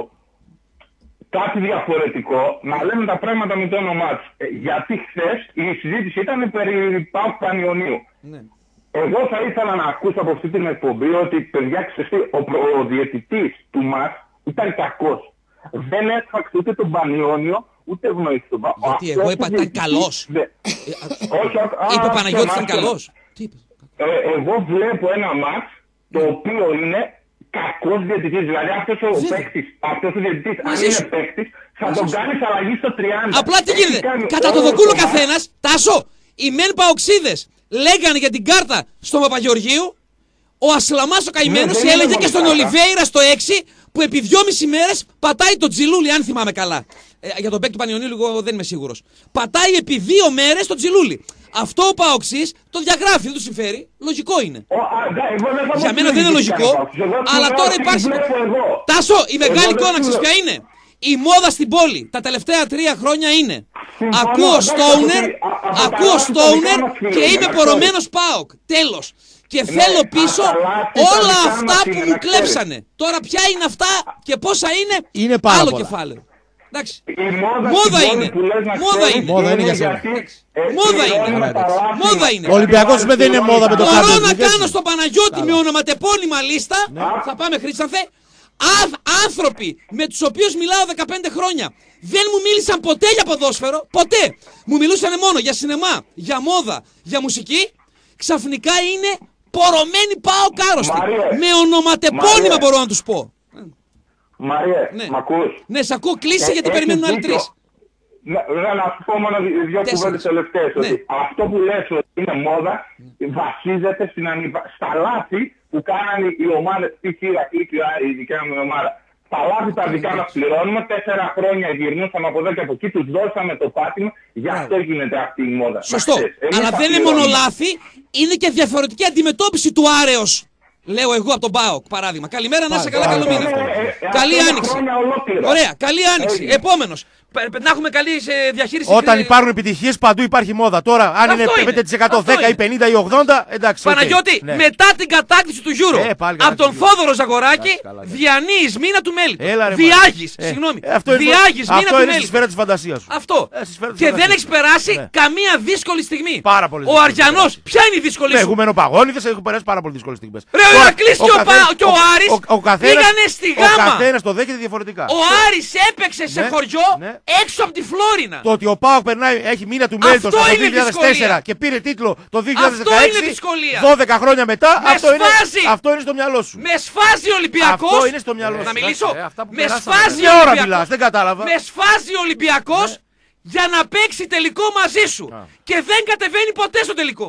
κάτι διαφορετικό, να λέμε τα πράγματα με το όνομά τους. Ε, γιατί χθες η συζήτηση ήταν περί ΠΑΟΚ Πανιωνίου. Ναι. Εγώ θα ήθελα να ακούσω από αυτή την εκπομπή ότι παιδιά ξέρετε, ο, προ- ο διαιτητής του ΜΑΤ ήταν κακός. Δεν έσφαξε ούτε τον Πανιόνιο, ούτε ευνοήθηκε τον ΠΑΟΚ. Γιατί Αυτός εγώ ο είπα ήταν διαιτητής καλός. δεν- Όχι, α- α, Είπε ο α, Παναγιώτης ήταν άκουσε με. καλός. Τι είπε. Ε, εγώ βλέπω ένα μάτς το οποίο είναι κακός διαιτητής. Δηλαδή αυτός ο Βέβαια. παίκτης, αυτός ο διαιτητής, αν Μαζί είναι σου. παίκτης, θα Μαζί τον σου. κάνεις αλλαγή στο τριάντα. Απλά τι Έχει γίνεται. κάνει Κατά το όλο δοκούλο το μάτς. καθένα, Τάσο, οι μεν παοξίδες λέγανε για την κάρτα στον Παπαγεωργίου. Ο Ασλαμάς ο καημένος Ναι, δεν έλεγε είναι και στον μόνο κάρτα. Ολιβέηρα στο έξι που επί δυόμιση μέρες πατάει το Τζιλούλι, αν θυμάμαι καλά. Ε, για τον παίκτη του Πανιωνίου λίγο δεν είμαι σίγουρος. Πατάει επί δύο μέρες το Τζιλούλι. Αυτό ο Παοξής το διαγράφει, δεν του συμφέρει. Λογικό είναι. Ο, α, δε- εγώ δεν θα Για πω μένα τι δεν είναι διαιτητής λογικό, κάνει ο Παοξής. Εγώ αλλά σου τώρα λέω τι υπάρχει. βλέπω εγώ. Τάσο, η μεγάλη Εγώ εικόνα δεν ξέρεις σου ποια λέω. είναι. Η μόδα στην πόλη τα τελευταία τρία χρόνια είναι. Συμφωνώ, Ακούω εντάξει, Stoner, ότι α- από τα ακούω λάθη τα Stoner δικά μας φίλοι και είναι, είμαι να πορωμένος ΠΑΟΚ. Τέλος. Και θέλω από πίσω τα λάθη τα όλα δικά αυτά μας που είναι, μου να ξέρεις. κλέψανε. Τώρα ποια είναι αυτά και πόσα είναι, Είναι πάρα άλλο πολλά. κεφάλαιο. Εντάξει. Η μόδα, Μόδα στην πόλη είναι. που λες να Μόδα ξέρεις είναι. Μόδα είναι για σένα. γιατί, ε, Μόδα είναι. πληρώνουμε τα Εντάξει. λάθη Μόδα μας. είναι. Ο Ολυμπιακός δεν είναι μόδα με το Μπορώ Champions να League, κάνω έτσι. στον Παναγιώτη Καλά. με ονοματεπώνυμα λίστα. Θα πάμε Χρήστανθε. Άθ- άνθρωποι με τους οποίους μιλάω δεκαπέντε χρόνια δεν μου μίλησαν ποτέ για ποδόσφαιρο. Ποτέ. Μου μιλούσαν μόνο για σινεμά, για μόδα, για μουσική. Ξαφνικά είναι πορωμένοι πάω κάρωστοι. Μάριε. Με ονοματεπώνυμα Μάριε. μπορώ να τους πω. Μαριέ, Ναι. μ' ακούς? Ναι, σ' ακούω κλείσει Ε, γιατί έχεις περιμένουν άλλοι δίκιο. τρεις. Ναι, ναι, να σου πω μόνο δυ- δύο Τέσσερις. κουβέντες τελευταίες. Ναι. Ότι αυτό που λες ότι είναι μόδα βασίζεται στην ανυπα... στα λάθη που κάνανε οι ομάδες της Ηρακλή και η δικιά μου ομάδα. Τα λάθη τα δικά μας πληρώνουμε. Τέσσερα χρόνια γυρνούσαμε από εδώ και από εκεί, τους δώσαμε το πάτημα. Γι' αυτό γίνεται αυτή η μόδα. Να Σωστό. ξέρεις. Εμείς Αλλά τα δεν είναι μόνο πληρώνουμε. λάθη, είναι και διαφορετική αντιμετώπιση του άρεος. Λέω εγώ από τον ΠΑΟΚ, παράδειγμα. Καλημέρα, να είσαι καλά, καλό μήνα. Ε, ε, ε, Καλή αυτό είναι άνοιξη. χρόνια ολόκληρα. Ωραία, καλή άνοιξη. Έγινε. Επόμενος. Να έχουμε καλή σε διαχείριση. Όταν υπάρχουν επιτυχίες παντού υπάρχει μόδα. Τώρα, αν Αυτό είναι είναι. πέντε τοις εκατό, Αυτό δέκα ή είναι. πενήντα ή ογδόντα, εντάξει. οκ. Παναγιώτη, Ναι. μετά την κατάκτηση του Euro Ε, πάλι από τον κατάκτηση του Euro. Θόδωρο Ζαγοράκη, Εντάξει, καλά, εντάξει. διανύεις μήνα του μέλη. Έλα, ρε, Διάγεις, Ε, συγγνώμη. ε, αυτό είναι- Διάγεις μήνα αυτό του είναι στη μέλη. σφαίρα της φαντασίας σου. Αυτό. Ε, στη σφαίρα της Και δεν φαντασίας. έχεις περάσει Ναι. καμία δύσκολη στιγμή. Πάρα πολύ Ο δύσκολη Αριανός, στιγμή. ποια είναι η δύσκολη Ναι, σου. έχουμε παγόνιδες, έχουν περάσει πάρα πολύ δύσκολες στιγμές. Ρε, ο Τώρα, Ηρακλής και ο καθένας- Πα- και ο Άρης πήγανε στη Ο Γάμα. καθένας το δέχεται διαφορετικά. Ο Άρης έπαιξε σε Ναι, χωριό ναι. έξω από τη Φλόρινα. Το ότι ο Πάοκ περνάει, έχει μήνα του μέλητος Αυτό το είναι δύο χιλιάδες τέσσερα δυσκολία. και πήρε τίτλο το δύο Αυτό χιλιάδες δεκαέξι. είναι δυσκολία. δώδεκα χρόνια μετά, Με αυτό είναι, σφάζει. αυτό είναι στο μυαλό σου. Με σφάζει ο Ολυμπιακός. Αυτό είναι στο μυαλό σου. Να μιλήσω. Ε, αυτά που Με περάσαμε. σφάζει Τι ο ώρα Ολυμπιακός. μιλάς, δεν κατάλαβα. Με σφάζει ο Ολυμπιακός Ναι. για να παίξει τελικό μαζί σου. Α. Και δεν κατεβαίνει ποτέ στο τελικό.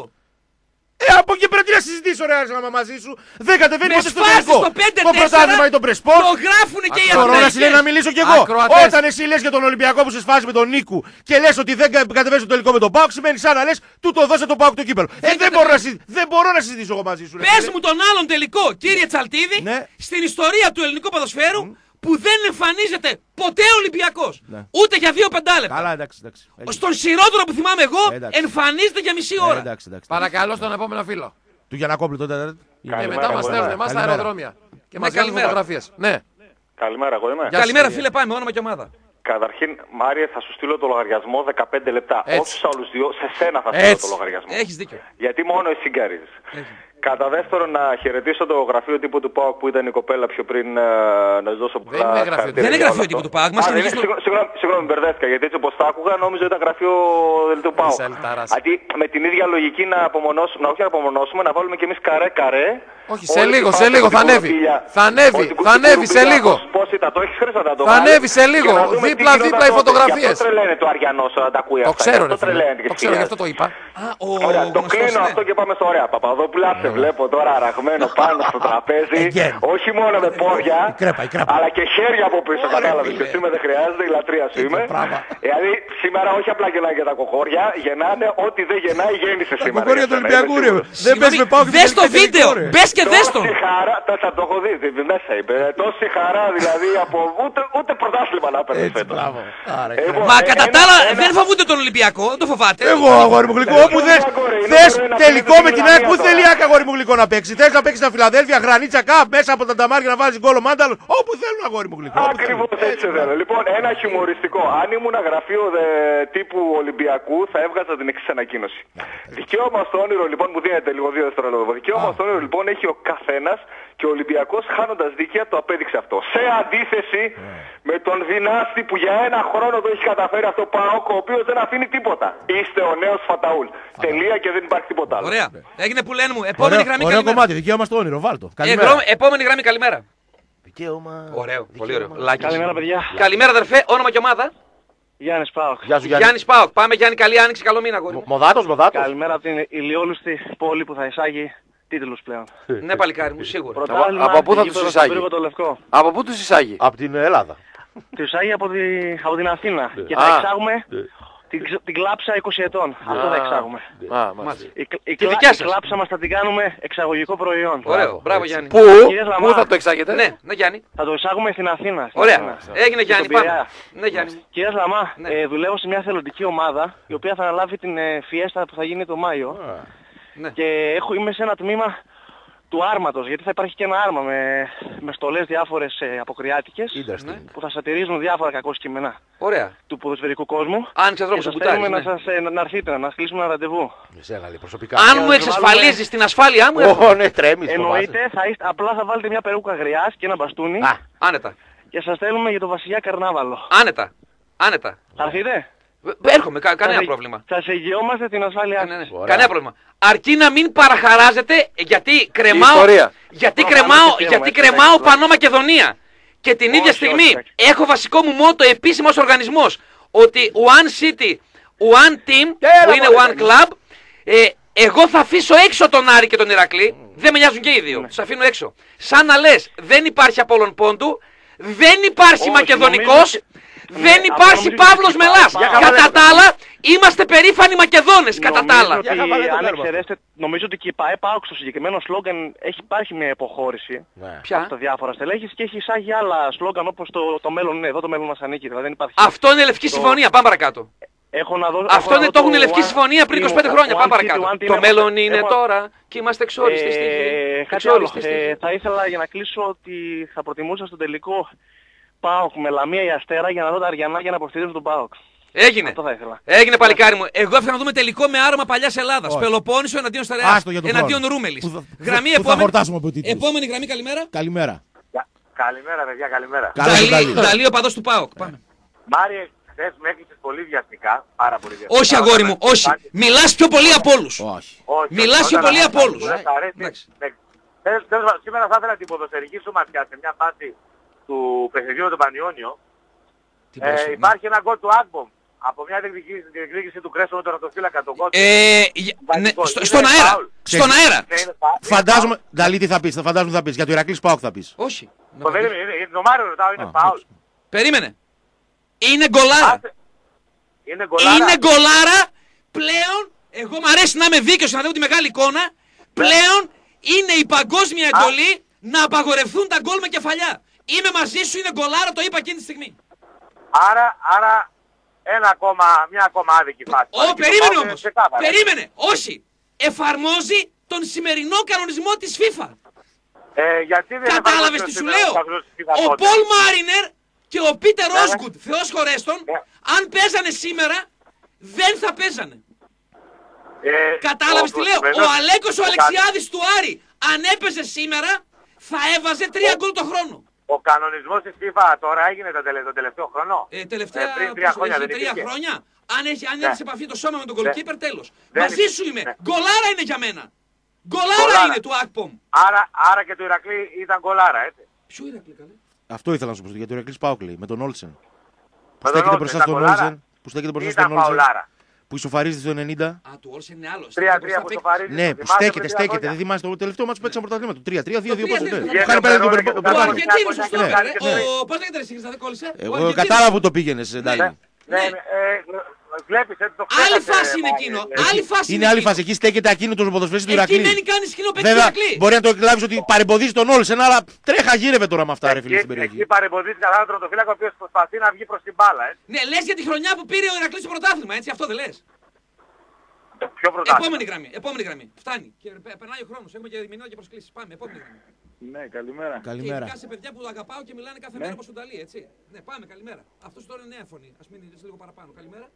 Ε, από εκεί πρέπει να συζητήσω ρε Άρη μαζί σου. Δεν κατεβαίνει Με ποτέ στο σφάζει τελικό. στο πέντε Το τέσσερα. πρωτάθλημα ή τον Πρεσπόρ. Το γράφουνε και οι Μπορώ να αθλητές. σου λέει να μιλήσω κι εγώ. Ακροατές. Όταν εσύ λες για τον Ολυμπιακό που σε σφάζει με τον Νίκου και λες ότι δεν κα- κατεβαίνει στο τελικό με τον Πάοκ, σημαίνει σαν να λες του το δώσε τον Πάοκ το κύπελο. Ε, δεν, μπορώ να, συ- δεν μπορώ να συζητήσω εγώ μαζί σου. ρε Πες φίλε. μου τον άλλον τελικό, κύριε Τσαλτίδη, Ναι. στην ιστορία του ελληνικού ποδοσφαίρου που δεν εμφανίζεται ποτέ Ολυμπιακός. Ναι. Ούτε για δύο πεντάλεπτα. Καλά, εντάξει, εντάξει. Στον σειρότερο που θυμάμαι εγώ, Εντάξει. εμφανίζεται για μισή Ε, ώρα. εντάξει, εντάξει. Παρακαλώ στον επόμενο φίλο. Του Γιαννακόπουλου τότε. ρε. Και μετά μας στέλνουν εμάς στα Καλημέρα. αεροδρόμια. Και μας βγάζουν καλημέρα. φωτογραφίες. Ναι. Καλημέρα, εγώ είμαι. Γεια σου, Καλημέρα, κύριε. φίλε, πάμε, όνομα και ομάδα. Καταρχήν, Μάριε, θα σου στείλω το λογαριασμό δεκαπέντε λεπτά. Έτσι. Όχι σε άλλους δύο, σε σένα θα στείλω Έτσι. το λογαριασμό. Έχεις δίκιο. Γιατί μόνο εσύ γκαρίζεις. Κατά δεύτερον, να χαιρετήσω το γραφείο τύπου του ΠΑΟΚ που ήταν η κοπέλα πιο πριν, ε, να σου δώσω πολλά είναι γραφείο χαρακτήρια Δεν είναι για γραφείο όλο τύπου αυτό. του ΠΑΟΚ, μας Α, δεν συνεχίζουν- είναι, συγγνώμη, συγγνώμη, συγγνώμη, μπερδεύτηκα, γιατί έτσι όπως τα άκουγα νόμιζα ήταν γραφείο του ΠΑΟΚ. Είσαι αλταράς. Αντί με την ίδια λογική να απομονώσουμε, να όχι να απομονώσουμε, να βάλουμε κι εμείς καρέ-καρέ. Όχι, σε λίγο, σε λίγο, θα ανέβει. Θα ανέβει, θα ανέβει σε λίγο. Πώς ήταν, το έχεις χρήστα να το Θα βάλεις. ανέβει σε λίγο. Και να δούμε τι Δίπλα, γινόταν δίπλα οι τότε. φωτογραφίες. Γι' αυτό τρελαίνεται ο Αριανός όταν τα ακούει Το αυτά. ξέρω, Γι' ρε αυτό φίλε. τρελαίνεται και Το ξέρω, γι' αυτό σκυλιάζει. το είπα. Α, ο Ωραία, το γνωστός, κλείνω ναι. αυτό και πάμε στο ωραία. Παπαδόπουλα, σε βλέπω τώρα αραγμένο πάνω στο τραπέζι. Again. Όχι μόνο με πόδια, Η κρέπα, η κρέπα. αλλά και χέρια από πίσω. Ωραία, Κατάλαβε. φίλε. Και εσύ με δεν χρειάζεται, η λατρεία σου είμαι. πράγμα. Δηλαδή σήμερα όχι απλά γεννάει για τα κοκόρια, γεννάνε ό,τι δεν γεννάει γέννησε σήμερα. Κοκόρια του για σένα, Ολυμπιακού, είμαι ρε. σίγουρος. Δεν παίζει με Πάοκ. Δες το βίντεο, μπες και δες το. Τόση χαρά, τα, τα το έχω δει, δει, μέσα είπε. ε, Τόση χαρά δηλαδή από ούτε, ούτε πρωτάθλημα να παίρνει Έτσι, φέτος. μπράβο. Άρα, Λοιπόν, Μα ε, κατά ένα- τα άλλα ένα- δεν φοβούνται τον Ολυμπιακό, δεν το φοβάται. Εγώ αγόρι μου γλυκό, Ε, όπου είναι θες, αγόρι, είναι θες αγόρι να τελικό παίζει με την την ΑΕΚ, Ιρλανδία πού τώρα. θέλει η ΑΕΚ αγόρι μου γλυκό να παίξει. Θες να παίξει στα Φιλαδέλφια, γρανίτσα κάπ, μέσα από τα νταμάρια να βάζει γκολ ο Μάνταλο. Όπου θέλουν αγόρι μου γλυκό. όπου Ακριβώς θέλουν. έτσι θέλω. Λοιπόν, ένα χιουμοριστικό. Αν ήμουν γραφείο δε, τύπου Ολυμπιακού, θα έβγαζα την εξής ανακοίνωση. Δικαίωμα στο όνειρο, λοιπόν, μου δίνεται λίγο δύο δευτερόλεπτα. Δικαίωμα στο όνειρο, λοιπόν, έχει ο καθένας και ο Ολυμπιακός, χάνοντας δίκαια, το απέδειξε αυτό. Σε αντίθεση με τον Δυνάστη που για ένα χρόνο το έχει καταφέρει αυτό ΠΑΟΚ, ο οποίος δεν αφήνει τίποτα. Είστε ο νέος Φαταούλ. Τελεία και δεν υπάρχει τίποτα άλλο. Ωραία. Έγινε που λένε μου. Επόμενη Ωραίο, γραμμή ωραίο καλημέρα. κομμάτι, δικαίωμα στο όνειρο, βάλτο. Ε, Καλημέρα. γρό- Επόμενη γραμμή καλημέρα. Δικαίωμα. Ωραίο, πολύ ωραίο. Λάκης. Καλημέρα, παιδιά. Καλημέρα, αδερφέ, όνομα και ομάδα. Γιάννης Πάοκ. Γεια σου Γιάννη. Γιάννης Πάοκ. Πάμε Γιάννη, καλή άνοιξη, καλό μήνα, αγόρι μου. Μοδάτος, μοδάτος. Καλημέρα από την ηλιόλουστη πόλη που θα εισάγει τίτλους πλέον. Ναι, παλικάρι μου, σίγουρα. Πρωτάθλημα, από πού θα τους γήπεδο εισάγει? στον Πύργο το Λευκό. Από πού τους εισάγει? Από την Ελλάδα. Του εισάγει από, τη, από την Αθήνα. Και Α. θα εξάγουμε την, ξ- την κλάψα είκοσι ετών. Αυτό θα εξάγουμε. Α, μάλιστα. Η, κλ- η, Τη κλα- δικιά η σας. κλάψα μας θα την κάνουμε εξαγωγικό προϊόν. Ωραίο, μπράβο Γιάννη. Πού, Κύριε Λαμά. πού θα το εξάγετε? Ναι, ναι Γιάννη. Θα το εισάγουμε στην Αθήνα. στην Ωραία. Αθήνα. Έγινε Γιάννη, στον πάμε. Πειραιά. Ναι Γιάννη. Κύριε Λαμά, Ναι. ε, δουλεύω σε μια θελοντική ομάδα η οποία θα αναλάβει την ε, φιέστα που θα γίνει το Μάιο. Ναι. Και έχω, είμαι σε ένα τμήμα του άρματος, γιατί θα υπάρχει και ένα άρμα με, με στολές διάφορες ε, αποκριάτικες Interesting. που θα σατυρίζουν διάφορα κακό κείμενα Ωραία. του ποδοσφαιρικού κόσμου. Άνοιξε Και δρόμο σας στο μπουτάρι. θέλουμε Ναι. να, σας, ε, να, να έρθετε, να κλείσουμε ένα ραντεβού. Σε έγαλε προσωπικά. Αν να μου βάλουμε- εξασφαλίζεις την ασφάλειά μου, έχω. Ω, ναι, τρέμεις. Εννοείται, θα είστε, απλά θα βάλετε μια περούκα γριάς και ένα μπαστούνι Α, Άνετα. και σας θέλουμε για το βασιλιά Καρνάβαλο. Άνετα. Άνετα. Θα έρθετε? Ε, Έρχομαι, κα- κανένα Θα σε- πρόβλημα. Θα σε εγγυόμαστε την ασφάλειά Ναι, ναι, σας. ναι. Ωραία. Κανένα πρόβλημα. Αρκεί να μην παραχαράζετε γιατί κρεμάω, ιστορία. γιατί Προφανώς κρεμάω, και γιατί έτσι, κρεμάω εντάξει, πανό Μακεδονία. Και την ίδια Όχι, στιγμή όχι, όχι. έχω βασικό μου μότο επίσημος οργανισμός ότι one city, one team, Έλα, που είναι μωρέ, one club, ε, εγώ θα αφήσω έξω τον Άρη και τον Ηρακλή, δεν με νοιάζουν και οι δύο, τους αφήνω έξω. Σαν να λες δεν υπάρχει Απόλλων Πόντου, δεν υπάρχει Όχι, Μακεδονικός, νομίζω και- δεν Ναι, υπάρχει αυτό νομίζω Παύλος και Μελάς. πάρα- Κατά τα άλλα, Είμαστε περήφανοι Μακεδόνες κατά τα άλλα. Ότι, αν εξαιρέσετε, νομίζω ότι και η ΠΑΕ ΠΑΟΚ στο συγκεκριμένο σλόγγαν έχει υπάρχει μια υποχώρηση Ναι. Ποια? από τα διάφορα στελέχη και έχει εισάγει άλλα σλόγγαν όπως το, το μέλλον είναι εδώ, το μέλλον μας ανήκει. Δηλαδή δεν υπάρχει. Αυτό είναι λευκή συμφωνία. Πάμε παρακάτω. Έχω να δω, Αυτό έχω είναι, να το δω έχουν λευκή one- συμφωνία πριν είκοσι πέντε one- χρόνια. one Πάμε city, παρακάτω. one team. Το Έχω- μέλλον είναι έχω- τώρα και είμαστε εξόριστοι στη Ε, γη. κάτι άλλο. Εξόριστοι στη Ε, γη. θα ήθελα για να κλείσω ότι θα προτιμούσα στο τελικό ΠΑΟΚ με Λαμία ή Αστέρα για να δω τα Αριανά για να υποστηρίζω τον ΠΑΟΚ. Έγινε. Αυτό θα ήθελα. Έγινε παλικάρι μου. Εγώ έφερα να δούμε τελικό με άρωμα παλιάς Ελλάδας. Όχι. Πελοπόννησο εναντίον Στερεάς. Άστο για τον Εναντίον χρόνο. Ρούμελης. Που θα- Γραμμή που θα επόμενη. χορτάσουμε από τίτλους. Επόμενη γραμμή, καλημέρα. Καλημέρα. Καλημέρα, παιδιά, καλημέρα. Καλά το Δαλή, καλή. Δαλή, ο παδός του ΠΑΟΚ. Πάμε. Μάριε, χθες με έκλεισες πολύ βιαστικά, πάρα πολύ βιαστικά. Όχι αγόρι μου, όχι. Μιλάς πιο πολύ από όλους. Όχι. Όχι, Μιλάς όχι, πιο όταν πολύ αυτά από όλους. που δεν σ' αρέσει, Εντάξει. ναι. Τέλος- τέλος πάντων, σήμερα θα ήθελα την ποδοσφαιρική σου ματιά σε μια φάση του παιχνιδιού με τον Πανιόνιο. Τι Ε, μπορείς, ναι. υπάρχει ένα γκολ του Άγκμπομ από μια διεκδικήση, διεκδίκηση του Κρέσο με τον ρατοφύλακα τον γκολ. Ε, για- ναι, Βασικό. στο- Είναι στον αέρα. φάουλ. Στον αέρα. Ναι, είναι φα- είναι Φαντάζομαι. φάουλ. Νταλή, τι θα πει. Φαντάζομαι τι θα πει. Για το Ηρακλή Πάοκ θα πει. Όχι. Το περίμενε, είναι- είναι- το Μάριο ρωτάω, είναι Α, φάουλ. Περίμενε. Είναι γκολάρα. Άσε. Είναι γκολάρα. Είναι γκολάρα. Πλέον, εγώ μου αρέσει να είμαι δίκαιος να δω τη μεγάλη εικόνα. Πλέον είναι η παγκόσμια εντολή να απαγορευτούν τα γκολ με κεφαλιά. Είμαι μαζί σου, είναι γκολάρα, το είπα εκείνη τη στιγμή. Άρα, άρα ένα ακόμα, μια ακόμα άδικη φάση. Ω, περίμενε όμως. όμως. Περίμενε. Όχι. Εφαρμόζει τον σημερινό κανονισμό της FIFA. Ε, γιατί δεν Κατάλαβες τι σου λέω. Ο Πολ Μάρινερ και ο Πίτερ Ναι, ναι. Όσγκουντ, Θεός χωρέστον, Ναι. αν παίζανε σήμερα, δεν θα παίζανε. Κατάλαβες τι λέω. Ο Αλέκος ο Αλεξιάδης του Άρη, αν έπαιζε σήμερα, θα έβαζε τρία γκολ το χρόνο. Ο κανονισμός της FIFA τώρα έγινε τον τελε- τον τελευταίο χρόνο. Ε, τελευταία πριν τρία πόσο, χρόνια έχει δεν τρία υπήρχε. χρόνια. Αν έχει, αν Ναι. έχει σε επαφή το σώμα με τον goalkeeper, τέλος. Δεν Μαζί υπήρχε. σου είμαι. Ναι. Γκολάρα είναι για μένα. Γκολάρα Γκολάρα. είναι του Ακπομ. Άρα, άρα και το Ηρακλή ήταν γκολάρα, έτσι. Ποιο Ηρακλή, καλέ. Αυτό ήθελα να σου πω. Για το Ηρακλή Πάοκ λέει. Με τον Όλσεν. Που τον στέκεται Όλσεν, μπροστά ήταν στον γκολάρα. Όλσεν. Που στέκεται μπροστά Ήταν στον Όλσεν. φαουλάρα. Που ισοφαρίζει στο ενενήντα. Α, του Όλσεν είναι άλλο. τρία τρία που το φαρίζει. Ναι, που στέκεται, στέκεται. Δεν θυμάσαι το τελευταίο μάτσο που παίξαμε πρωταθλήμα του. τρία τρία δύο δύο Το πόσο τρία ήταν. δύο. Που χάρη πέρα τον Ο Περπό- Ο Περπάνη. Αργεντίνος, σωστό. Ναι. ρε. Ο- Πώς λέγεται ρε σύγχρονα, δεν κόλλησε. Ο Εγώ Αργεντίνος. κατάλαβα που το πήγαινε, Νταλή. Ναι, ναι, Ναι. ε, βλέπεις, έτσι το Άλλη ξέχασε, φάση είναι Μάριε. εκείνο. Ε, Άλλη φάση Είναι άλλη φάση. Εκεί στέκεται ακίνητο ο ποδοσφαιριστής του Εκεί Ηρακλή. μένει κάνει σκηνό παίκτη του Βέβαια, Ηρακλή. μπορεί να το εκλάβει ότι παρεμποδίζει τον Όλσεν, αλλά τρέχα γύρευε τώρα με αυτά, ρε φίλε, στην Εκεί, περιοχή. εκεί παρεμποδίζει κατά τον τερματοφύλακα ο οποίος προσπαθεί να βγει προς την μπάλα. Έτσι. Ναι, λες για τη χρονιά που πήρε ο Ηρακλής το πρωτάθλημα, έτσι, αυτό δεν λες. Πιο πρωτάθλημα. Επόμενη γραμμή, επόμενη γραμμή. Φτάνει. Και πε- περνάει ο χρόνος. Έχουμε και μηνύματα και προσκλήσεις. Πάμε, επόμενη γραμμή. Ναι, καλημέρα. Και Καλημέρα. ειδικά σε παιδιά που αγαπάω και μιλάνε κάθε μέρα όπως τον Ταλή, έτσι. Ναι, πάμε, καλημέρα. Αυτός τώρα είναι νέα φωνή. Ας μείνει λίγο παραπάνω. Καλημέρα.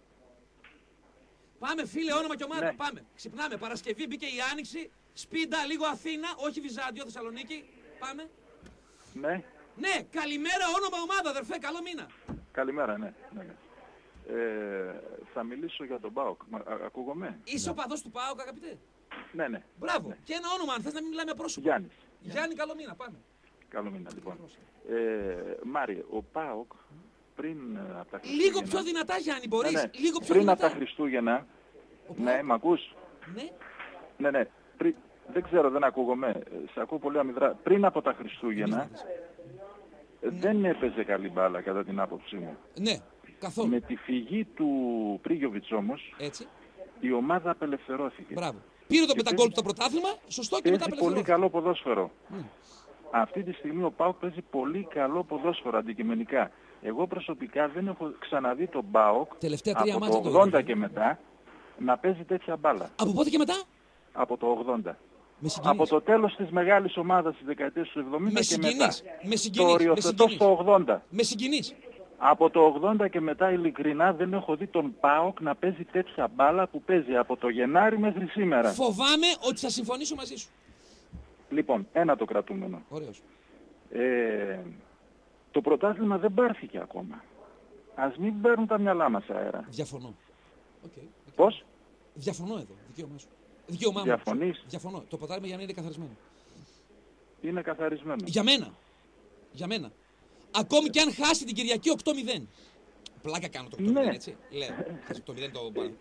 Πάμε, φίλε, όνομα και ομάδα. Πάμε. Ξυπνάμε. Παρασκευή μπήκε η Άνοιξη. Σπίντα, λίγο Αθήνα, όχι Βυζάντιο, Θεσσαλονίκη. Πάμε. Ναι, Ναι, καλημέρα, όνομα ομάδα, αδερφέ, καλό μήνα. καλημέρα, ναι. ναι. ναι. Ε, θα μιλήσω για τον ΠΑΟΚ. Μα, α- ακούγομαι. Είσαι ο παδός του ΠΑΟΚ, αγαπητέ. Ναι, ναι. Μπράβο. Και ένα όνομα, αν θες να μην μιλάμε πρόσωπο. Γιάννης. Γιάννη, καλό μήνα, πάμε. Καλό μήνα, λοιπόν. Ε, Μάριε, ο ΠΑΟΚ πριν ε, από τα Χριστούγεννα... Λίγο πιο δυνατά, Γιάννη, μπορείς. Ναι, ναι. Λίγο πιο Πριν από δυνατά. τα Χριστούγεννα... Ο Ναι, ΠΑΟΚ. μ' ακούς? Ναι. Ναι, ναι. Πριν... Δεν ξέρω, δεν ακούγομαι. Ε, Σε ακούω πολύ αμυδρά. Πριν από τα Χριστούγεννα ε, δεν έπαιζε καλή μπάλα κατά την άποψή μου. Ναι, καθόλου. Με τη φυγή του Πρίγιοβιτς όμως Έτσι. η ομάδα απελευθερώθηκε. Μπράβο. Πήρε το Και πενταγκόλ του το πρωτάθλημα, σωστό και μετά Παίζει πολύ απελευθερώθηκε. καλό ποδόσφαιρο. Αυτή τη στιγμή ο ΠΑΟΚ παίζει πολύ καλό ποδόσφαιρο αντικειμενικά. Εγώ προσωπικά δεν έχω ξαναδεί τον ΠΑΟΚ Τελευταία τρία από μάτια το το ογδόντα είδα. και μετά να παίζει τέτοια μπάλα. Από πότε και μετά? Από το ογδόντα. Με συγκινείς. Από το τέλος της μεγάλης ομάδας της δεκαετίας του εβδομήντα Με και μετά. συγκινείς. Με Το συγκινείς. Με οριοθετώ συγκινείς. στο ογδόντα. Με συγκινείς. Από το ογδόντα και μετά ειλικρινά δεν έχω δει τον ΠΑΟΚ να παίζει τέτοια μπάλα που παίζει από το Γενάρη μέχρι σήμερα. Φοβάμαι ότι θα συμφωνήσω μαζί σου. Λοιπόν, ένα το κρατούμενο. Ωραίος. Ε, το πρωτάθλημα δεν πάρθηκε ακόμα. Ας μην παίρνουν τα μυαλά μας αέρα. Διαφωνώ. Οκ. οκ. Πώς? Διαφωνώ εδώ. Δικαίωμά σου. Δικαίωμά μου. Διαφωνείς? Διαφωνώ. Το ποτάρι για να είναι καθαρισμένο. Είναι καθαρισμένο. Για μένα. Για μένα. Ακόμη και αν χάσει την Κυριακή οκτώ μηδέν. Πλάκα κάνω το οκτώ μηδέν, Ναι. έτσι. Λέω. Χάσει οκτώ μηδέν το μπάλ.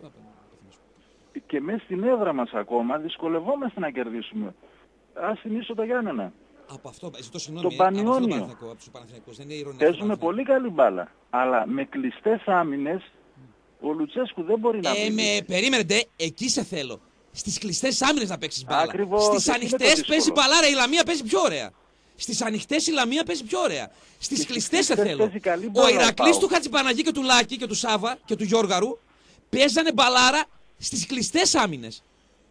Και μέσα στην έδρα μας ακόμα δυσκολευόμαστε να κερδίσουμε. Ας συνήσω τα Γιάννενα. Από αυτό, ζητώ συγγνώμη. Το ε, από αυτό Πανιόνιο. Παναθηναϊκό, από τους Παναθηναϊκούς. Δεν είναι ηρωνία. Παίζουμε πολύ καλή μπάλα. Αλλά με κλειστές άμυνες Ο Λουτσέσκου δεν μπορεί να Ε, μην. με περίμενε, εκεί σε θέλω. Στις κλειστές άμυνες να παίξεις μπάλα. Ακριβώς, Στις εκεί είναι το ανοιχτές δύσκολο. παίζει μπαλάρα, η Λαμία παίζει πιο ωραία. Στις ανοιχτές η Λαμία παίζει πιο ωραία. Στις στις κλειστές σε κλειστές θέλω. παίζει καλή Ο μπάλα, Ηρακλής πάω. του Χατζηπαναγή και του Λάκη και του Σάβα και του Γιώργαρου παίζανε μπαλάρα στις κλειστές άμυνες.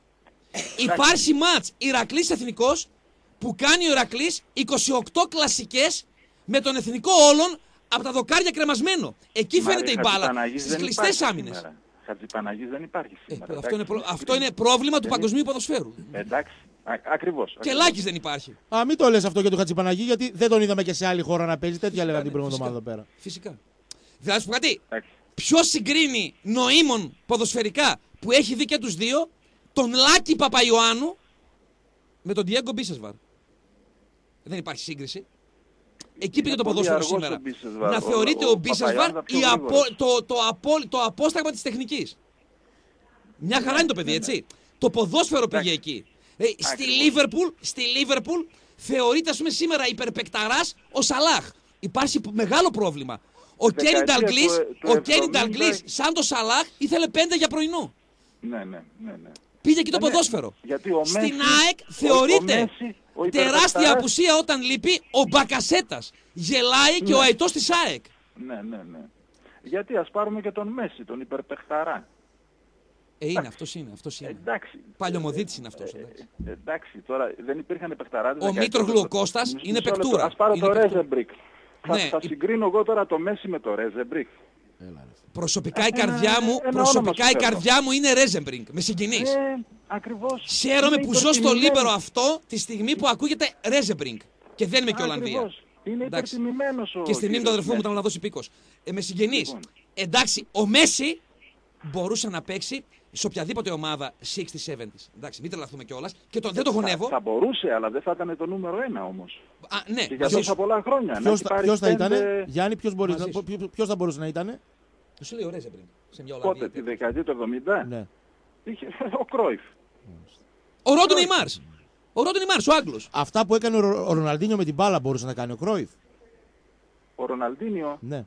Υπάρχει μάτς Ηρακλής Εθνικός που κάνει ο Ηρακλής είκοσι οκτώ κλασικές με τον εθνικό όλων από τα δοκάρια κρεμασμένο. Εκεί Μάρη, φαίνεται η μπάλα. Χατζηπαναγής Στις δεν κλειστές υπάρχει άμυνες. σήμερα. Χατζηπαναγής δεν υπάρχει Ε, σήμερα. αυτό, είναι, εντάξει, προ- αυτό κρίμα. είναι πρόβλημα του Δεν παγκοσμίου ποδοσφαίρου. Εντάξει, Α, ακριβώς. Και ακριβώς. Λάκης δεν υπάρχει. Α, μην το λες αυτό για τον Χατζηπαναγή, γιατί δεν τον είδαμε και σε άλλη χώρα να παίζει. Τέτοια λέγανε την προηγούμενη Φυσικά. εβδομάδα εδώ πέρα. Φυσικά. Δηλαδή, σου πω κάτι. Εντάξει. Ποιος συγκρίνει νοήμων ποδοσφαιρικά που έχει δει και τους δύο, τον Λάκη Παπαϊωάννου με τον Διέγκο Μπίσεσβαρ. Δεν υπάρχει σύγκριση. Εκεί πήγε το πολύ ποδόσφαιρο αργός σήμερα. ο Μπίσεσβαρ. Να Ο- θεωρείται ο ο Μπίσεσβαρ Παπαϊωάννου πιο η απο- γρήγορος. το, το, απο- το απόσταγμα της τεχνικής. Μια χαρά είναι το παιδί, έτσι. Το ποδόσφαιρο πήγε εκεί. Ε, στη Ακριβώς. Λίβερπουλ, στη Λίβερπουλ θεωρείται, ας πούμε, σήμερα υπερπεκταράς ο Σαλάχ. Υπάρχει π- μεγάλο πρόβλημα. Ο Δεκαετία Κένι Νταλγκλής, του- του ο Κένι εβδομήντα Νταλγκλής, σαν το Σαλάχ, ήθελε πέντε για πρωινό. Ναι, ναι, ναι, ναι. Πήγε εκεί το Ναι, ναι. ποδόσφαιρο. Γιατί ο Στην Μέση- ΑΕΚ ο- θεωρείται ο Μέση, ο τεράστια υπερπεκταράς- απουσία όταν λείπει ο Μπακασέτας. Γελάει και ο αετός της ΑΕΚ. Ναι, ναι, ναι. Γιατί ας πάρουμε και τον Μέση, τον υπερπεχταρά. Ε, είναι, αυτός είναι, αυτός είναι. Εντάξει. Παλιωμοδίτης είναι αυτός. εντάξει. Ε, εντάξει, τώρα δεν υπήρχαν παιχταράδες. Ο Μήτρογλου ο Κώστας Μισό είναι λεπτό. παικτούρα. Ας πάρω Είναι το παικτούρα. Ρέζεμπρικ. Θα, Ναι, θα η- συγκρίνω εγώ τώρα το Μέση με το Ρέζεμπρικ. Προσωπικά η Ένα- καρδιά μου, ένα προσωπικά όνομα η σου φέρνω. καρδιά μου είναι Ρέζεμπρινγκ. Με συγκινείς. Ε, ακριβώς. Χαίρομαι Είναι που ζω στο υπερτιμημένη. Λίμπερο αυτό τη στιγμή που ακούγεται Ρέζεμπρινγκ. Και δεν είμαι και Ολλανδία. Ακριβώς. Είναι Εντάξει. υπερτιμημένος ο Και στη μνήμη του κύριος αδερφού μου Μέση. ήταν Ολλανδός υπήκος. Ε, με συγκινείς. Λοιπόν. Εντάξει, ο Μέση μπορούσε να παίξει σε οποιαδήποτε ομάδα εξήντα εβδομήντα. Εντάξει, μην τρελαθούμε κιόλας. Και το, δεν το Θα, γονεύω. θα μπορούσε, αλλά δεν θα ήταν το νούμερο ένα όμως. Α, ναι, Και για μαζί τόσα σου. πολλά χρόνια. Να Ποιος έχει θα, πάρει ποιος θα πέντε- ήταν, Γιάννη, ποιος, μπορείς Μαζί να- σου. ποιος- ποιος θα μπορούσε να ήταν. Το σου λέει ο Ρέζεμπρινγκ. Σε μια Πότε, Ολλανδία. τη δεκαετία του εβδομήντα. Ναι. Είχε ο Κρόιφ. Ο Ρόντο Νεϊμάρς. Ο Ρόντο Νεϊμάρς, ο Άγγλος. Αυτά που έκανε ο, Ρο- ο Ροναλντίνιο με την μπάλα μπορούσε να κάνει ο Κρόιφ. Ο Ροναλντίνιο, Ναι.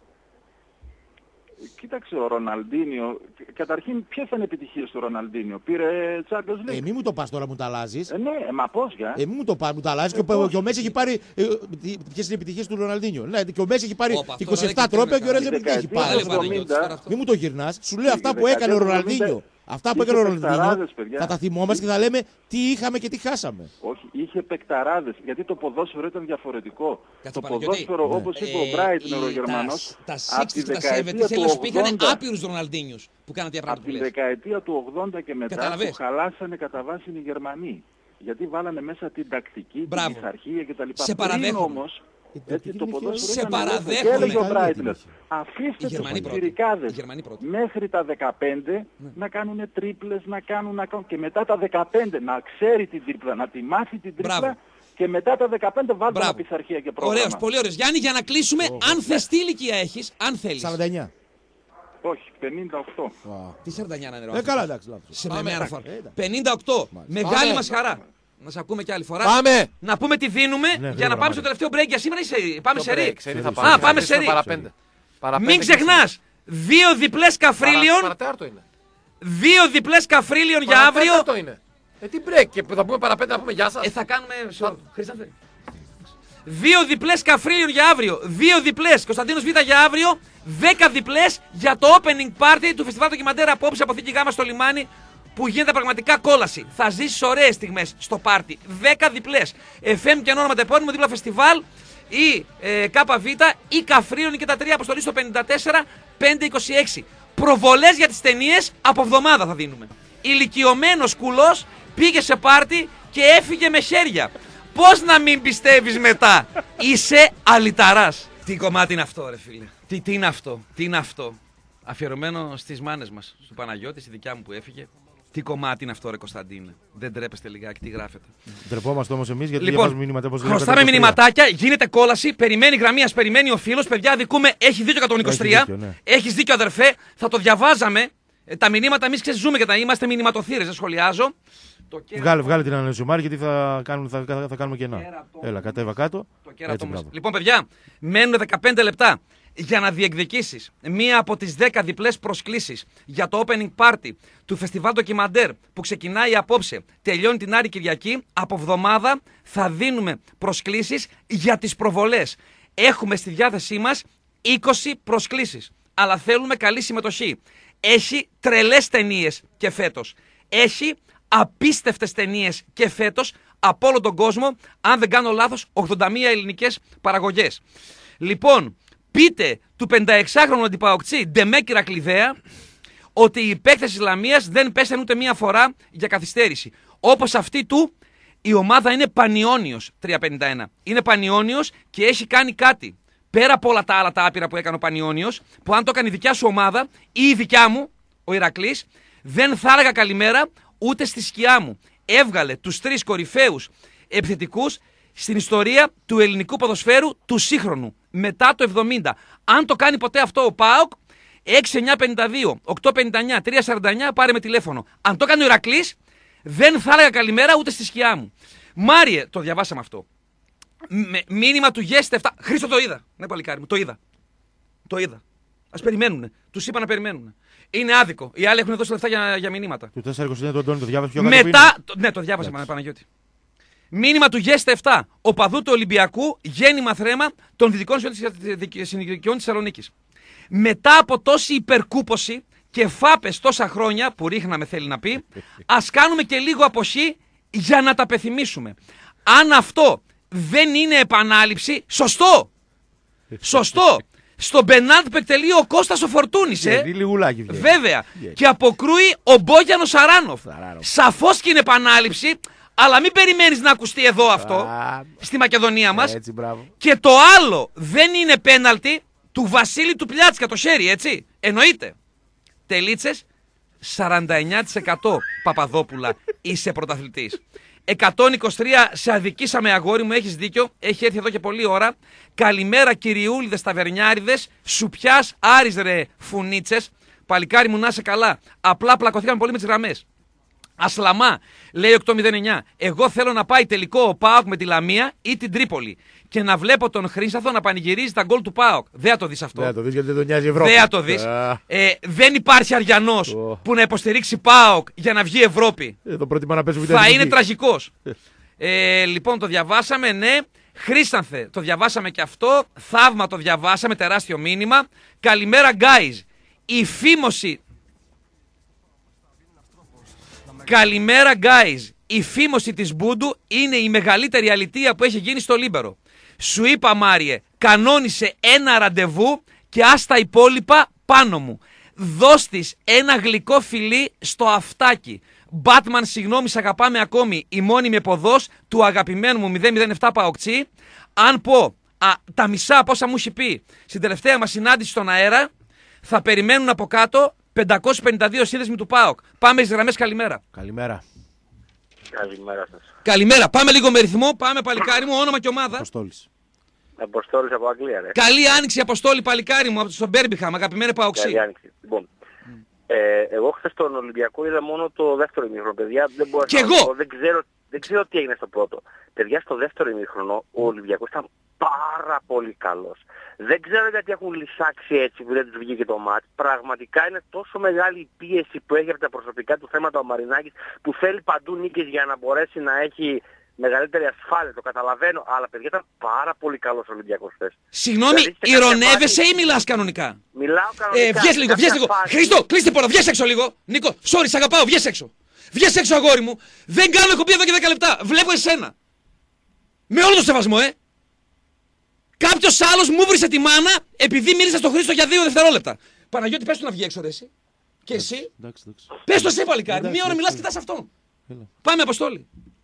κοίταξε ο Ροναλντίνιο, καταρχήν ποιες ήταν οι επιτυχίες του Ροναλντίνιο. Πήρε Champions League. Ε, μη μου το πας τώρα, μου τα αλλάζει. Ε, ναι, ε, μα πώς για. Ε, μη μου το πας, μου τα αλλάζει. Και, ο- πώς. και ο Μέση έχει πάρει. Ε, ποιες είναι οι επιτυχίες του Ροναλντίνιο. Ναι, και ο Μέση έχει πάρει Όπα, αυτό είκοσι επτά δεν τρόπια έχει και ο κάνει. Ρέζεμπρινγκ έχει Δεκαετία πάρει. του εβδομήντα. Μη μου το γυρνάς. Σου λέω αυτά Η που έκανε ο δεκαετία του Ροναλντίνιο. εβδομήντα Αυτά που είχε έκανε ο Ροναλντίνιο παιχταράδες, παιδιά. θα τα θυμόμαστε και θα λέμε τι είχαμε και τι χάσαμε. Όχι, είχε παικταράδες, γιατί το ποδόσφαιρο ήταν διαφορετικό. Κάτσε, το Παναγιώτη. ποδόσφαιρο, Ναι. όπως είπε Ε, ο Μπράιτ, οι- ο Γερμανός, Τα, τα από τη εξήντα, τα εβδομήντα, δεκαετία θέλω να σου του πει, είχαν ογδόντα, άπειρους Ροναλντίνιους που κάναν τέτοια πράγματα από που τη λες. δεκαετία του ογδόντα και μετά Καταλαβες. που χαλάσανε κατά βάση οι Γερμανοί. Γιατί βάλανε μέσα την τακτική, Μπράβο. την πειθαρχία κτλ. Σε παραδέχομαι. Πριν όμως, Η έτσι τακτική το είναι ποδόσφαιρο Σε ήταν παραδέχομαι. ελεύθερο. Και έλεγε ο Καλή Μπράιτλερ, την είχε. αφήστε Οι τους Γερμανοί πρώτοι. πιτσιρικάδες Οι Γερμανοί πρώτοι. μέχρι τα δεκαπέντε να κάνουν τρίπλες, να κάνουν, να κάνουν και μετά τα δεκαπέντε να ξέρει την τρίπλα, να τη μάθει την τρίπλα. Μπράβο. Και μετά τα δεκαπέντε βάλτε Μπράβο. ένα πειθαρχία και πρόγραμμα. Ωραίος, πολύ ωραίος. Γιάννη, για να κλείσουμε, αν θες τι ηλικία έχεις, αν θέλεις. σαράντα εννιά. Όχι, πενήντα οκτώ. Τι σαράντα εννιά να είναι, ρε, ο Ε, άνθρωπος. καλά, εντάξει. λάθος. Σε Πάμε. με μια φορά. Ε, εντάξει. πενήντα οκτώ. Μεγάλη Πάμε. μας χαρά. Να σε ακούμε και άλλη φορά. Πάμε! Να πούμε τι δίνουμε για γρήγορα, να πάμε στο Μάρια. τελευταίο break για σήμερα ή σε... Πάμε σε ρί. Ξέρει, θα Α, πάμε. πάμε σε ρί. Παραπέντε. Παραπέντε Μην και ξεχνάς, δύο διπλές Παρα- καφρίλιον, Παρατέταρτο είναι. δύο διπλές καφρίλιον για αύριο. Παρατέταρτο είναι. Ε, τι break, και θα πούμε παραπέντε να πούμε γεια σας. Ε, θα κάνουμε. Χρήστανθε. Δύο διπλές καφρίλιον για αύριο. Δύο διπλές Κωνσταντίνος Β για αύριο. Δέκα διπλές για το opening party του φεστιβάλ Ντοκιμαντέρ απόψε από Θήκη Γάμα στο λιμάνι. Που γίνεται πραγματικά κόλαση. Θα ζήσεις ωραίες στιγμές στο πάρτι. Δέκα διπλές. εφ εμ και όνομα επώνυμο δίπλα φεστιβάλ. Ή ε, ΚΒ ή Καφρίλιον και τα τρία αποστολή στο πενήντα τέσσερα πεντακόσια είκοσι έξι. Προβολές για τις ταινίες από εβδομάδα θα δίνουμε. Ηλικιωμένος κουλός πήγε σε πάρτι και έφυγε με χέρια. Πώς να μην πιστεύεις μετά. Είσαι αλυταράς. Τι κομμάτι είναι αυτό, ρε φίλε. Τι, τι είναι αυτό. Τι είναι αυτό. Αφιερωμένο στις μάνες μας. Στο Παναγιώτη, στη δικιά μου που έφυγε. Τι κομμάτι είναι αυτό, ρε Κωνσταντίνε. Δεν τρέπεστε λιγάκι, τι γράφετε. Ντρεπόμαστε όμως εμείς γιατί Λοιπόν, διαβάζουμε μηνύματα. πώς χρωστάμε λέγατε, μηνυματάκια, γίνεται κόλαση, περιμένει γραμμή, ας περιμένει ο φίλος. Παιδιά, δικούμε, έχει δίκιο εκατόν είκοσι τρία. Έχει δίκιο, ναι. Έχεις δίκιο, αδερφέ. Θα το διαβάζαμε. Ε, τα μηνύματα εμείς ξεζούμε και τα είμαστε μηνυματοθύρες, δεν σχολιάζω. Το κέρατο- Βγάλε, βγάλε την ανανέωση Μάρη γιατί θα κάνουμε, θα, θα, θα κάνουμε κενά. Κέρατο. Έλα, κατέβα κάτω. Το κέρατο Έτσι, μας. μπράβο. Λοιπόν, παιδιά, μένουν δεκαπέντε λεπτά. για να διεκδικήσεις μία από τις δέκα διπλές προσκλήσεις για το opening party του Φεστιβάλ Ντοκιμαντέρ που ξεκινάει απόψε, τελειώνει την Άρη Κυριακή, από εβδομάδα θα δίνουμε προσκλήσεις για τις προβολές. Έχουμε στη διάθεσή μας είκοσι προσκλήσεις, αλλά θέλουμε καλή συμμετοχή. Έχει τρελές ταινίες και φέτος. Έχει απίστευτες ταινίες και φέτος από όλο τον κόσμο, αν δεν κάνω λάθος, ογδόντα μία ελληνικές παραγωγές. Λοιπόν, πείτε του πενηνταεξάχρονου αντιπαοκτζή Ντεμέκυρα Κλειδέα ότι οι παίκτες της Λαμίας δεν πέσαν ούτε μία φορά για καθυστέρηση. Όπως αυτή του, η ομάδα είναι Πανιόνιος τρία πενήντα ένα. Είναι Πανιόνιος και έχει κάνει κάτι. Πέρα από όλα τα άλλα τα άπειρα που έκανε ο Πανιόνιος, που αν το έκανε η δικιά σου ομάδα ή η δικιά μου, ο Ηρακλής, δεν θα έλεγα καλημέρα ούτε στη σκιά μου. Έβγαλε τους τρεις κορυφαίους επιθετικούς στην ιστορία του ελληνικού ποδοσφαίρου του σύγχρονου, μετά το εβδομήντα. Αν το κάνει ποτέ αυτό ο ΠΑΟΚ, έξι εννιά πενήντα δύο, οκτώ πενήντα εννιά, τρία σαράντα εννιά, πάρε με τηλέφωνο. Αν το κάνει ο Ηρακλής, δεν θα έλεγα καλημέρα ούτε στη σκιά μου. Μάριε, το διαβάσαμε αυτό. Με, μήνυμα του Yes επτά. Χρήστο, το είδα. Ναι, παλικάρι μου, το είδα. Το είδα. Ας περιμένουνε. Τους είπα να περιμένουν. Είναι άδικο. Οι άλλοι έχουν δώσει λεφτά για, για μηνύματα. Του τέσσερα είκοσι εννέα του Αντώνη, το διάβασε πιο κάτω. Μετά. Το, ναι, το διάβασα, μα, Παναγιώτη. Μήνυμα του Yes επτά. Οπαδού του Ολυμπιακού, γέννημα θρέμα των δυτικών συνοικιών της Θεσσαλονίκης. Μετά από τόση υπερκούποση και φάπες τόσα χρόνια που ρίχναμε, θέλει να πει, ας κάνουμε και λίγο αποχή για να τα πεθυμίσουμε. Αν αυτό δεν είναι επανάληψη, σωστό! Σωστό! Στον Μπενάντ που εκτελεί ο Κώστας ο Φορτούνης, ε. Βέβαια. Yeah. Και αποκρούει ο Μπόγιανος Σαράνοφ. Σαφώς και είναι επανάληψη, αλλά μην περιμένεις να ακουστεί εδώ αυτό, ah. στη Μακεδονία μας. Έτσι, και το άλλο δεν είναι πέναλτι του Βασίλη του Πλιάτσικα, το χέρι, έτσι. Εννοείται. Τελίτσες, σαράντα εννιά τοις εκατό Παπαδόπουλα, είσαι πρωταθλητής. εκατόν είκοσι τρία σε αδικήσαμε, αγόρι μου, έχεις δίκιο, έχει έρθει εδώ και πολλή ώρα. Καλημέρα κυριούλιδες ταβερνιάριδες, σουπιάς Άρης ρε φουνίτσες. Παλικάρι μου, να είσαι καλά. Απλά πλακωθήκαμε πολύ με τις γραμμές. Ασλαμά, λέει οκτώ μηδέν εννιά. Εγώ θέλω να πάει τελικό ο ΠΑΟΚ με τη Λαμία ή την Τρίπολη. Και να βλέπω τον Χρήσαθο να πανηγυρίζει τα γκολ του ΠΑΟΚ. Δεν θα το δεις αυτό. Δεν θα το δεις γιατί δεν τον νοιάζει η Ευρώπη. Δεν θα το δεις. Uh. Ε, δεν υπάρχει Αριανός oh. που να υποστηρίξει ΠΑΟΚ για να βγει Ευρώπη. Ε, το πρότιμα να παίζει θα είναι τραγικός. ε, λοιπόν, το διαβάσαμε, ναι. Χρήσανθε, το διαβάσαμε και αυτό. Θαύμα, το διαβάσαμε, τεράστιο μήνυμα. Καλημέρα, guys. Η φήμωση. Καλημέρα, guys. Η φήμωση της Μπούντου είναι η μεγαλύτερη αλητεία που έχει γίνει στο Λίμπερο. Σου είπα, Μάριε, κανόνισε ένα ραντεβού και ας τα υπόλοιπα πάνω μου. Δώσ' της ένα γλυκό φιλί στο αυτάκι. Μπάτμαν, συγγνώμη, σ' αγαπάμε ακόμη. Η μόνιμη εποδός του αγαπημένου μου μηδέν μηδέν επτά Παοξή. Αν πω α, τα μισά από όσα μου έχει πει στην τελευταία μας συνάντηση στον αέρα, θα περιμένουν από κάτω πεντακόσιοι πενήντα δύο σύνδεσμοι του ΠΑΟΚ. Πάμε στις γραμμές, καλημέρα. Καλημέρα. Καλημέρα σας. Καλημέρα. Πάμε λίγο με ρυθμό. Πάμε, παλικάρι μου, όνομα και ομάδα. Αποστόλης. Αποστόλης από Αγγλία, ρε. Καλή άνοιξη, Αποστόλη, παλικάρι μου, από τον Μπέρμπιχαμ, αγαπημένη Παοξή. Καλή άνοιξη. Λοιπόν, mm. ε, εγώ χθες τον Ολυμπιακό είδα μόνο το δεύτερο ημίχρονο, παιδιά. Δεν μπορώ και να εγώ. πω, δεν ξέρω, δεν ξέρω τι έγινε στο πρώτο. Παιδιά, στο δεύτερο ημίχρονο ο Ολυμπιακός ήταν πάρα πολύ καλός. Δεν ξέρω γιατί έχουν λυσάξει έτσι που δεν τους βγήκε το μάτς. Πραγματικά είναι τόσο μεγάλη η πίεση που έχει από τα προσωπικά του θέματα ο Μαρινάκης, που θέλει παντού νίκες για να μπορέσει να έχει μεγαλύτερη ασφάλεια. Το καταλαβαίνω, αλλά παιδιά ήταν πάρα πολύ καλός ο Ολυμπιακός χθες. Συγγνώμη, δηλαδή, ηρωνεύεσαι ή μιλάς κανονικά? Μιλάω κανονικά. Ε, βγες λίγο, βγες λίγο. Φάση... Χρήστο, κλείστε την πόρτα, βγες έξω λίγο. Νίκο, sorry, σ' αγαπάω, βγες έξω. Βγες έξω, αγόρι μου. Δεν κάνω εκπομπή εδώ και δέκα λεπτά. Βλέπω εσένα. Με όλο το σεβασμό, ε. Κάποιος άλλος μου βρίσκε τη μάνα επειδή μίλησα στον Χρήστο για δύο δευτερόλεπτα. Παναγιώτη, πες του να βγει έξω, ρε εσύ. Και εσύ. Εντάξει, εντάξει. Πες το εσύ, παλικάρι. Μία ώρα μιλάς, κοιτάς αυτόν. Έλα. Πάμε, Αποστόλη.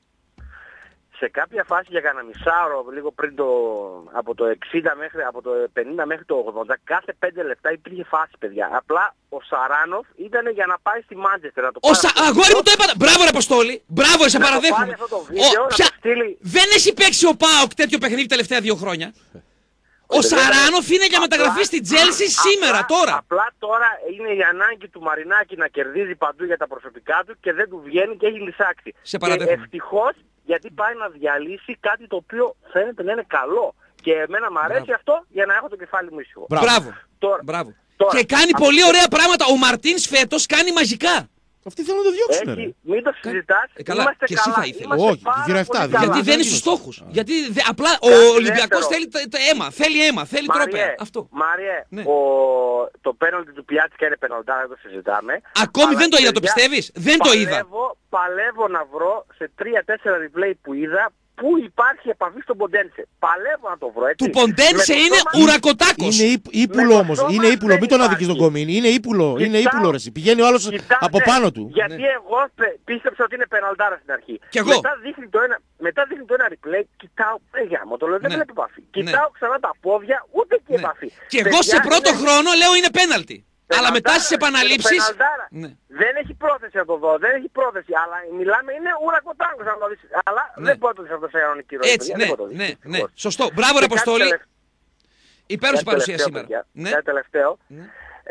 Σε κάποια φάση για κανένα μισάωρο, λίγο πριν το, από το εξήντα μέχρι, από το πενήντα μέχρι το ογδόντα, κάθε πέντε λεπτά υπήρχε φάση, παιδιά. Απλά ο Σαράνοφ ήταν για να πάει στη Μάντζεστερ. Να το ο Σα... Αγόρι μου το είπα. Μπράβο, ρε Αποστόλη. Μπράβο, σε παραδέχομαι. Ο... Ποια... στείλει... Δεν έχει παίξει ο ΠΑΟΚ τέτοιο παιχνίδι τελευταία δύο χρόνια. Ο Σαράνοφ είναι για μεταγραφή στην Τζέλσι σήμερα, τώρα. Απλά τώρα είναι η ανάγκη του Μαρινάκη να κερδίζει παντού για τα προσωπικά του και δεν του βγαίνει και έχει λυσάξει. Σε παραδέχομαι. Ευτυχώς, γιατί πάει να διαλύσει κάτι το οποίο φαίνεται να είναι καλό. Και εμένα μου αρέσει Μπράβο. αυτό για να έχω το κεφάλι μου ήσυχο. Μπράβο. Τώρα, Μπράβο. τώρα, Και κάνει αυτό πολύ το- ωραία πράγματα. Ο Μαρτίνς φέτος κάνει μαγικά. Αυτοί θέλουν να το διώξουν. ρε. Έχει, μην το συζητάς, Ε, καλά, είμαστε και εσύ καλά. θα ήθελες. Είμαστε Όχι, πάρα γύρω εφτά, πολύ δεν- καλά. Γιατί δεν δεν είναι γίνονται. στους στόχους. Γιατί δε- απλά ο Κάτι Ολυμπιακός δεύτερο. θέλει το, το αίμα. Θέλει αίμα. Θέλει τρόπαια. Μάριε, Αυτό. Μάριε, Ναι. ο, το πέναλτι του Πιάτσικα είναι πεναλτάρα, δεν το συζητάμε. Ακόμη Αλλά, δεν το είδα, το παιδιά, πιστεύεις? Δεν το είδα. Παλεύω, παλεύω να βρω σε τρία τέσσερα replay που είδα πού υπάρχει επαφή στον Ποντένσε. Παλεύω να το βρω, έτσι. Του Ποντένσε Με το είναι σώμα- ουρακοτάκος. Είναι ύπ- ύπουλο Με το όμως. σώμα Είναι ύπουλο. δεν Μην τον αδικείς τον υπάρχει. Κομίνη. Είναι ύπουλο. Είναι Κοιτάω- ύπουλο ρε. εσύ. Πηγαίνει ο άλλος Κοιτάτε, από πάνω του. Γιατί Ναι. εγώ πε- πίστεψα ότι είναι πεναλτάρα στην αρχή. Κι εγώ. Μετά δείχνει το ένα, μετά δείχνει το ένα replay, κοιτάω, ε, γάμο, το λέω, δεν Ναι. βλέπω επαφή. Ναι. Κοιτάω ξανά τα πόδια, ούτε και Ναι. επαφή. Και εγώ σε Παιδιά, πρώτο είναι χρόνο λέω είναι πέναλτι. Αλλά μετά πεναλτάρα, στις επαναλήψεις. πεναλτάρα. Ναι. Δεν έχει πρόθεση να το δω, δεν έχει πρόθεση, αλλά μιλάμε, είναι ουρακοτάγκος να το δεις. Αλλά Ναι. δεν μπορεί να το δεις αυτό σε κανονική ροή. Έτσι, παιδιά, ναι, δεν μπορεί να το δεις, ναι, ναι. δυστυχώς. Σωστό. Μπράβο, ρε Και κάτι Αποστόλη. τελευ- Υπέροχη κάτι παρουσία τελευταίο, σήμερα. παιδιά, Ναι. κάτι τελευταίο. Ναι.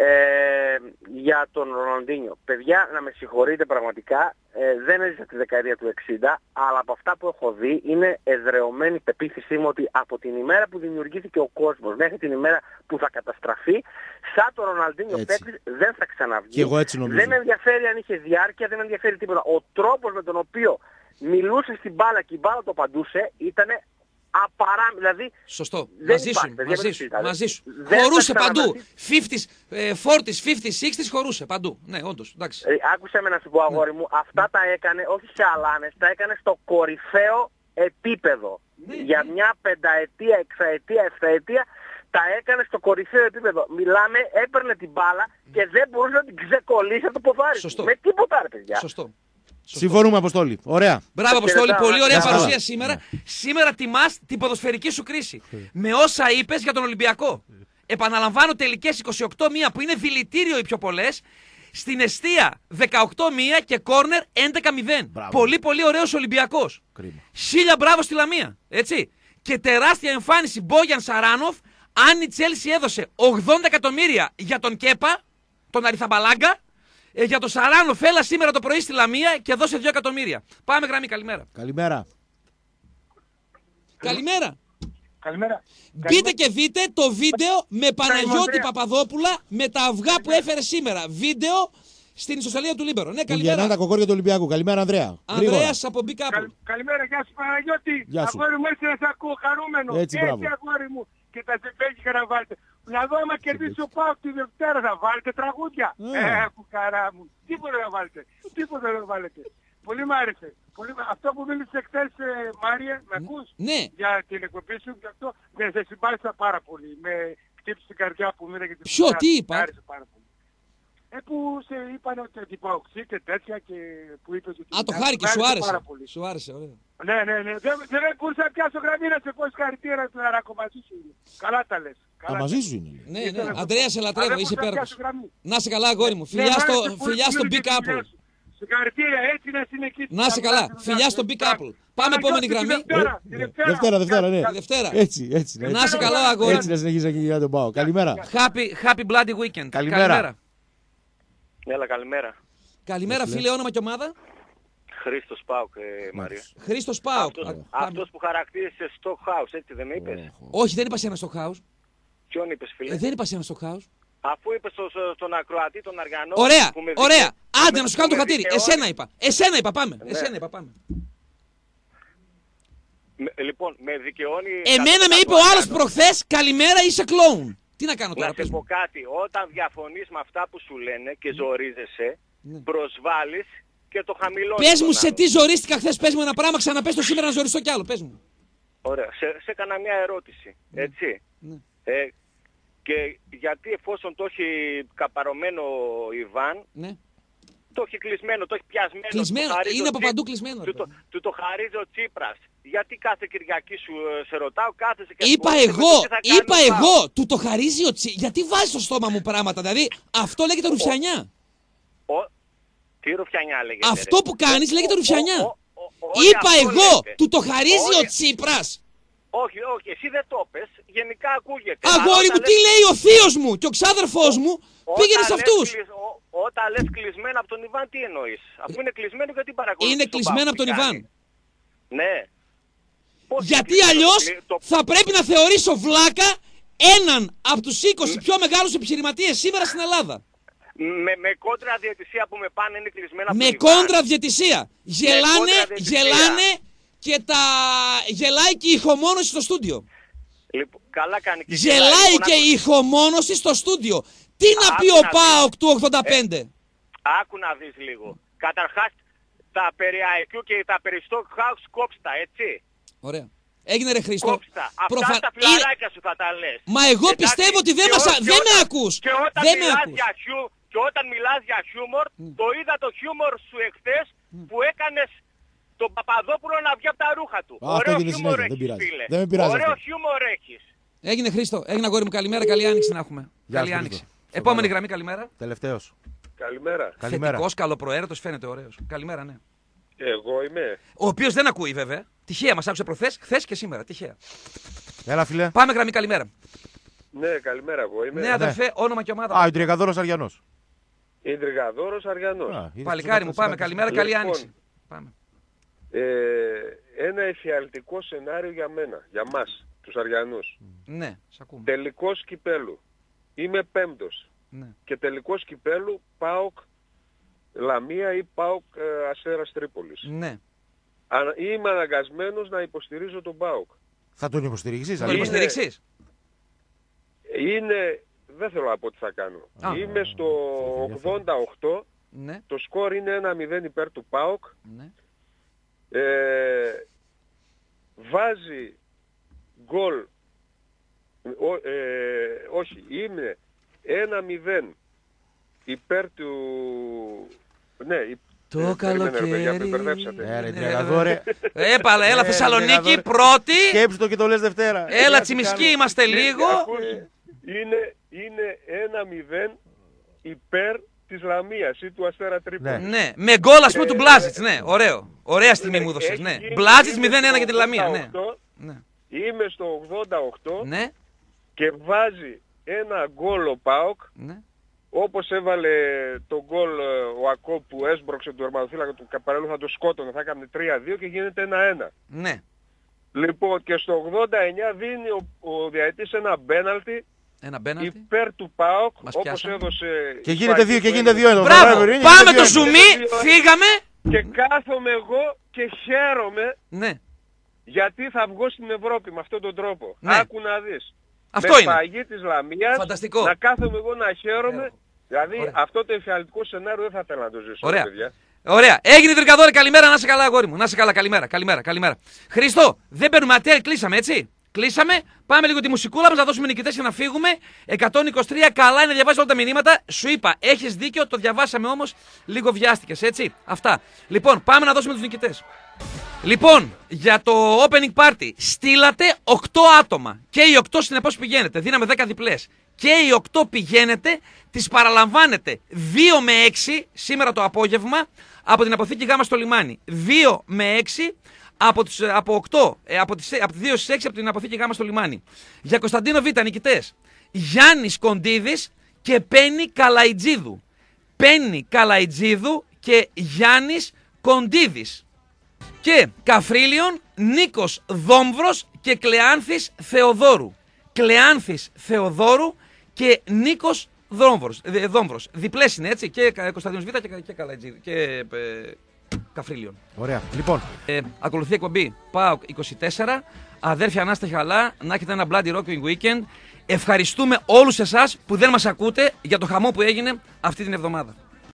Ε, για τον Ροναλντίνιο. Παιδιά, να με συγχωρείτε πραγματικά, ε, δεν έζησα τη δεκαετία του εξήντα, αλλά από αυτά που έχω δει είναι εδρεωμένη η πεποίθησή μου ότι από την ημέρα που δημιουργήθηκε ο κόσμος μέχρι την ημέρα που θα καταστραφεί, σαν τον Ροναλντίνιο Έτσι. παίκτης δεν θα ξαναβγεί. Και εγώ έτσι νομίζω. Δεν με ενδιαφέρει αν είχε διάρκεια, δεν με ενδιαφέρει τίποτα. Ο τρόπος με τον οποίο μιλούσε στην μπάλα και η μπάλα το απαντούσε ήταν απαράμιλο. Δηλαδή, Σωστό. δεν Μαζί υπάρχει, σου. παιδιά, Μαζί μην σου. συζητάτε. Μαζί σου. Δεν Χωρούσε θα παντού. ξαναβρεθεί. πενήντα, ε, σαράντα, πενήντα, εξήντα χωρούσε παντού. Ναι, όντως. Εντάξει. Ε, άκουσε με να σου πω αγόρι μου, αυτά τα έκανε όχι σε αλάνες, τα έκανε στο κορυφαίο επίπεδο. Για μια πενταετία, εξαετία, εφταετία τα έκανε στο κορυφαίο επίπεδο. Μιλάμε, έπαιρνε την μπάλα και δεν μπορούσε να την ξεκολλήσει από το ποδάρι. Σωστό. Με τίποτα ρε παιδιά. Σωστό. Συμφωνούμε, Αποστόλη. Ωραία. Μπράβο, Αποστόλη, χαιρετάω, πολύ ωραία να είστε παρουσία καλά. σήμερα. Σήμερα τιμάς την ποδοσφαιρική σου κρίση. Με όσα είπες για τον Ολυμπιακό. Επαναλαμβάνω, τελικές είκοσι οκτώ μία που είναι δηλητήριο οι πιο πολλές. Στην εστία δεκαοκτώ μία και κόρνερ έντεκα μηδέν. Μπράβο. Πολύ πολύ ωραίος Ολυμπιακός. Κρίμα. Χίλια μπράβο στη Λαμία. Έτσι. Και τεράστια εμφάνιση Μπόγιαν Σαράνοφ. Αν η Τσέλσι έδωσε ογδόντα εκατομμύρια για τον Κέπα, τον Αριθαμπαλάγκα, ε, για τον Σαράνοφ έλα σήμερα το πρωί στη Λαμία και δώσε δύο εκατομμύρια. Πάμε γραμμή, καλημέρα. Καλημέρα. Καλημέρα. Καλημέρα. Μπείτε και δείτε το βίντεο με Παναγιώτη Ανδρέα. Παπαδόπουλα με τα αυγά που έφερε σήμερα. Βίντεο στην ισοσαλία του Λίμπερο. Ναι, Που γεννάνε καλημέρα. τα κοκόρια του Ολυμπιακού. Καλημέρα, Ανδρέα. Γρήγορα. Ανδρέας από Big Apple. Καλ- καλημέρα, γεια σου Παναγιώτη. Γεια σου. Αγόρι μου, έτσι να σε ακούω χαρούμενο. Έτσι, μπράβο. αγόρι μου. Και τα τσεπέκικα να βάλετε. Να δω άμα κερδίσει ο Πάοκ τη Δευτέρα θα βάλετε τραγούδια. Ε. Ε, χαρά μου. Τίποτα να βάλετε. Τίποτα να βάλετε. Πολύ μ' άρεσε. Πολύ... μ' Αυτό που μίλησε χθες, ε, Μάρια, με ακούς? Ναι. Για την εκπομπή σου και αυτό. Ναι, σε συμπάθησα πάρα πολύ. Με χτύπησε την καρδιά που μίλα για την Ποιο, φωτιά. τι Μ' είπα? άρεσε πάρα πολύ. Ε, που σε είπαν ότι την Παοξή και τέτοια και που είπες ότι... Α, το μ' χάρηκε, σου άρεσε άρεσε. πάρα πολύ. Σου άρεσε, ωραία. Ναι, ναι, ναι. Δεν, δεν μπορούσα να πιάσω γραμμή να σε πω συγχαρητήρια του Αράκο μαζί σου. είναι. Καλά τα λες. Α, Καλά μαζί τα σου είναι. λέει. Ναι, Ήθελα ναι. να το Αντρέα, πω. σε Αλλά λατρεύω, δεν είσαι μπορούσα να υπέροχος. πιάσω γραμμή. Να σε καλά, αγόρι μου. Ναι, Φιλιά μ' στο, άρεσε πολύ φιλιά που στο μίλησες Big τη Apple. δουλειά σου. Συγχαρητήρια, έτσι να συνεχίσεις. Να σε καλά. Φιλιά στο Big Apple. Πάμε επόμενη γραμμή. Δευτέρα, Δευτέρα, ναι. Δευτέρα. Έτσι, έτσι. ναι, Να έτσι. σε καλά, αγόρι. Έτσι να συνεχίσει και για τον Πάο. Καλημέρα. Happy, happy bloody weekend. Καλημέρα. Έλα, καλημέρα. Καλημέρα, φίλε, όνομα και ομάδα. Χρήστος Πάουκ, ε, Μαρία. Χρήστος Πάοκ. Αυτός, Α, πάμε. αυτός που χαρακτήρισε στο house, έτσι δεν με είπες? Όχι, δεν είπα σε ένα στο house. Ποιον είπες, φίλε? Ε, δεν είπα σε ένα στο house. Αφού είπες στο, στο- στον ακροατή, τον Αργανό... Ωραία, που με ωραία. δικαι- Άντε που να με- σου κάνω το που με χατήρι. δικαιώνει. Εσένα είπα. Εσένα είπα, πάμε. Ναι. Εσένα είπα, πάμε. Με- λοιπόν, με δικαιώνει... Εμένα με είπε ο άλλος προχθές, καλημέρα, είσαι κλόουν. Τι να κάνω Να τώρα, σε πες πω μου. κάτι, όταν διαφωνείς με αυτά που σου λένε και ζορίζεσαι, Ναι. προσβάλλεις και το χαμηλώνεις. Πες μου τον σε άλλον. τι ζορίστηκα χθες, πες μου ένα πράγμα, ξαναπες το σήμερα να ζοριστώ κι άλλο, πες μου. Ωραία, σε, σε έκανα μια ερώτηση, έτσι. Ναι. Ε, και γιατί εφόσον το έχει καπαρωμένο ο Ιβάν, Ναι. το έχει κλεισμένο, το έχει πιασμένο. Κλεισμένο, του χαρίζει είναι ο από Τσί- παντού κλεισμένο, ρε Του, το, παιδί. του το χαρίζει ο Τσίπρας. Γιατί κάθε Κυριακή σου ε, σε ρωτάω, κάθεσαι και Είπα ασχολείσαι με εγώ, το τι θα κάνει είπα ο εγώ, ΠΑΟΚ. του το χαρίζει ο Τσι. Γιατί βάζει στο στόμα μου πράγματα, δηλαδή αυτό λέγεται ρουφιανιά. Ο- Τι ρουφιανιά λέγεται. Αυτό ρε. που κάνεις λέγεται Ο- ρουφιανιά. ο- ο- ο- όλοι Είπα αυτό εγώ, λέτε. του το χαρίζει ο Όλοι- Τσίπρας. Όχι, όχι, εσύ δεν το πες, γενικά ακούγεται. Αγόρι Αλλά μου, όταν τι λες- λέει ο θείος μου και ο ξάδερφός μου, όταν πήγαινε σε λες αυτούς. κλεισ- ο- Όταν λες κλεισμένο από τον Ιβάν, τι εννοείς? Αφού είναι κλεισμένο, γιατί παρακολουθείς Είναι τον κλεισμένο Πάοκ, από τον τι Ιβάν. κάνει? Ναι. Πώς Γιατί είναι αλλιώς το- το- θα πρέπει να θεωρήσω βλάκα έναν από τους είκοσι πιο μεγάλους επιχειρηματίες σήμερα στην Ελλάδα. Με, με κόντρα διαιτησία που με πάνε είναι κλεισμένα Με πουλικά. κόντρα διαιτησία. Γελάνε, κόντρα διαιτησία. γελάνε και τα... γελάει και η ηχομόνωση στο στούντιο. Λοιπόν, καλά κάνει και Γελάει λοιπόν, και άκου- η ηχομόνωση στο στούντιο. Τι να Άκου πει ο να ΠΑΟΚ του ογδόντα πέντε. Άκου να δεις λίγο. Καταρχάς, τα περί άι κιου και τα περί stock house κόψτα, έτσι. Ωραία. Έγινε ρε Χρήστο. Κόψτα. Αυτά Προφα- στα φιλαράκια σου θα τα λες. Μα εγώ Εντάξει, πιστεύω ότι δεν, και μας... ό- α- και δεν με όταν- ακούς. Και όταν, Δεν με μιλάς ακούς. για χιου, και όταν μιλάς για χιούμορ, το είδα το χιούμορ σου εχθές που έκανες τον Παπαδόπουλο να βγει από τα ρούχα του. Α, αυτό γίνεται χιούμορ συνέχεια, δεν έχεις, πειράζει. φίλε. Δεν με πειράζει Ωραίο αυτό. χιούμορ έχεις. Έγινε Χρήστο. Έγινε αγόρι μου. Καλημέρα. Καλή άνοιξη να έχουμε. Γεια Καλή σου, άνοιξη. Χρήστο. Στο Επόμενη καλό. γραμμή, καλημέρα. Τελευταίος. Καλημέρα. Καλημέρα. Θετικός, καλοπροαίρετος, φαίνεται ωραίος. Καλημέρα, ναι. Εγώ είμαι. Ο οποίος δεν ακούει βέβαια. Τυχαία μας άκουσε προχθές, χθες και σήμερα. Τυχαία. Έλα, φίλε. Πάμε γραμμή, καλημέρα. Ναι, καλημέρα εγώ είμαι. Ναι, αδερφέ, όνομα και ομάδα. Α, ο Ιντρικαδόρος Αριανός. Ιντριγαδόρος Αριανός. Α, είδες Παλικάρι το μου, πρώτο πάμε. συνάντηση. Καλημέρα, καλή Λοιπόν. άνοιξη. Πάμε. Ε, ένα εφιαλτικό σενάριο για μένα, για μας, τους Αριανούς. Ναι, σ' ακούμε. Τελικός κυπέλου. Είμαι πέμπτος. Ναι. Και τελικός κυπέλου ΠΑΟΚ Λαμία ή ΠΑΟΚ ε, Αστέρας Τρίπολης. Ναι. Α, είμαι αναγκασμένος να υποστηρίζω τον ΠΑΟΚ. Θα τον υποστηρίξεις. Θα αλλά- το υποστηρίξεις. Είναι, δεν θέλω να πω τι θα κάνω. Α. Είμαι στο ογδόντα οκτώ, Ναι, το σκορ είναι ένα μηδέν υπέρ του ΠΑΟΚ. ναι. Ε, βάζει γκολ, ο, ε, όχι, είναι ένα μηδέν υπέρ του... Ναι, υπ- Το ε, περίμενε, ρε παιδιά, με καλοκαίρι. μπερδέψατε. Ε, ρε, Ναι, Ιντρικαδόρε. Έπαλα, έλα Ε, Θεσσαλονίκη, Ιντρικαδόρε. πρώτη. Σκέψου το και το λες Δευτέρα. Έλα Ε, Τσιμισκή, τι είμαστε Ναι, λίγο. ακούς, είναι, είναι ένα μηδέν υπέρ της Λαμίας ή του Αστέρα Τρίπολης. Ναι. Ναι, με γκολ ας πούμε Ε, του Μπλάζιτς, ναι, ωραίο. Ωραία στιγμή Ναι, μου έδωσες, έχει ναι. γίνει- Μπλάζιτς είμαι μηδέν ένα στο για τη Λαμία, ναι. ογδόντα οκτώ, Ναι, Είμαι στο ογδόντα οκτώ ναι, και βάζει ένα γκολ ο ΠΑΟΚ, ναι. όπως έβαλε τον γκολ ε, ο Ακό που έσπρωξε του ερμαδοφύλακα του Καπαρέλου, θα το σκότωνε, θα έκανε τρία δύο και γίνεται ένα ένα. Ναι. Λοιπόν, και στο ογδόντα εννιά δίνει ο, ο διαετής ένα μπέναλτι Ένα μπέναλτι. υπέρ του ΠΑΟΚ, Μας όπως πιάσανε. έδωσε... Και η γίνεται Σπάκη δύο και που γίνεται δύο έδωσε. εδώ. Μπράβο, Βράδυ, είναι, πάμε γίνεται το δύο. ζουμί, φύγαμε. Και κάθομαι εγώ και χαίρομαι Ναι, γιατί θα βγω στην Ευρώπη με αυτόν τον τρόπο. Ναι. Άκου να δεις. αυτό με είναι. φαγή της Λαμίας, Φανταστικό. να κάθομαι εγώ να χαίρομαι. Έργο. Δηλαδή Ωραία. αυτό το εφιαλτικό σενάριο δεν θα ήθελα να το ζήσω. Ωραία. ρε παιδιά. Ωραία. Έγινε Τρικαδόρε, καλημέρα, να είσαι καλά, αγόρι μου. Να είσαι καλά, καλημέρα, καλημέρα, καλημέρα. Χριστό, δεν παίρνουμε ατέλ, κλείσαμε έτσι. Κλείσαμε. Πάμε λίγο τη μουσικούλα μας να δώσουμε νικητές και να φύγουμε. εκατόν είκοσι τρία, καλά είναι, διαβάζει όλα τα μηνύματα. Σου είπα, έχεις δίκιο, το διαβάσαμε όμως, λίγο βιάστηκες, έτσι. Αυτά. Λοιπόν, πάμε να δώσουμε τους νικητές. Λοιπόν, για το opening party στείλατε οκτώ άτομα. Και οι οκτώ συνεπώς πηγαίνετε. Δίναμε δέκα διπλές. Και οι οκτώ πηγαίνετε, τις παραλαμβάνετε δύο με έξι σήμερα το απόγευμα από την αποθήκη Γάμα στο λιμάνι. δύο με έξι από, τις, από οκτώ, ε, από, τις, από τις δύο στις έξι από την αποθήκη Γάμα στο λιμάνι. Για Κωνσταντίνο Β, νικητές. Γιάννης Κοντίδης και Πέννη Καλαϊτζίδου. Πέννη Καλαϊτζίδου και Γιάννης Κοντίδης. Και Καφρίλιον, Νίκος Δόμβρος και Κλεάνθης Θεοδόρου. Κλεάνθης Θεοδόρου και Νίκος Δόμβρος. Ε, Δόμβρος. Διπλές είναι έτσι, και Κωνσταντίνος Β και, και Καλαϊτζίδη. Και ε, Καφρίλιον. Ωραία. Λοιπόν, Ε, ακολουθεί εκπομπή ΠΑΟΚ είκοσι τέσσερα. Αδέρφια, να είστε καλά, να έχετε ένα bloody rocking weekend. Ευχαριστούμε όλους εσάς που δεν μας ακούτε για το χαμό που έγινε αυτή την εβδομάδα.